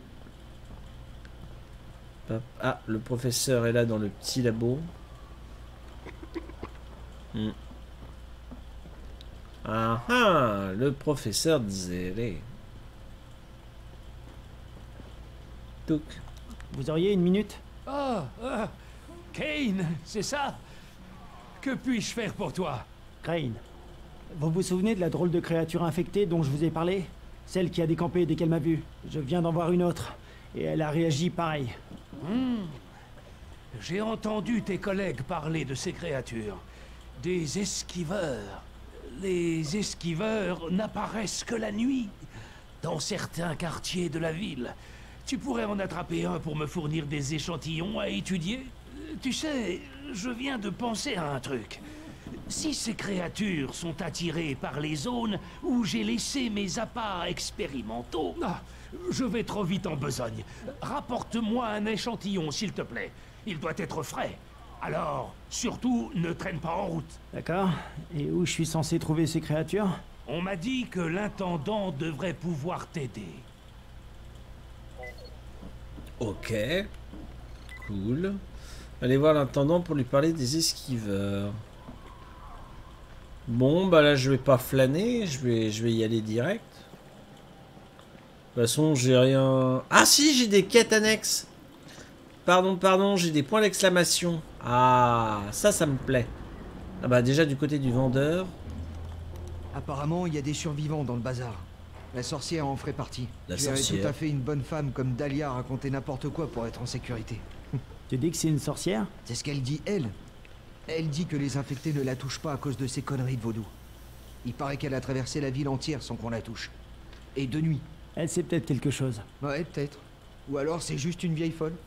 Ah, le professeur est là dans le petit labo. Ah ah, le professeur Zélé. Touc. Vous auriez une minute? Kane, c'est ça? Que puis-je faire pour toi? Crane, vous vous souvenez de la drôle de créature infectée dont je vous ai parlé? Celle qui a décampé dès qu'elle m'a vu. Je viens d'en voir une autre, et elle a réagi pareil. J'ai entendu tes collègues parler de ces créatures. Des esquiveurs. Les esquiveurs n'apparaissent que la nuit, dans certains quartiers de la ville. Tu pourrais en attraper un pour me fournir des échantillons à étudier? Tu sais, je viens de penser à un truc. Si ces créatures sont attirées par les zones où j'ai laissé mes appâts expérimentaux... je vais trop vite en besogne. Rapporte-moi un échantillon, s'il te plaît. Il doit être frais. Alors, surtout, ne traîne pas en route. D'accord. Et où je suis censé trouver ces créatures? On m'a dit que l'intendant devrait pouvoir t'aider. Ok. Cool. Allez voir l'intendant pour lui parler des esquiveurs. Bon, bah là, je vais pas flâner. Je vais y aller direct. De toute façon, j'ai rien... Ah si, j'ai des quêtes annexes. Pardon, j'ai des points d'exclamation. Ah, ça me plaît. Ah bah déjà du côté du vendeur. Apparemment, il y a des survivants dans le bazar. La sorcière en ferait partie. La Je verrais sorcière. tout à fait une bonne femme comme Dahlia raconter n'importe quoi pour être en sécurité. Tu dis que c'est une sorcière? C'est ce qu'elle dit, elle. Elle dit que les infectés ne la touchent pas à cause de ses conneries de vaudou. Il paraît qu'elle a traversé la ville entière sans qu'on la touche. Et de nuit. Elle sait peut-être quelque chose. Ouais, peut-être. Ou alors c'est juste une vieille folle.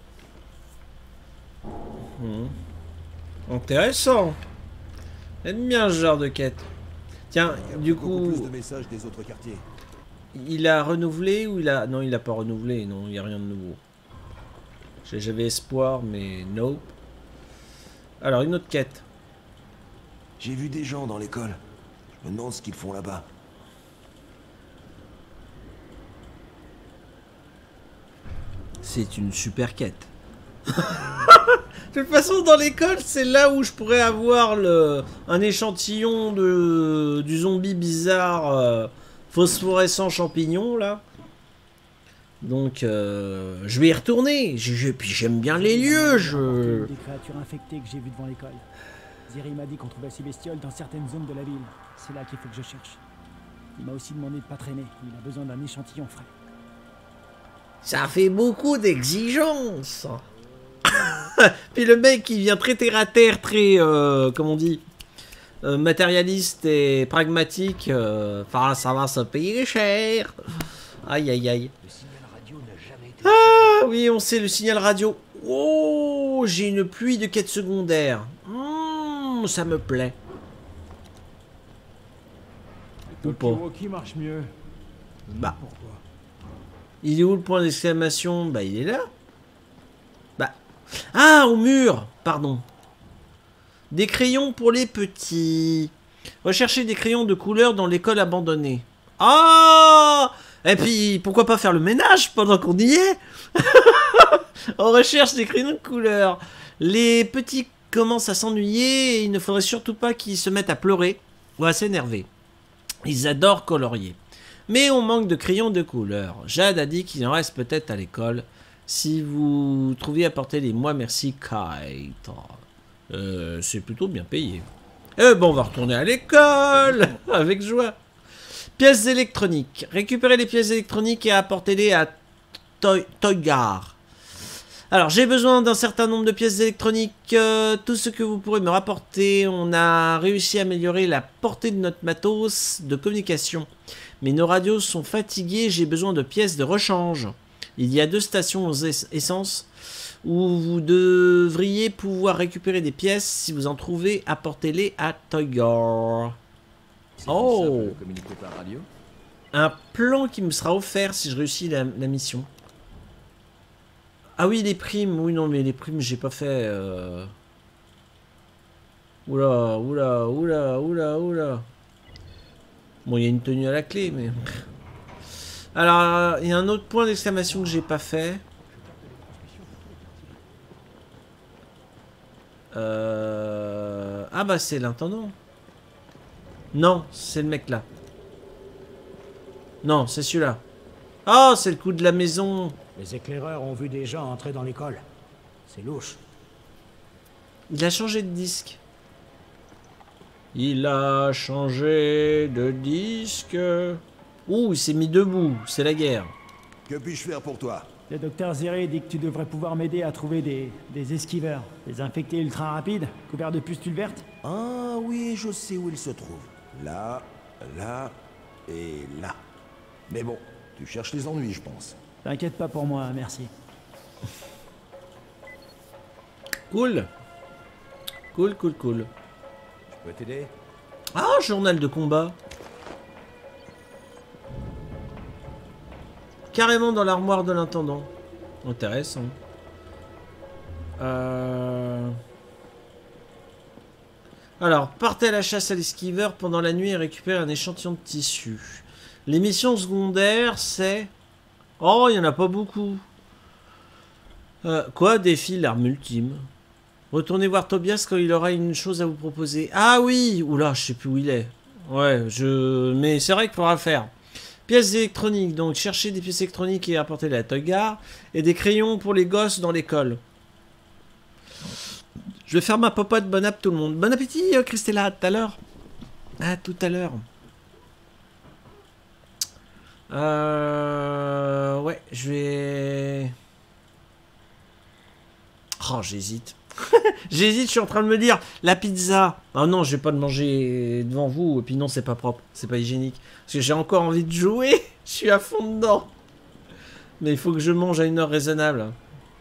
Intéressant. J'aime bien ce genre de quête. Tiens, du coup... plus de messages des autres quartiers. Il a renouvelé ou il a... Non, il a pas renouvelé. Non, il n'y a rien de nouveau. J'avais espoir, mais no. Alors, une autre quête. J'ai vu des gens dans l'école. Je me demande ce qu'ils font là-bas. C'est une super quête. De toute façon, dans l'école, c'est là où je pourrais avoir un échantillon du zombie bizarre phosphorescent champignon, là. Donc, je vais y retourner. Puis j'aime bien les lieux. Des créatures infectées que j'ai vues devant l'école. Ziri m'a dit qu'on trouvait ces bestioles dans certaines zones de la ville. C'est là qu'il faut que je cherche. Il m'a aussi demandé de pas traîner. Il a besoin d'un échantillon frais. Ça fait beaucoup d'exigences. Puis le mec qui vient très terre à terre, très, comment on dit, matérialiste et pragmatique. Enfin, ça va se payer cher. Aïe, aïe, aïe. Ah oui, on sait, le signal radio. Oh, j'ai une pluie de quêtes secondaires. Ça me plaît. Ou pas. Qui marche mieux. Bah. Il est où le point d'exclamation? Bah, il est là. Bah. Ah, au mur. Pardon. Des crayons pour les petits. Rechercher des crayons de couleur dans l'école abandonnée. Ah! Et puis, pourquoi pas faire le ménage pendant qu'on y est? On recherche des crayons de couleur. Les petits commencent à s'ennuyer et il ne faudrait surtout pas qu'ils se mettent à pleurer ou à s'énerver. Ils adorent colorier. Mais on manque de crayons de couleur. Jade a dit qu'il en reste peut-être à l'école. Si vous trouviez à porter les moi merci Kite. C'est plutôt bien payé. Bon, on va retourner à l'école avec joie. Pièces électroniques. Récupérez les pièces électroniques et apportez-les à Toygar. Alors, j'ai besoin d'un certain nombre de pièces électroniques. Tout ce que vous pourrez me rapporter. On a réussi à améliorer la portée de notre matos de communication. Mais nos radios sont fatiguées. J'ai besoin de pièces de rechange. Il y a 2 stations essence où vous devriez pouvoir récupérer des pièces. Si vous en trouvez, apportez-les à Toygar. Oh! Un plan qui me sera offert si je réussis la mission. Ah oui, les primes. Oui, non, mais les primes, j'ai pas fait. Oula. Bon, il y a une tenue à la clé, mais... Alors, il y a un autre point d'exclamation que j'ai pas fait. Ah bah, c'est l'intendant. Non, c'est le mec là. Non, c'est celui-là. Oh, c'est le coup de la maison. Les éclaireurs ont vu des gens entrer dans l'école. C'est louche. Il a changé de disque. Il a changé de disque. Ouh, il s'est mis debout. C'est la guerre. Que puis-je faire pour toi? Le docteur Zéré dit que tu devrais pouvoir m'aider à trouver des esquiveurs. Des infectés ultra rapides, couverts de pustules vertes. Ah oui, je sais où ils se trouvent. Là, là et là. Mais bon, tu cherches les ennuis, je pense. T'inquiète pas pour moi, merci. Cool. Cool. Je peux t'aider? Ah, journal de combat. Carrément dans l'armoire de l'intendant. Intéressant. Alors, partez à la chasse à l'esquiveur pendant la nuit et récupérez un échantillon de tissu. Les missions secondaires, c'est... Oh, il n'y en a pas beaucoup. Quoi? Défi l'arme ultime. Retournez voir Tobias quand il aura une chose à vous proposer. Ah oui! Oula, je sais plus où il est. Ouais, mais c'est vrai qu'il faudra le faire. Pièces électroniques, donc cherchez des pièces électroniques et apportez-les à Toygar. Et des crayons pour les gosses dans l'école. Je vais faire ma popote, bon app tout le monde. Bon appétit, Christella, à tout à l'heure. À tout à l'heure. Ouais, je vais... Oh, j'hésite. J'hésite, je suis en train de me dire, la pizza. Ah non, je vais pas le manger devant vous. Et puis non, c'est pas propre, c'est pas hygiénique. Parce que j'ai encore envie de jouer. Je suis à fond dedans. Mais il faut que je mange à une heure raisonnable.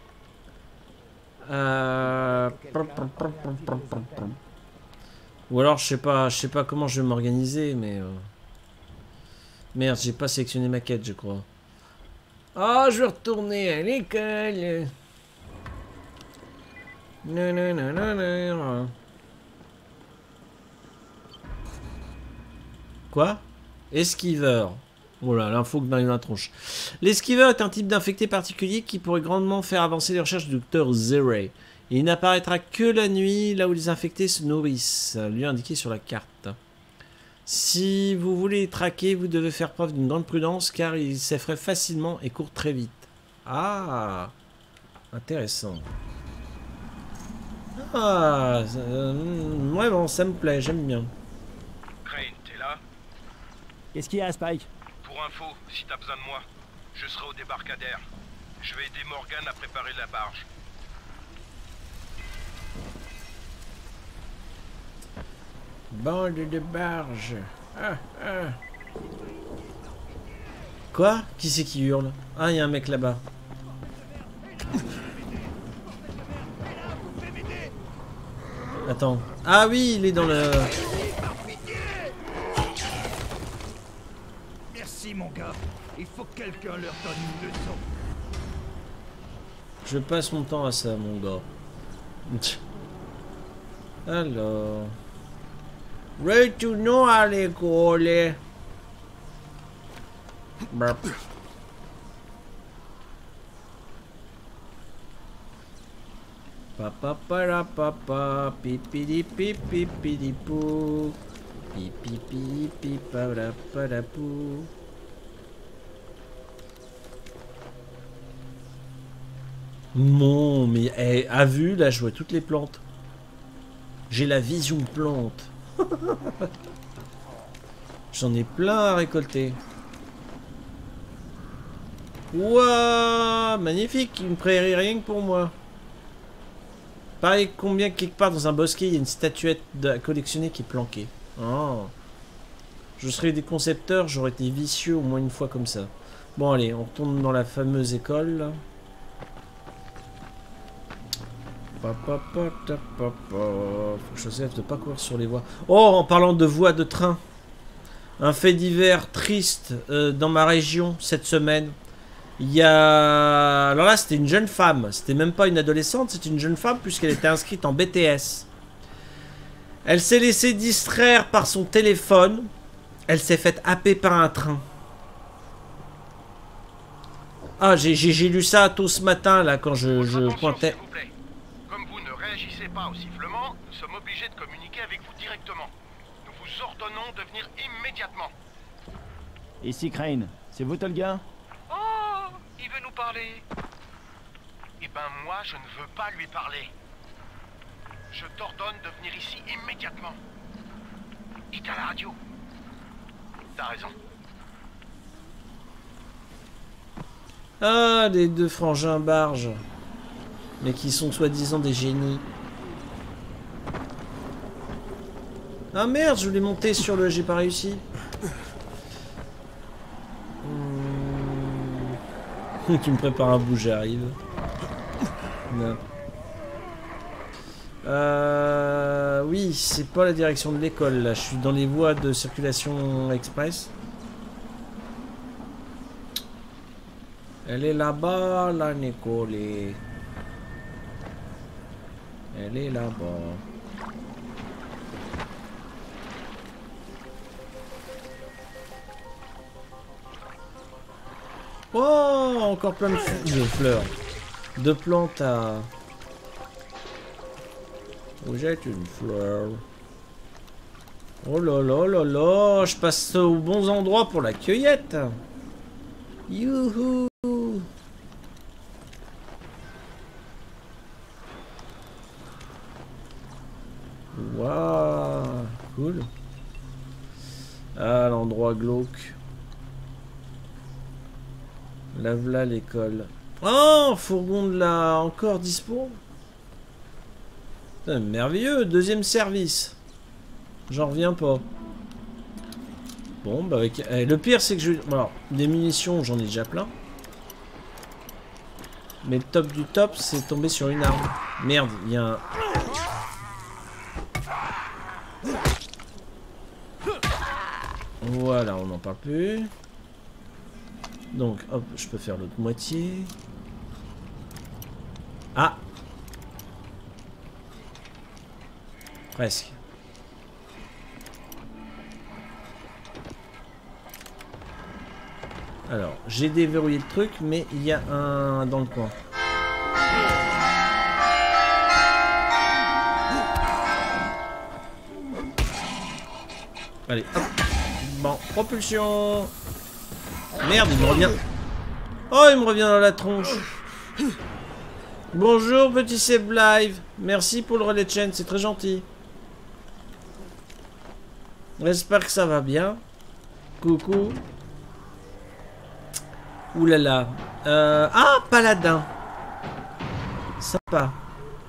Ou alors, je sais pas comment je vais m'organiser, mais... Merde, j'ai pas sélectionné ma quête, je crois. Oh, je vais retourner à l'école. Non. Quoi? Esquiveur. Voilà, l'info que dans la tronche. L'esquiveur est un type d'infecté particulier qui pourrait grandement faire avancer les recherches du docteur Zéré. Il n'apparaîtra que la nuit, là où les infectés se nourrissent, lui indiqué sur la carte. Si vous voulez les traquer, vous devez faire preuve d'une grande prudence car il s'effraie facilement et court très vite. Ah, intéressant. Ah, ouais, bon, ça me plaît, j'aime bien. Crane, t'es là? Qu'est-ce qu'il y a, Spike? Pour info, si t'as besoin de moi, je serai au débarcadère. Je vais aider Morgan à préparer la barge. Bande de barge. Quoi? Qui c'est qui hurle? Ah, il y a un mec là-bas. Attends. Ah oui, il est dans le... Merci mon gars. Il faut que quelqu'un leur donne une leçon. Je passe mon temps à ça, mon gars. Alors... Retournons à l'école. Burp. Papa para papa pipidi pipidi pou pipidi pipara para pou. Non, mais à vue, là, je vois toutes les plantes. J'ai la vision plante. J'en ai plein à récolter. Ouah, magnifique, une prairie rien que pour moi. Pareil, combien quelque part dans un bosquet, il y a une statuette à collectionner qui est planquée. Oh. Je serais des concepteurs, j'aurais été vicieux au moins une fois comme ça. Bon, allez, on retourne dans la fameuse école, là. Faut que je sais de pas courir sur les voies. Oh, en parlant de voies de train. Un fait divers triste dans ma région cette semaine. Il y a... Alors là, c'était une jeune femme. C'était même pas une adolescente, c'était une jeune femme puisqu'elle était inscrite en BTS. Elle s'est laissée distraire par son téléphone. Elle s'est faite happer par un train. Ah, j'ai lu ça tôt ce matin, là, quand je pointais... Comme vous ne réagissez pas au sifflement, nous sommes obligés de communiquer avec vous directement. Nous vous ordonnons de venir immédiatement. Ici Crane, c'est vous Tolga? Oh, il veut nous parler. Eh ben moi, je ne veux pas lui parler. Je t'ordonne de venir ici immédiatement. Quitte à la radio. T'as raison. Ah, les deux frangins barges. Mais qui sont soi-disant des génies. Ah merde, je voulais monter sur le... J'ai pas réussi. Tu me prépares un bout, j'arrive. Non. Oui, c'est pas la direction de l'école, là. Je suis dans les voies de circulation express. Elle est là-bas, la Nicole. Elle est là-bas. Oh, encore plein de fleurs. De plantes à... Vous êtes une fleur. Oh là là là là, je passe aux bons endroits pour la cueillette. Youhou. Waouh, cool. Ah, l'endroit glauque. Là, voilà l'école. Oh, fourgon de la... Encore dispo. Putain, merveilleux, deuxième service. J'en reviens pas. Bon, bah avec... le pire, c'est que je... Alors, des munitions, j'en ai déjà plein. Mais le top du top, c'est tombé sur une arme. Merde, il y a un... Voilà, on n'en parle plus. Donc, hop, je peux faire l'autre moitié. Ah! Presque. Alors, j'ai déverrouillé le truc, mais il y a un dans le coin. Allez, hop. Bon, propulsion. Merde, il me revient. Oh, il me revient dans la tronche. Bonjour, petit Seb Live. Merci pour le relais de chaîne, c'est très gentil. J'espère que ça va bien. Coucou. Oulala. Ah, paladin. Sympa.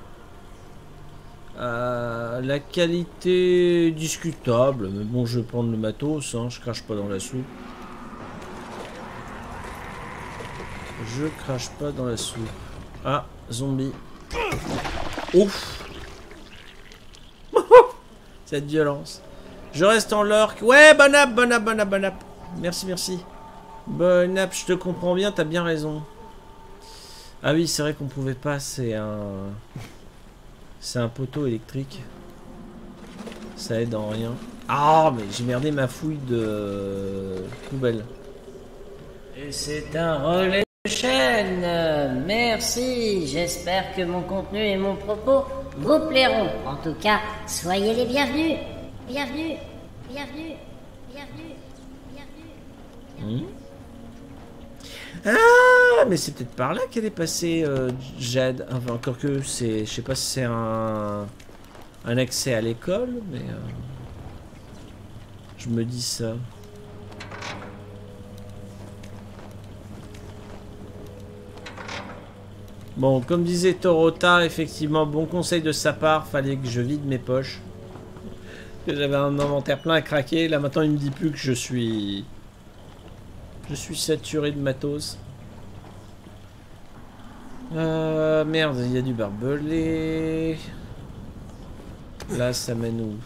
La qualité discutable, mais bon, je vais prendre le matos, hein, je crache pas dans la soupe. Je crache pas dans la soupe. Ah, zombie. Ouf. Cette violence. Je reste en lurk. Ouais, bon app, bon app, bon app, bon app. Merci, merci. Bon app, je te comprends bien, t'as bien raison. Ah oui, c'est vrai qu'on pouvait pas, c'est un poteau électrique. Ça aide en rien. Ah, mais j'ai merdé ma fouille de poubelle. Et c'est un relais de chaîne. Merci. J'espère que mon contenu et mon propos vous plairont. En tout cas, soyez les bienvenus. Bienvenue. Bienvenue. Bienvenue. Bienvenue. Ah, mais c'est peut-être par là qu'elle est passée, Jade. Enfin, encore que c'est... Je sais pas si c'est un accès à l'école, mais... je me dis ça. Bon, comme disait Torota, effectivement, bon conseil de sa part, fallait que je vide mes poches. Que j'avais un inventaire plein à craquer. Là, maintenant, il me dit plus que je suis saturé de matos. Merde, il y a du barbelé. Là, ça mène où?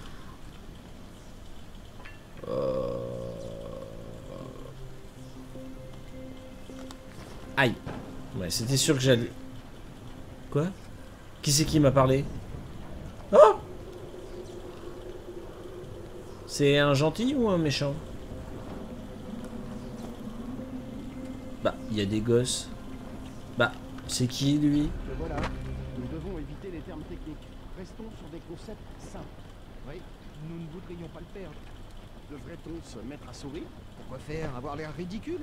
Aïe. Ouais, c'était sûr que j'allais... Quoi? Qui c'est qui m'a parlé? Oh! C'est un gentil ou un méchant? Bah, il y a des gosses. Bah, c'est qui lui? Le voilà. Nous devons éviter les termes techniques. Restons sur des concepts simples. Oui, nous ne voudrions pas le perdre. Devrait-on se mettre à sourire? Pourquoi faire? Avoir l'air ridicule?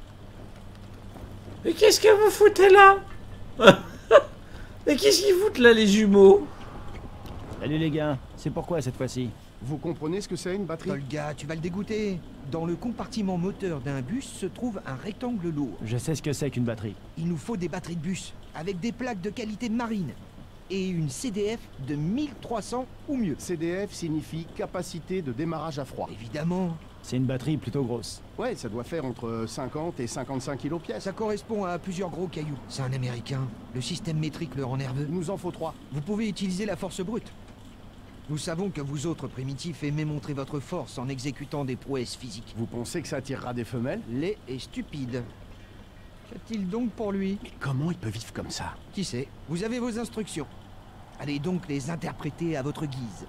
Mais qu'est-ce que vous foutez là? Mais qu'est-ce qu'ils foutent là, les jumeaux? Salut les gars, c'est pourquoi cette fois-ci? Vous comprenez ce que c'est une batterie? Tolga, tu vas le dégoûter. Dans le compartiment moteur d'un bus se trouve un rectangle lourd. Je sais ce que c'est qu'une batterie. Il nous faut des batteries de bus, avec des plaques de qualité marine. Et une CDF de 1300 ou mieux. CDF signifie capacité de démarrage à froid. Évidemment. C'est une batterie plutôt grosse. Ouais, ça doit faire entre 50 et 55 kilos pièce. Ça correspond à plusieurs gros cailloux. C'est un Américain. Le système métrique le rend nerveux. Il nous en faut 3. Vous pouvez utiliser la force brute. Nous savons que vous autres primitifs aimez montrer votre force en exécutant des prouesses physiques. Vous pensez que ça attirera des femelles? Laid et stupide. Qu'a-t-il donc pour lui? Mais comment il peut vivre comme ça? Qui sait? Vous avez vos instructions. Allez donc les interpréter à votre guise.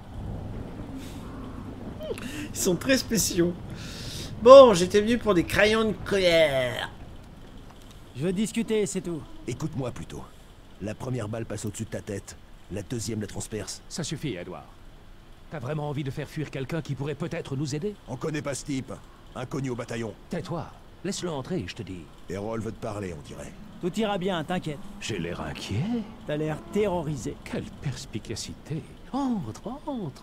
Ils sont très spéciaux. Bon, j'étais venu pour des crayons de colère. Je veux discuter, c'est tout. Écoute-moi plutôt. La première balle passe au-dessus de ta tête. La deuxième la transperce. Ça suffit, Edward. T'as vraiment envie de faire fuir quelqu'un qui pourrait peut-être nous aider? On connaît pas ce type. Inconnu au bataillon. Tais-toi. Laisse-le entrer, je te dis. Errol veut te parler, on dirait. Tout ira bien, t'inquiète. J'ai l'air inquiet. T'as l'air terrorisé. Quelle perspicacité. Entre, entre.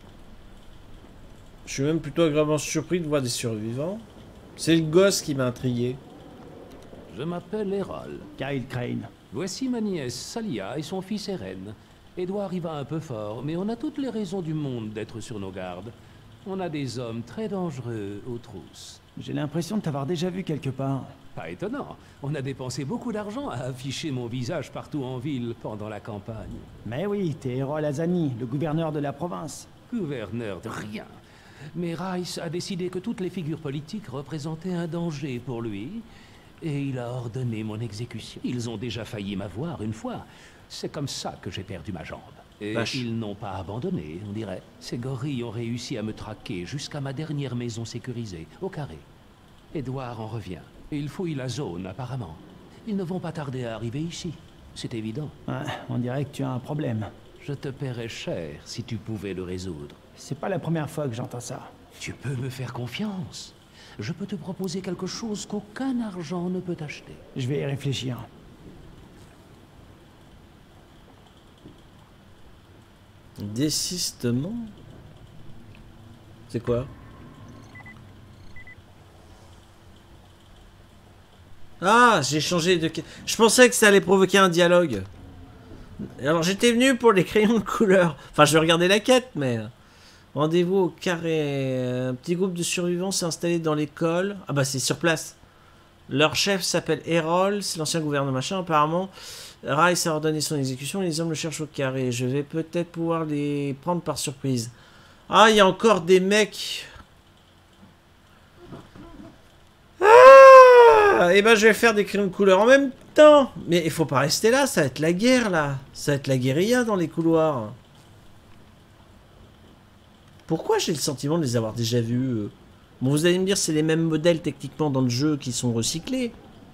Je suis même plutôt agréablement surpris de voir des survivants. C'est le gosse qui m'a intrigué. Je m'appelle Errol. Kyle Crane. Voici ma nièce Salia et son fils Eren. Edouard y va un peu fort, mais on a toutes les raisons du monde d'être sur nos gardes. On a des hommes très dangereux aux trousses. J'ai l'impression de t'avoir déjà vu quelque part. Pas étonnant. On a dépensé beaucoup d'argent à afficher mon visage partout en ville pendant la campagne. Mais oui, t'es Errol Azani, le gouverneur de la province. Gouverneur de rien. Mais Rice a décidé que toutes les figures politiques représentaient un danger pour lui, et il a ordonné mon exécution. Ils ont déjà failli m'avoir une fois. C'est comme ça que j'ai perdu ma jambe. Et ils n'ont pas abandonné, on dirait. Ces gorilles ont réussi à me traquer jusqu'à ma dernière maison sécurisée, au carré. Edouard en revient. Il fouille la zone, apparemment. Ils ne vont pas tarder à arriver ici. C'est évident. Ouais, on dirait que tu as un problème. Je te paierais cher si tu pouvais le résoudre. C'est pas la première fois que j'entends ça. Tu peux me faire confiance. Je peux te proposer quelque chose qu'aucun argent ne peut acheter. Je vais y réfléchir. Désistement? C'est quoi? Ah, j'ai changé de... Je pensais que ça allait provoquer un dialogue. Alors j'étais venu pour les crayons de couleur. Enfin, je vais regarder la quête, mais... Rendez-vous au carré. Un petit groupe de survivants s'est installé dans l'école. Ah bah c'est sur place. Leur chef s'appelle Errol, c'est l'ancien gouverneur machin apparemment. Rice a ordonné son exécution, les hommes le cherchent au carré. Je vais peut-être pouvoir les prendre par surprise. Ah, il y a encore des mecs. Ah, et ben je vais faire des crayons de couleur en même temps. Mais il faut pas rester là, ça va être la guerre là. Ça va être la guérilla dans les couloirs. Pourquoi j'ai le sentiment de les avoir déjà vus? Bon, vous allez me dire, c'est les mêmes modèles techniquement dans le jeu qui sont recyclés.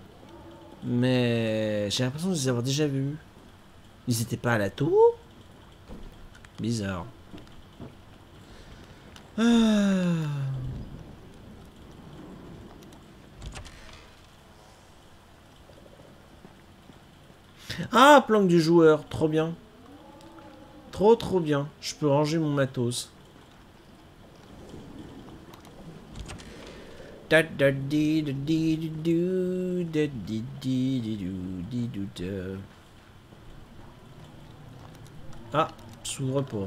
Mais j'ai l'impression de les avoir déjà vus. Ils étaient pas à la tour? Bizarre. Ah, planque du joueur. Trop bien. Trop bien. Je peux ranger mon matos. Ah, s'ouvre pas.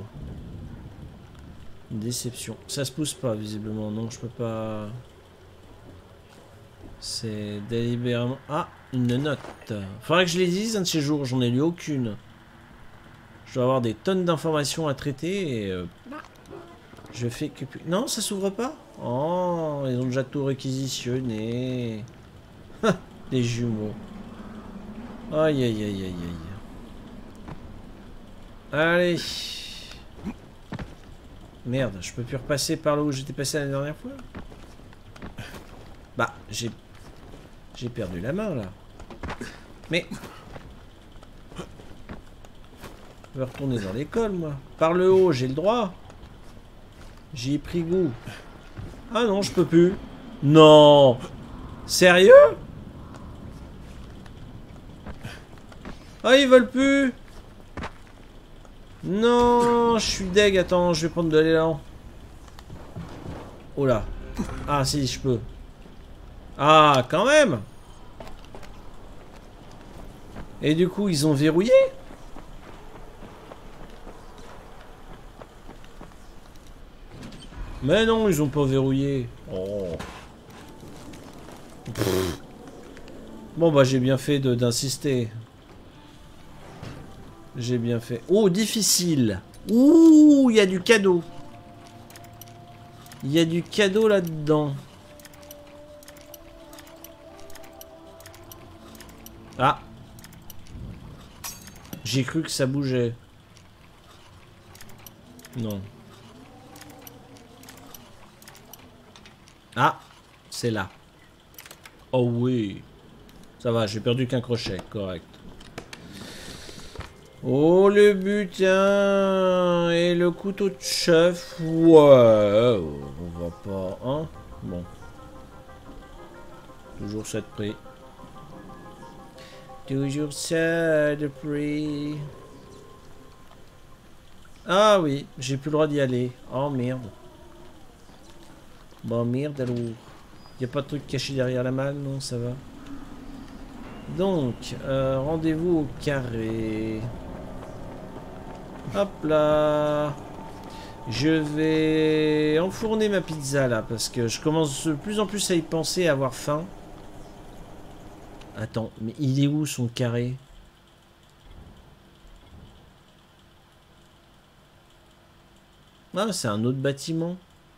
Une déception. Ça se pousse pas, visiblement. Non, je peux pas... C'est délibérément... Ah, une note. Faudrait que je les dise un de ces jours. J'en ai lu aucune. Je dois avoir des tonnes d'informations à traiter et... je fais que... Non, ça s'ouvre pas? Oh, ils ont déjà tout réquisitionné. Des jumeaux. Aïe, aïe, aïe, aïe, aïe. Allez. Merde, je peux plus repasser par là où j'étais passé la dernière fois? Bah, j'ai perdu la main, là. Mais... je vais retourner dans l'école, moi. Par le haut, j'ai le droit. J'y ai pris goût. Ah non, je peux plus. Non. Sérieux? Ah, ils veulent plus. Non, je suis deg. Attends, je vais prendre de l'élan. Oh là. Ah, si, je peux. Ah, quand même. Et du coup, ils ont verrouillé? Mais non, ils ont pas verrouillé. Oh. Bon, bah, j'ai bien fait d'insister. J'ai bien fait. Oh, difficile. Ouh, il y a du cadeau. Il y a du cadeau là-dedans. Ah. J'ai cru que ça bougeait. Non. Ah, c'est là. Oh oui. Ça va, j'ai perdu qu'un crochet, correct. Oh, le butin et le couteau de chef. Ouais, on va pas, hein. Bon. Toujours ça de prix. Toujours ça de prix. Ah oui, j'ai plus le droit d'y aller. Oh merde. Bon merde alors. Y a pas de truc caché derrière la malle, non, ça va. Donc, rendez-vous au carré. Hop là. Je vais enfourner ma pizza là, parce que je commence de plus en plus à y penser, à avoir faim. Attends, mais il est où son carré? Ah, c'est un autre bâtiment.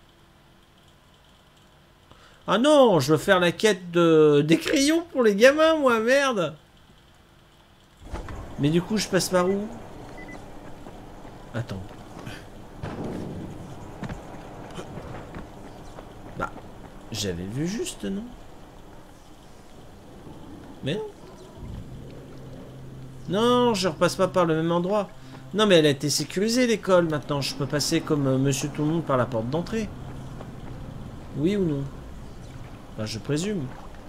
Ah non, je veux faire la quête des crayons pour les gamins, moi, merde. Mais du coup, je passe par où? Attends. Bah, j'avais vu juste, non? Mais non. Non, je repasse pas par le même endroit. Non, mais elle a été sécurisée, l'école, maintenant. Je peux passer comme monsieur tout le monde par la porte d'entrée. Oui ou non? Enfin, je présume.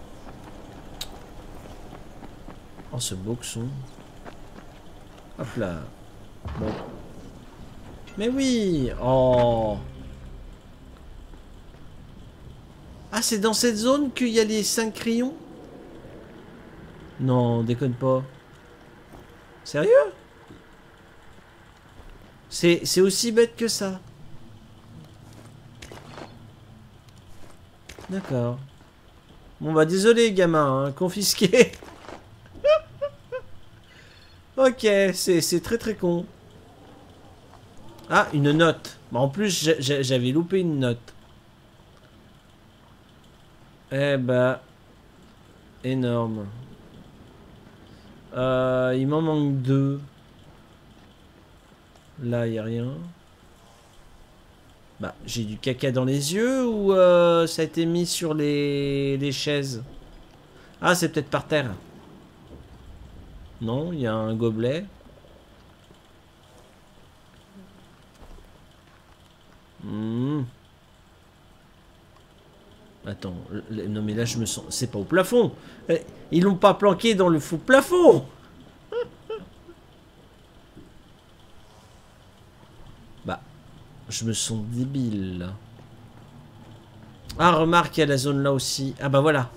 Oh, ce boxon. Hop là. Bon. Mais oui. Oh. Ah, c'est dans cette zone qu'il y a les 5 crayons? Non, déconne pas. Sérieux? C'est aussi bête que ça. D'accord. Bon bah désolé gamin, hein, confisqué. Ok, c'est très très con. Ah, une note. Bah, en plus, j'avais loupé une note. Eh bah... énorme. Il m'en manque 2. Là, il n'y a rien. Bah, j'ai du caca dans les yeux ou ça a été mis sur les chaises? Ah, c'est peut-être par terre. Non, il y a un gobelet. Attends, non mais là je me sens... C'est pas au plafond. Ils l'ont pas planqué dans le faux plafond. Je me sens débile, là. Ah, remarque, il y a la zone là aussi. Ah bah voilà.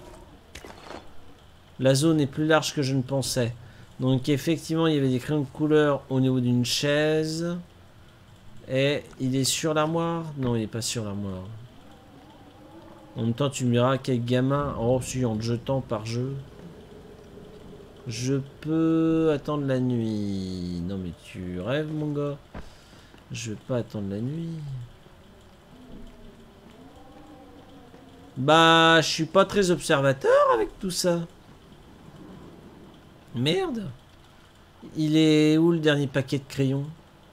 La zone est plus large que je ne pensais. Donc effectivement, il y avait des crayons de couleur au niveau d'une chaise. Et il est sur l'armoire? Non, il n'est pas sur l'armoire. En même temps, tu me diras quel gamin... Oh, si, en te jetant par jeu. Je peux attendre la nuit. Non, mais tu rêves, mon gars. Je vais pas attendre la nuit. Bah, je suis pas très observateur avec tout ça. Merde. Il est où le dernier paquet de crayons?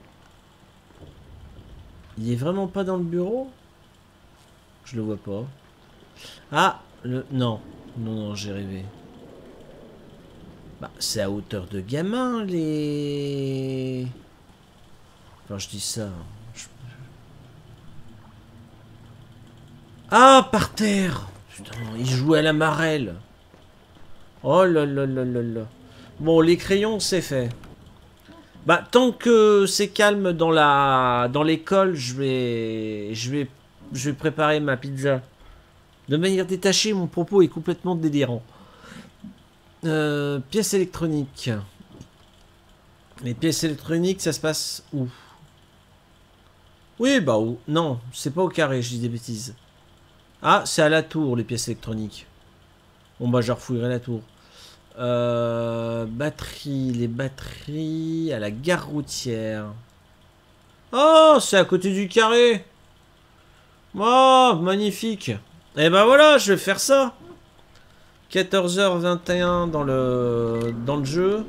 Il est vraiment pas dans le bureau? Je le vois pas. Ah, non. Non, non, j'ai rêvé. Bah, c'est à hauteur de gamin, les... Enfin, je dis ça. Ah, par terre! Putain, il jouait à la marelle. Oh là là là là là. Bon, les crayons, c'est fait. Bah, tant que c'est calme dans l'école, je vais préparer ma pizza. De manière détachée, mon propos est complètement délirant. Pièces électroniques. Les pièces électroniques, ça se passe où? Oui, bah où? Non, c'est pas au carré, je dis des bêtises. Ah, c'est à la tour, les pièces électroniques. Bon, bah, je refouillerai la tour. Batterie, les batteries à la gare routière. Oh, c'est à côté du carré. Oh, magnifique. Et ben voilà, je vais faire ça. 14h21 dans le jeu.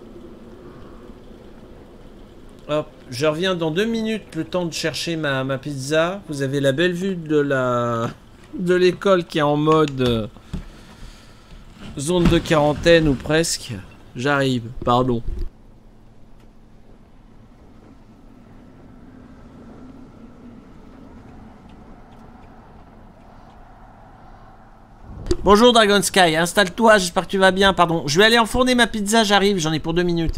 Hop, je reviens dans 2 minutes, le temps de chercher ma pizza. Vous avez la belle vue de l'école qui est en mode zone de quarantaine ou presque. J'arrive, pardon. Bonjour Dragon Sky, installe-toi, j'espère que tu vas bien, pardon. Je vais aller enfourner ma pizza, j'arrive, j'en ai pour 2 minutes.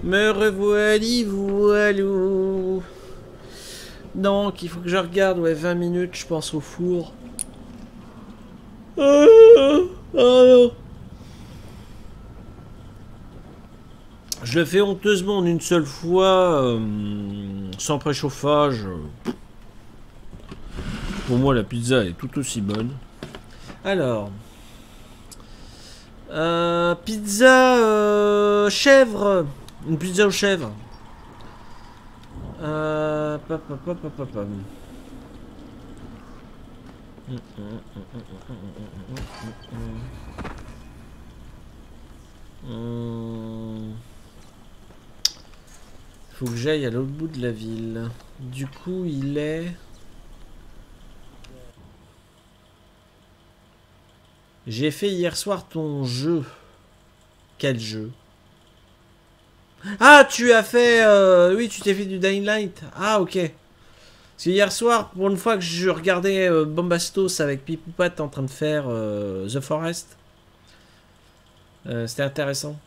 Me revoilà, voilou. Donc, il faut que je regarde, ouais, 20 minutes, je pense, au four. Non. Je le fais honteusement en une seule fois, sans préchauffage. Pour moi, la pizza est tout aussi bonne. Alors... pizza chèvre. Une pizza aux chèvres. Faut que j'aille à l'autre bout de la ville. Du coup, il est... J'ai fait hier soir ton jeu. Quel jeu? Ah, tu as fait... oui, tu t'es fait du Dying Light. Ah, ok. Parce que hier soir, pour une fois que je regardais Bombastos avec Pipoupat en train de faire The Forest. C'était intéressant.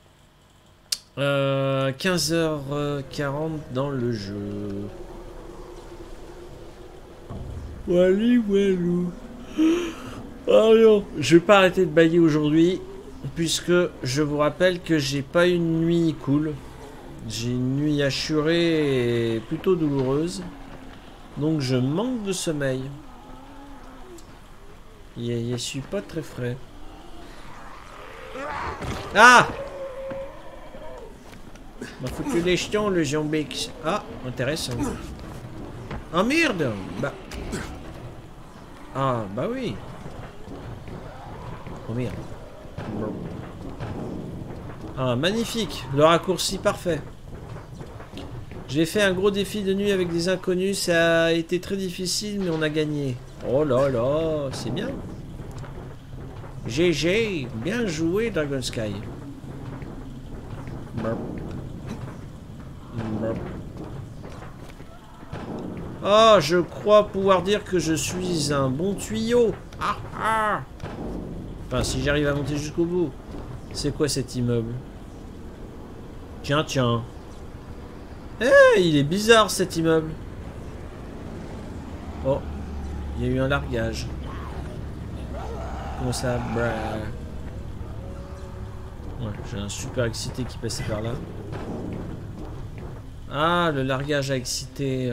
15h40 dans le jeu. Wally Walou. Oh non, je vais pas arrêter de bailler aujourd'hui, puisque je vous rappelle que j'ai pas une nuit cool. J'ai une nuit hachurée et plutôt douloureuse. Donc je manque de sommeil. Je suis pas très frais. Ah! M'a foutu les jetons, le Zombix. Ah, intéressant. Ah merde! Bah. Ah, bah oui. Oh merde. Ah, magnifique. Le raccourci parfait. J'ai fait un gros défi de nuit avec des inconnus. Ça a été très difficile, mais on a gagné. Oh là là, c'est bien. GG. Bien joué, Dragon Sky. Oh, je crois pouvoir dire que je suis un bon tuyau. Ah ah. Enfin, si j'arrive à monter jusqu'au bout. C'est quoi cet immeuble? Tiens, tiens. Eh, il est bizarre cet immeuble. Oh, il y a eu un largage. Comment ça? Ouais, j'ai un super excité qui passait par là. Ah, le largage a excité...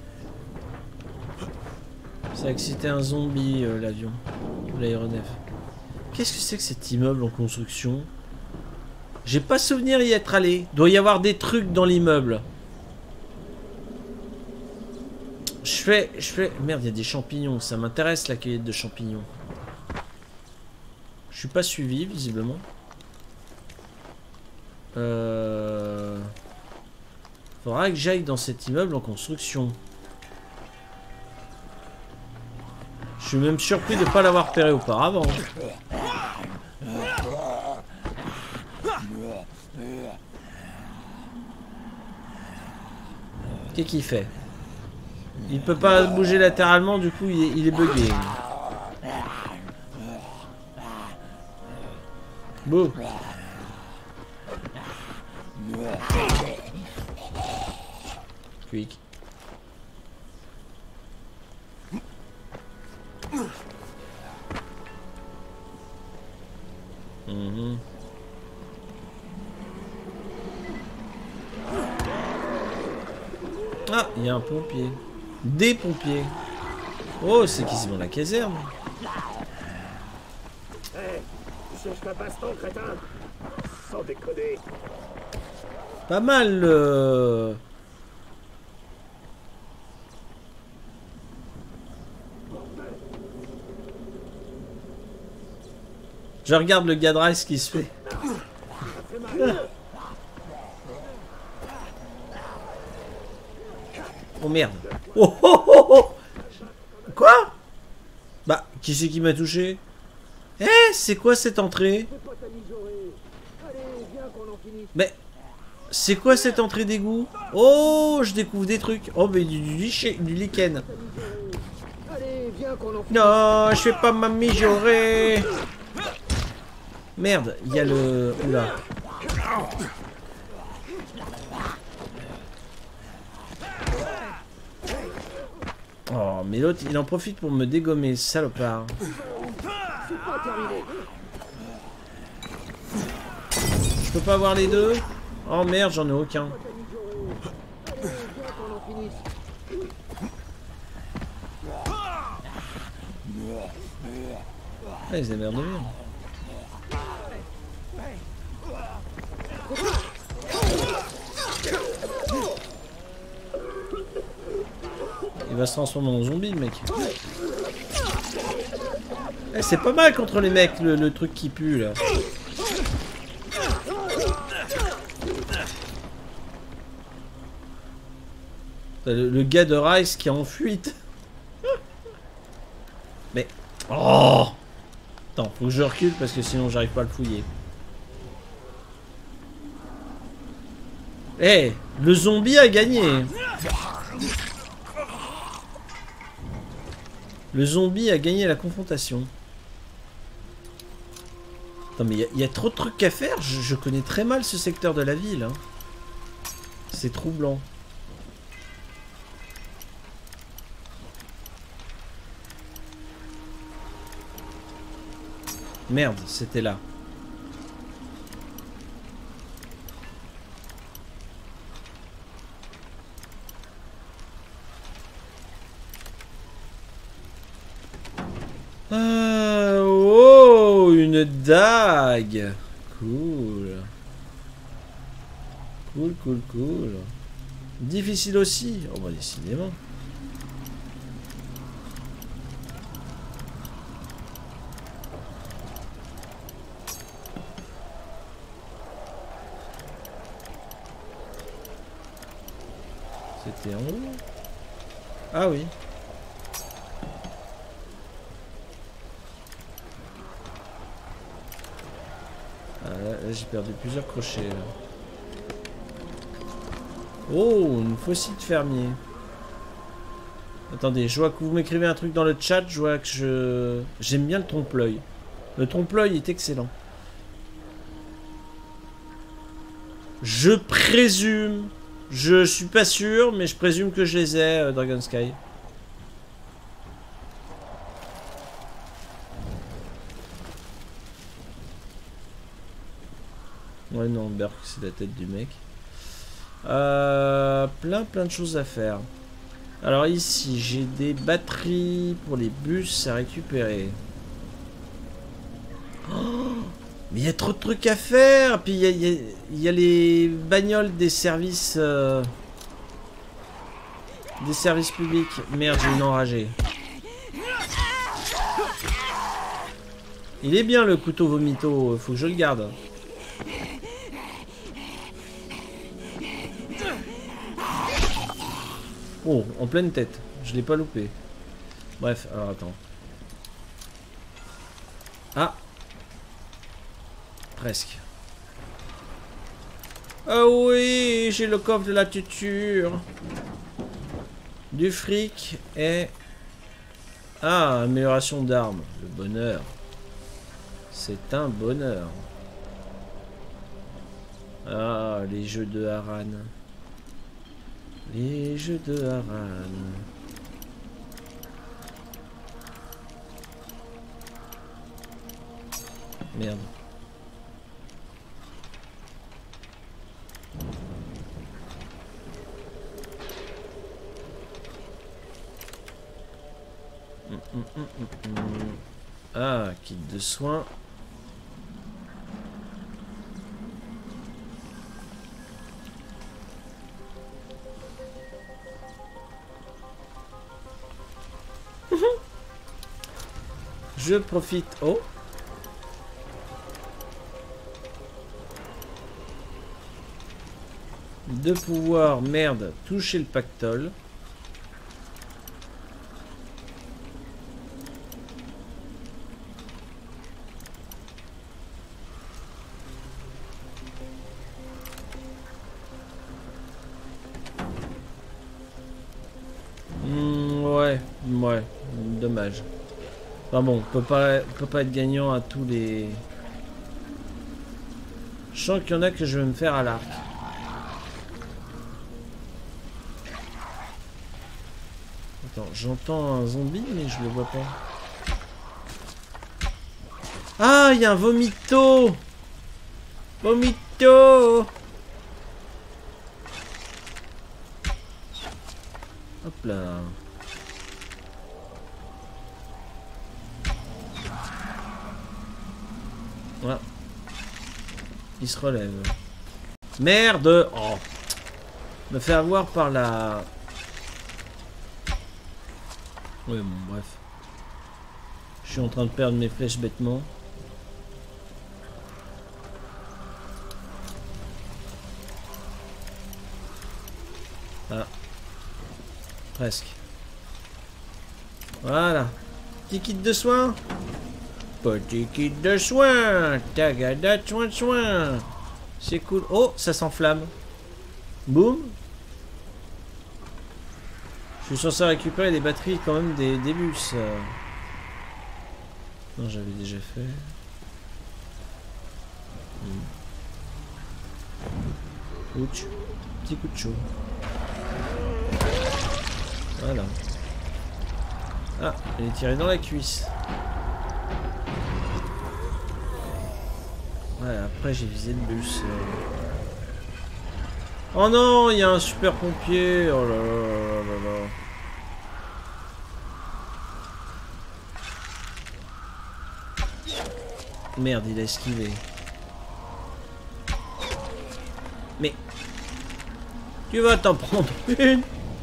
Ça a excité un zombie, l'avion. L'aéronef. Qu'est-ce que c'est que cet immeuble en construction? J'ai pas souvenir y être allé. Doit y avoir des trucs dans l'immeuble. Je fais... Merde, il y a des champignons. Ça m'intéresse la cueillette de champignons. Je suis pas suivi, visiblement. Faudra que j'aille dans cet immeuble en construction. Je suis même surpris de ne pas l'avoir repéré auparavant. Qu'est-ce qu'il fait? Il peut pas bouger latéralement, du coup il est bugué. Bon. Quick. Ah, il y a un pompier. Des pompiers. Oh, c'est quasiment la caserne. Hey, tu cherches ta baston, crétin? Sans déconner. Pas mal. Je regarde le gadrice qui se fait. Oh merde. Oh oh oh oh. Quoi? Bah, qui c'est qui m'a touché? Eh, c'est quoi cette entrée? Mais, c'est quoi cette entrée d'égout? Oh, je découvre des trucs. Oh, mais du lichen. Non, je fais pas m'améliorer. Merde, il y a le... Oula. Oh, mais l'autre, il en profite pour me dégommer, salopard. C'est pas terminé. Je peux pas avoir les deux? Oh merde, j'en ai aucun. Ah, ils démerdent bien. Il va se transformer en zombie, le mec. Eh, c'est pas mal contre les mecs, le truc qui pue, là. Le gars de Rice qui est en fuite. Mais... Oh! Attends, faut que je recule parce que sinon j'arrive pas à le fouiller. Eh! Hey, le zombie a gagné! Le zombie a gagné la confrontation. Attends, mais il y a trop de trucs à faire. Je connais très mal ce secteur de la ville. Hein. C'est troublant. Merde, c'était là. Oh, une dague. Cool. Cool, cool, cool. Difficile aussi. Oh bah décidément. C'était en haut. Ah oui. Ah, là j'ai perdu plusieurs crochets. Là. Oh, une faucille de fermier. Attendez, je vois que vous m'écrivez un truc dans le chat. Je vois que j'aime bien le trompe-l'œil. Le trompe-l'œil est excellent. Je présume... Je suis pas sûr, mais je présume que je les ai, Dragon Sky. Ouais, non, Berk, c'est la tête du mec. Plein de choses à faire. Alors ici, j'ai des batteries pour les bus à récupérer. Oh, mais il y a trop de trucs à faire. Puis il y a les bagnoles des services publics. Merde, j'ai une enragée. Il est bien le couteau vomito, faut que je le garde. Oh, en pleine tête. Je l'ai pas loupé. Bref, alors attends. Ah. Presque. Ah oui, j'ai le coffre de la tuture. Du fric et... Ah, amélioration d'armes. Le bonheur. C'est un bonheur. Ah, les jeux de Haran. Les jeux de Haran. Merde. Ah, kit de soins. Je profite. Oh. De pouvoir, merde, toucher le pactole. Ouais, dommage. Enfin bon, on peut pas être gagnant à tous les... Je sens qu'il y en a que je vais me faire à l'arc. Attends, j'entends un zombie, mais je le vois pas. Ah, il y a un vomito! Vomito! Hop là. Voilà. Il se relève. Merde! Oh! Me fait avoir par la... Ouais, bon, bref. Je suis en train de perdre mes flèches bêtement. Ah. Presque. Voilà. Petit kit de soins. Petit kit de soins. Tagada soin. C'est cool. Oh, ça s'enflamme. Boum. Je suis censé récupérer des batteries quand même des bus. Non, j'avais déjà fait. Ouch. Petit coup de chaud. Voilà. Ah, elle est tirée dans la cuisse. Ouais, après j'ai visé le bus. Oh non, il y a un super pompier. Oh là là là là là. Merde, il a esquivé. Mais... Tu vas t'en prendre une.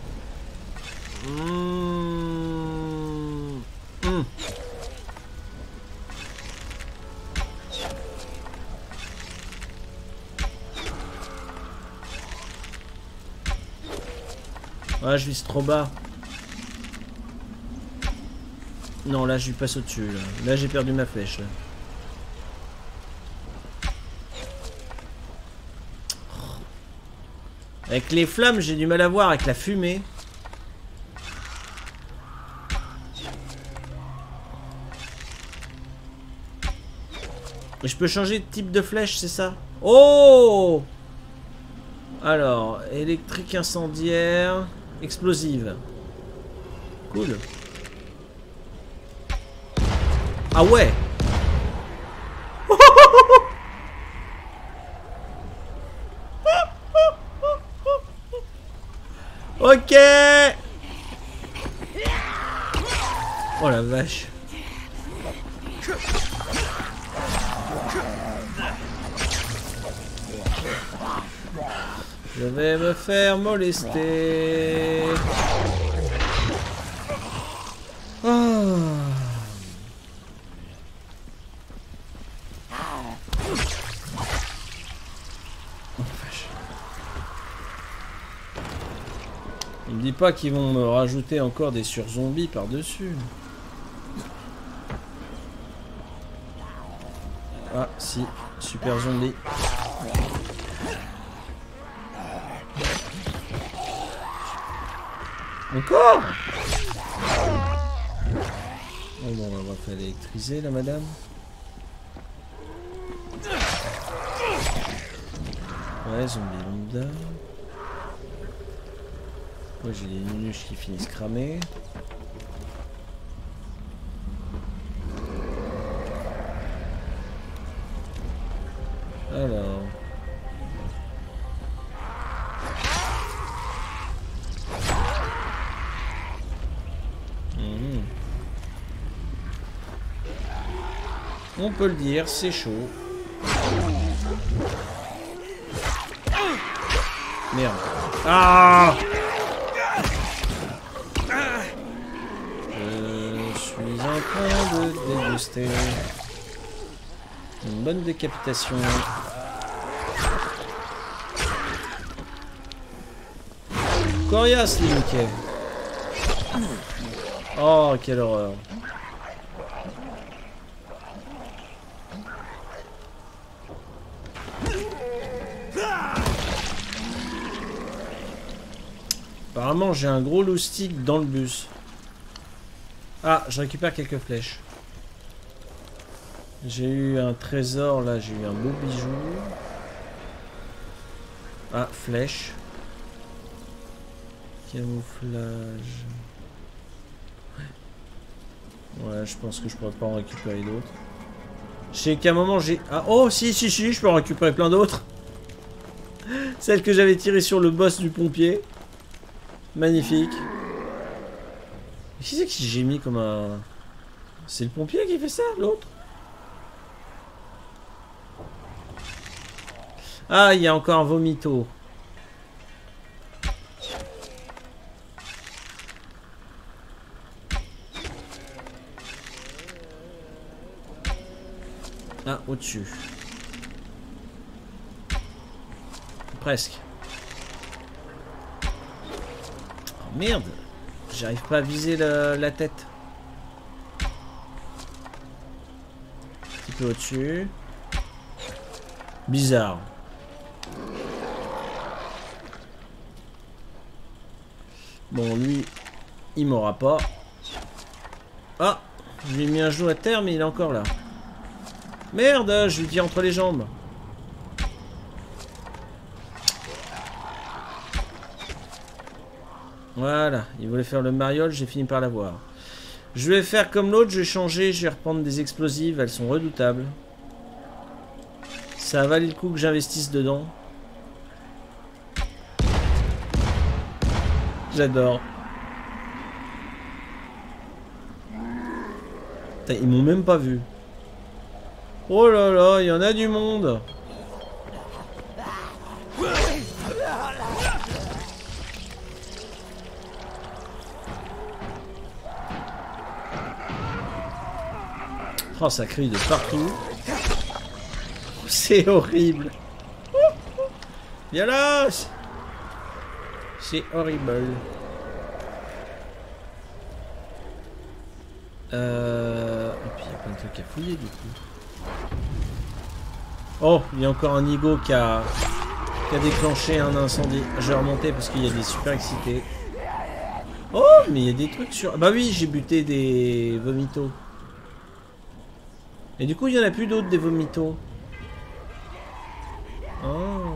Ah, je vise trop bas. Non, là, je lui passe au-dessus. Là, j'ai perdu ma flèche. Là. Avec les flammes, j'ai du mal à voir avec la fumée. Mais je peux changer de type de flèche, c'est ça? Oh! Alors, électrique incendiaire, explosive. Cool. Ah ouais! Ok! Oh la vache. Je vais me faire molester. Oh. Il me dit pas qu'ils vont me rajouter encore des sur-zombies par-dessus. Ah si, super zombie. Encore? Oh bon, on va faire électriser la madame. Ouais, zombie lambda. Moi j'ai des nunuches qui finissent cramés. Alors. On peut le dire, c'est chaud. Merde. Ah! Je suis en train de déguster une bonne décapitation. Coriace, les Mickey. Oh, quelle horreur. Apparemment, j'ai un gros loustic dans le bus. Ah, je récupère quelques flèches. J'ai eu un trésor, là, j'ai eu un beau bijou. Ah, flèche. Camouflage. Je pense que je pourrais pas en récupérer d'autres. Je sais qu'à un moment j'ai... Ah, oh, si, je peux en récupérer plein d'autres. Celle que j'avais tirée sur le boss du pompier. Magnifique. Qui c'est que j'ai mis comme un... C'est le pompier qui fait ça, l'autre? Ah, il y a encore un vomito. Ah, au-dessus. Presque. Oh, merde. J'arrive pas à viser la tête. Un petit peu au-dessus. Bizarre. Bon, lui, il m'aura pas. Ah, je lui ai mis un genou à terre, mais il est encore là. Merde, je lui tire entre les jambes. Voilà, il voulait faire le mariole, j'ai fini par l'avoir. Je vais faire comme l'autre, je vais changer, je vais reprendre des explosives, elles sont redoutables. Ça a valu le coup que j'investisse dedans. J'adore. Ils m'ont même pas vu. Oh là là, il y en a du monde. Oh, ça crie de partout. C'est horrible. Viens là. C'est horrible. Et puis il y a plein de trucs à fouiller du coup. Oh, il y a encore un Nigo qui a déclenché un incendie. Je vais remonter parce qu'il y a des super excités. Oh, mais il y a des trucs sur... Bah oui, j'ai buté des vomitos. Et du coup, il n'y en a plus d'autres des vomitos. Oh.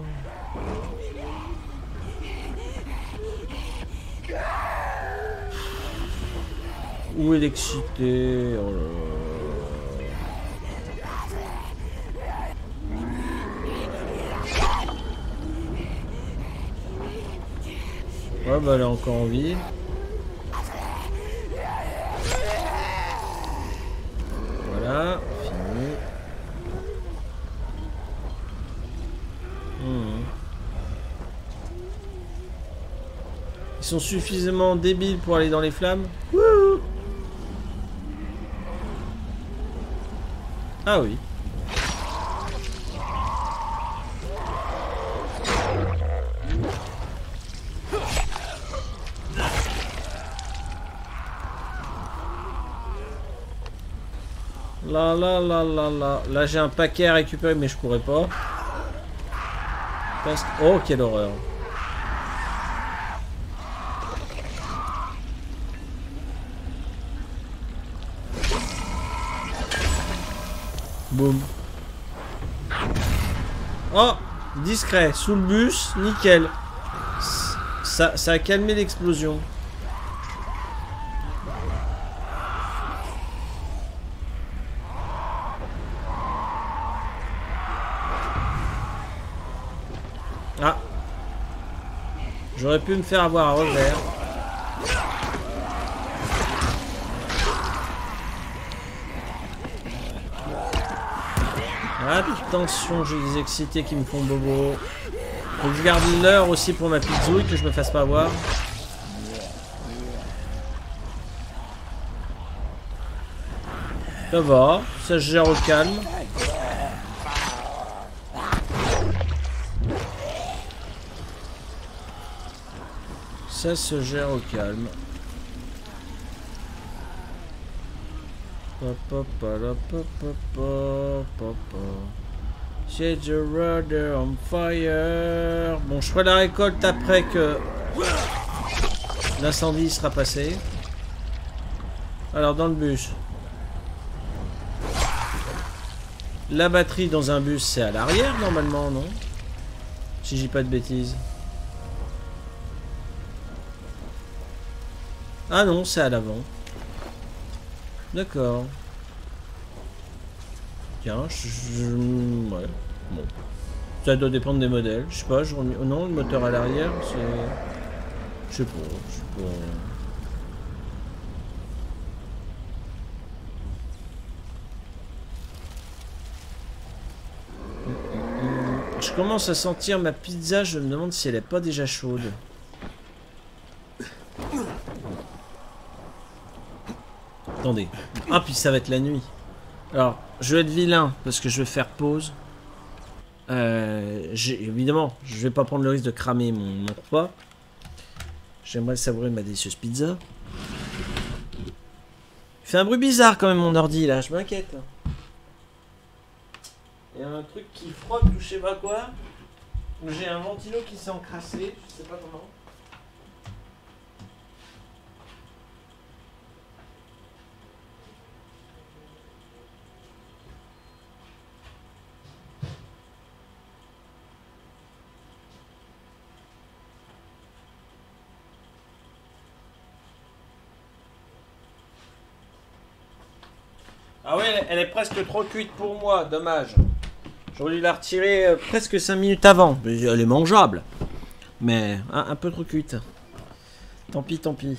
Où est l'excité? Oh là là. Ouais, bah elle est encore en vie. Voilà, fini. Ils sont suffisamment débiles pour aller dans les flammes. Wouhou. Ah oui. Là j'ai un paquet à récupérer mais je pourrais pas. Parce... Oh quelle horreur. Boum. Oh, discret, sous le bus, nickel. Ça a calmé l'explosion. Ah. J'aurais pu me faire avoir un revers. Attention, j'ai des excités qui me font bobo. Faut que je garde l'heure aussi pour ma pizzouille, que je me fasse pas avoir. Ça va, ça se gère au calme. Ça se gère au calme. Set the rudder on fire. Bon, je ferai la récolte après que l'incendie sera passé. Alors, dans le bus. La batterie dans un bus, c'est à l'arrière normalement, non? Si j'ai pas de bêtises. Ah non, c'est à l'avant. D'accord. Tiens, ouais. Bon. Ça doit dépendre des modèles. Je sais pas, oh non, le moteur à l'arrière, c'est... Je sais pas. Je commence à sentir ma pizza, je me demande si elle est pas déjà chaude. Attendez. Ah, puis ça va être la nuit. Alors, je vais être vilain, parce que je vais faire pause. Évidemment, je vais pas prendre le risque de cramer mon repas. J'aimerais savourer ma délicieuse pizza. Il fait un bruit bizarre quand même mon ordi là, je m'inquiète. Il y a un truc qui frotte ou je sais pas quoi. J'ai un ventilo qui s'est encrassé, je sais pas comment. Ah ouais, elle est presque trop cuite pour moi, dommage. J'aurais dû la retirer presque 5 minutes avant. Elle est mangeable. Mais un peu trop cuite. Tant pis, tant pis.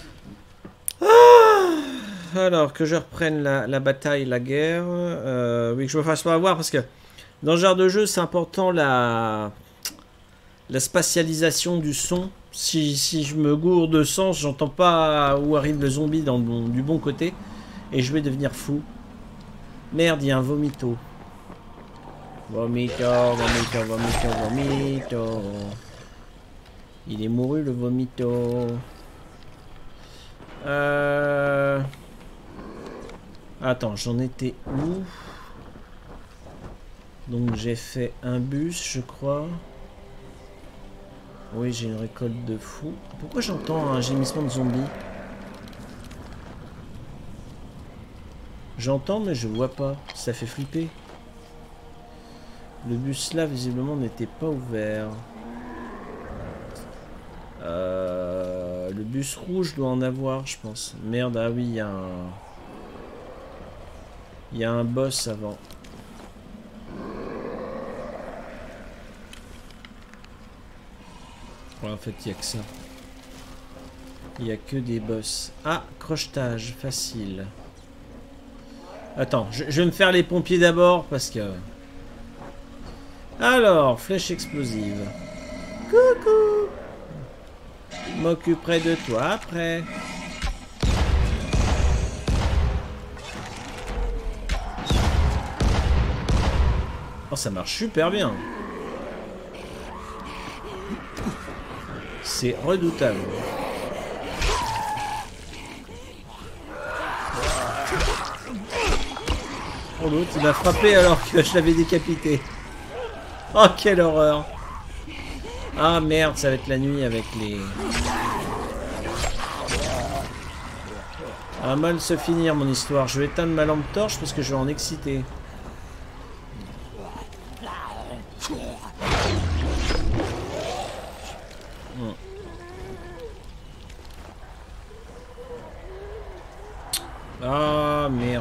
Alors, que je reprenne la bataille, la guerre. Oui, que je me fasse pas avoir parce que dans ce genre de jeu, c'est important la spatialisation du son. Si je me gourde de sens, j'entends pas où arrive le zombie du bon côté. Et je vais devenir fou. Merde, il y a un vomito. Vomito, vomito, vomito, vomito. Il est mouru le vomito. Attends, j'en étais où? Donc j'ai fait un bus, je crois. Oui, j'ai une récolte de fou. Pourquoi j'entends un gémissement de zombie? J'entends mais je vois pas, ça fait flipper. Le bus là visiblement n'était pas ouvert. Le bus rouge doit en avoir je pense. Merde, ah oui il y a un... Il y a un boss avant. Ouais, en fait il n'y a que ça. Il n'y a que des boss. Ah, crochetage, facile. Attends, je vais me faire les pompiers d'abord parce que... Alors, flèche explosive. Coucou. M'occuperai de toi après. Oh, ça marche super bien. C'est redoutable. Oh, l'autre, il m'a frappé alors que je l'avais décapité. Oh, quelle horreur. Ah, merde, ça va être la nuit avec les... Ça va mal se finir, mon histoire. Je vais éteindre ma lampe torche parce que je vais en exciter. Ah, merde.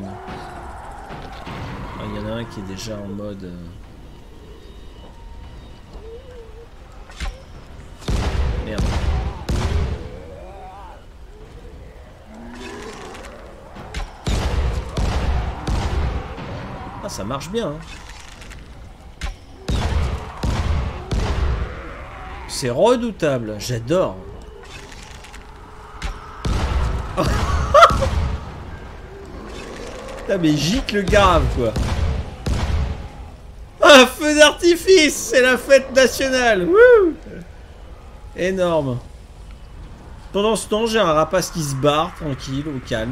Ah, il y en a un qui est déjà en mode... Merde. Ah, ça marche bien. Hein. C'est redoutable. J'adore. Putain, mais gicle grave, quoi. Un feu d'artifice. C'est la fête nationale. Wouh. Énorme. Pendant ce temps, j'ai un rapace qui se barre, tranquille, au calme.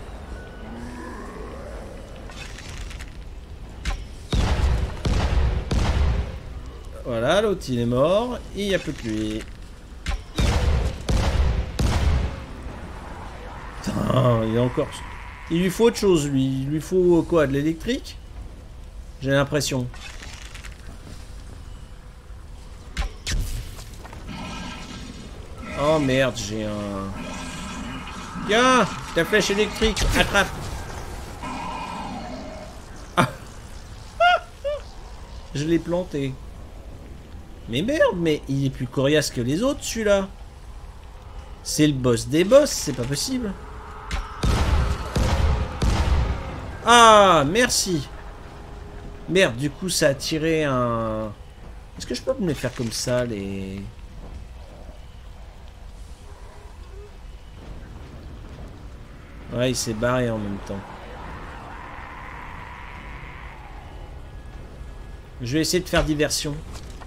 Voilà, l'autre il est mort. Et il n'y a plus que lui. Putain, il est encore... Il lui faut autre chose, lui. Il lui faut quoi? De l'électrique? J'ai l'impression. Oh merde, j'ai un... Tiens, ta flèche électrique, attrape. Ah. Je l'ai planté. Mais merde, mais il est plus coriace que les autres, celui-là. C'est le boss des boss, c'est pas possible. Ah, merci. Merde, du coup, ça a tiré un... Est-ce que je peux me les faire comme ça, les... Ouais, il s'est barré en même temps. Je vais essayer de faire diversion.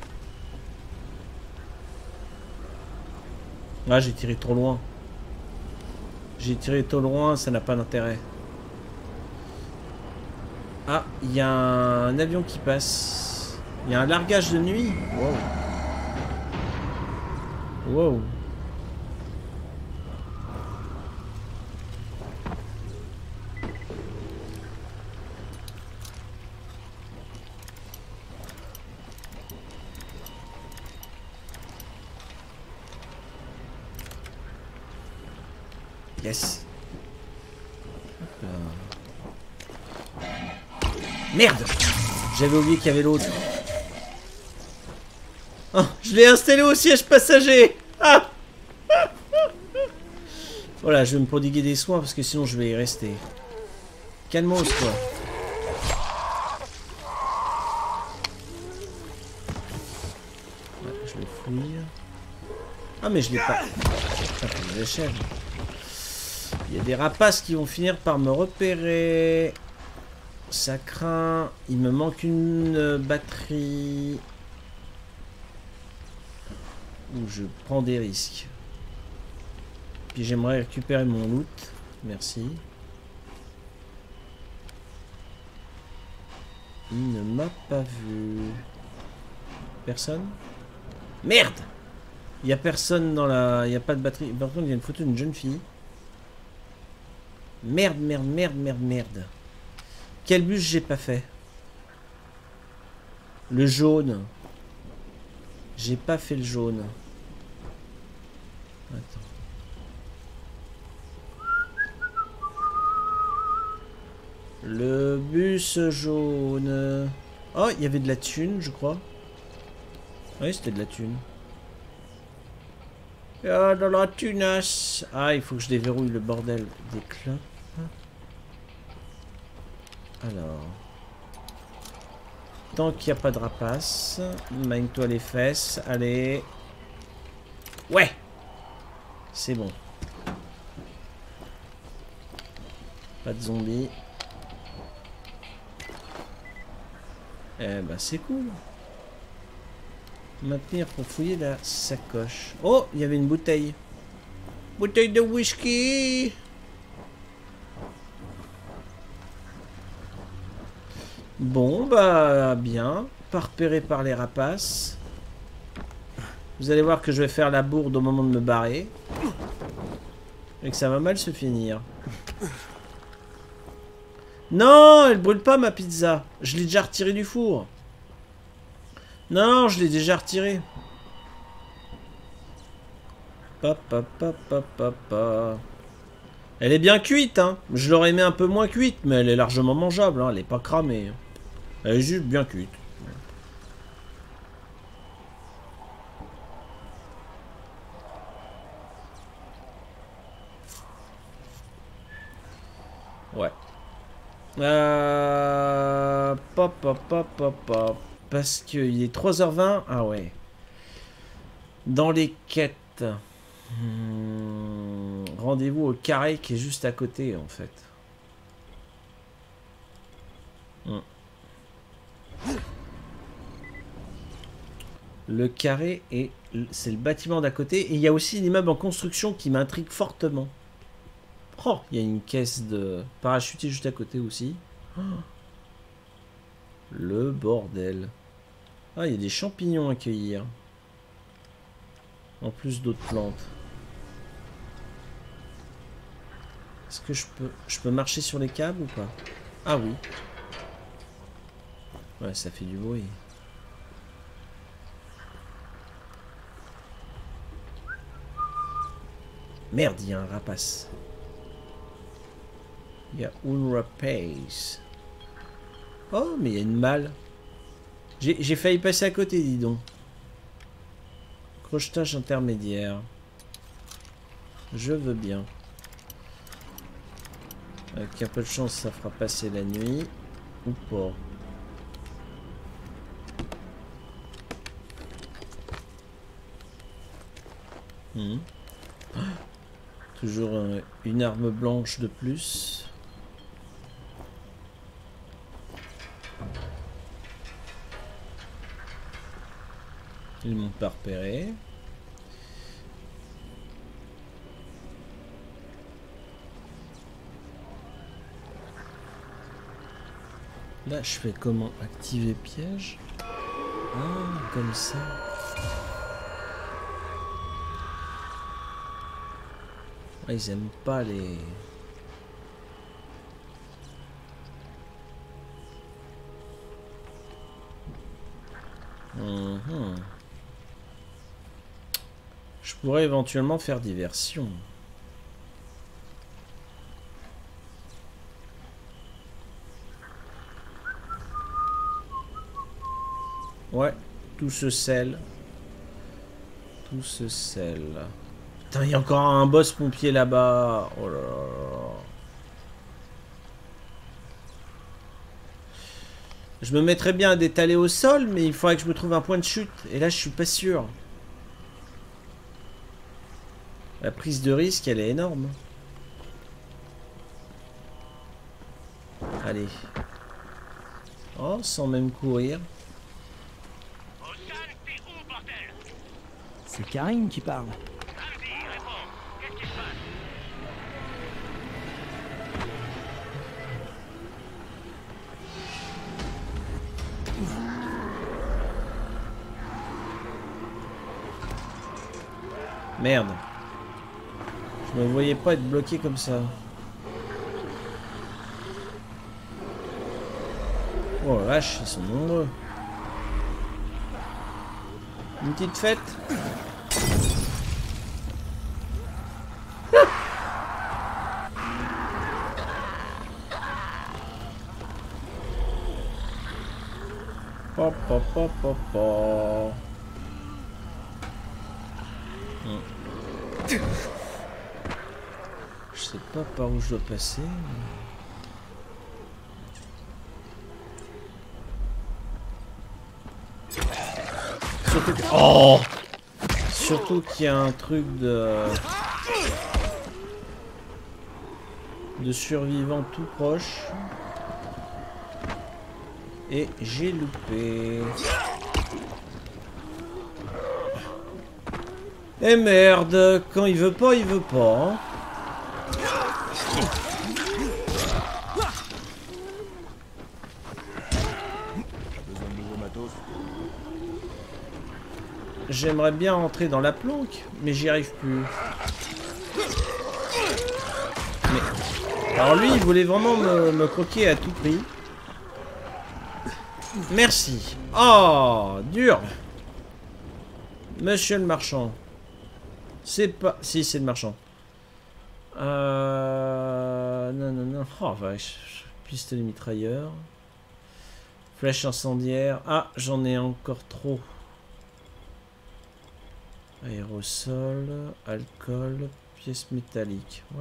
Ah, j'ai tiré trop loin. J'ai tiré trop loin, ça n'a pas d'intérêt. Ah, il y a un avion qui passe. Il y a un largage de nuit. Wow. Wow. Yes. Merde! J'avais oublié qu'il y avait l'autre. Oh, je l'ai installé au siège passager! Ah! Voilà, je vais me prodiguer des soins parce que sinon je vais y rester. Calmos, quoi. Ouais, je le fouille. Ah, mais je l'ai pas. Putain, je l'achève. Il y a des rapaces qui vont finir par me repérer. Ça craint. Il me manque une batterie. Où je prends des risques. Puis j'aimerais récupérer mon loot. Merci. Il ne m'a pas vu. Personne? Merde! Il n'y a personne dans la... Il n'y a pas de batterie. Par contre, il y a une photo d'une jeune fille. Merde, merde, merde, merde, merde. Quel bus j'ai pas fait? Le jaune. J'ai pas fait le jaune. Attends. Le bus jaune. Oh, il y avait de la thune, je crois. Oui, c'était de la thune. Ah, dans la tunasse. Ah, il faut que je déverrouille le bordel des clopes. Alors. Tant qu'il n'y a pas de rapace, mine-toi les fesses. Allez. Ouais. C'est bon. Pas de zombies. Eh ben, c'est cool. Maintenir pour fouiller la sacoche. Oh, il y avait une bouteille. Bouteille de whisky. Bon, bah, bien. Pas repéré par les rapaces. Vous allez voir que je vais faire la bourde au moment de me barrer. Et que ça va mal se finir. Non, elle brûle pas ma pizza. Je l'ai déjà retirée du four. Non, je l'ai déjà retiré. Elle est bien cuite, hein. Je l'aurais aimé un peu moins cuite, mais elle est largement mangeable, hein. Elle est pas cramée. Elle est juste bien cuite. Ouais. Parce qu'il est 3h20. Ah ouais. Dans les quêtes. Rendez-vous au carré qui est juste à côté en fait. Le carré est... c'est le bâtiment d'à côté. Et il y a aussi l'immeuble en construction qui m'intrigue fortement. Oh, il y a une caisse de parachuté juste à côté aussi. Oh. Le bordel. Ah, il y a des champignons à cueillir. En plus d'autres plantes. Est-ce que je peux marcher sur les câbles ou pas? Ah oui. Ouais, ça fait du bruit. Merde, il y a un rapace. Il y a Unra Pace. Oh, mais il y a une malle. J'ai failli passer à côté, dis donc. Crochetage intermédiaire. Je veux bien. Avec un peu de chance, ça fera passer la nuit. Ou pas. Toujours une arme blanche de plus. Ils m'ont pas repéré. Là, je fais comment? Activer piège? Ah, comme ça. Ah, ils aiment pas les... Je pourrais éventuellement faire diversion. Ouais, tout se scelle. Tout se scelle. Putain, il y a encore un boss pompier là-bas. Oh là là. Je me mettrais bien à d'étaler au sol, mais il faudrait que je me trouve un point de chute. Et là, je suis pas sûr. La prise de risque, elle est énorme. Allez. Oh, sans même courir. C'est Karine qui parle. Merde. Je me voyais pas être bloqué comme ça. Oh la vache, ils sont nombreux. Une petite fête. Pop, pop, pop, pop, pop. Je sais pas par où je dois passer. Surtout que... Oh! Surtout qu'il y a un truc de survivant tout proche. Et j'ai loupé. Et merde, quand il veut pas, il veut pas. Hein. J'aimerais bien rentrer dans la planque, mais j'y arrive plus. Mais... Alors lui, il voulait vraiment me croquer à tout prix. Merci. Oh, dur. Monsieur le marchand. C'est pas... Si, c'est le marchand. Non, non, non. Oh, vache. Pistolet mitrailleur. Flèche incendiaire. Ah, j'en ai encore trop. Aérosol. Alcool. Pièces métalliques. Ouais.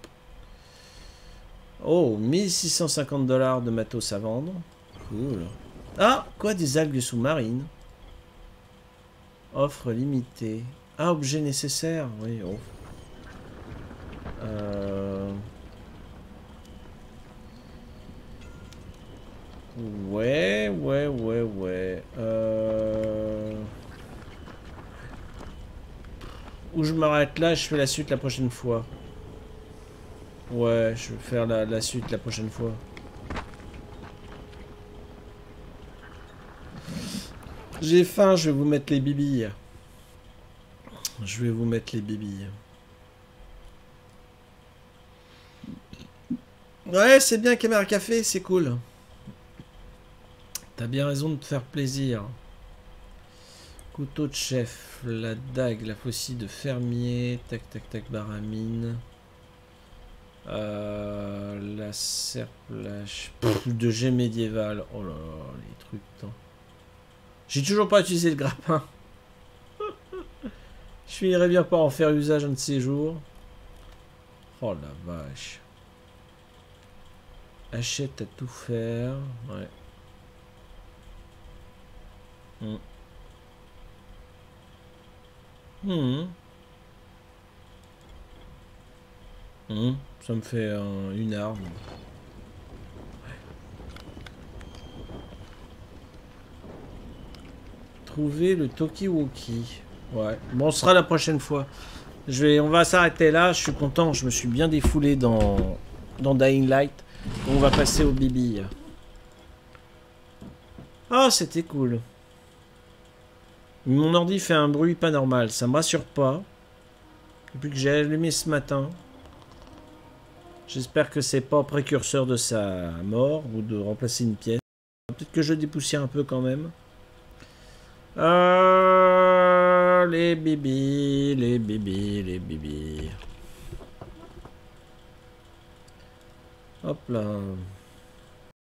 Oh, 1650 $ de matos à vendre. Cool. Ah, quoi, des algues sous-marines. Offre limitée. Ah, objet nécessaire. Oui, oh. Ouais. Où je m'arrête là, je fais la suite la prochaine fois. Ouais, je vais faire la suite la prochaine fois. J'ai faim, je vais vous mettre les bibilles. Je vais vous mettre les bibilles. Ouais, c'est bien Caméra Café, c'est cool. T'as bien raison de te faire plaisir. Couteau de chef, la dague, la faucille de fermier, tac tac tac baramine. La La serplage. De jet médiéval. Oh là là, les trucs. Tant. J'ai toujours pas utilisé le grappin. Je finirais bien par en faire usage un de ces jours. Oh la vache. Achète à tout faire. Ouais. Ça me fait une arme. Trouver le Tokiwoki. Ouais. Bon, ce sera la prochaine fois. On va s'arrêter là. Je suis content. Je me suis bien défoulé dans Dying Light. On va passer au Bibi. Ah, c'était cool. Mon ordi fait un bruit pas normal. Ça me rassure pas. Depuis que j'ai allumé ce matin. J'espère que c'est pas précurseur de sa mort ou de remplacer une pièce. Peut-être que je dépoussière un peu quand même. Les bibis, les bibis, les bibis. Hop là.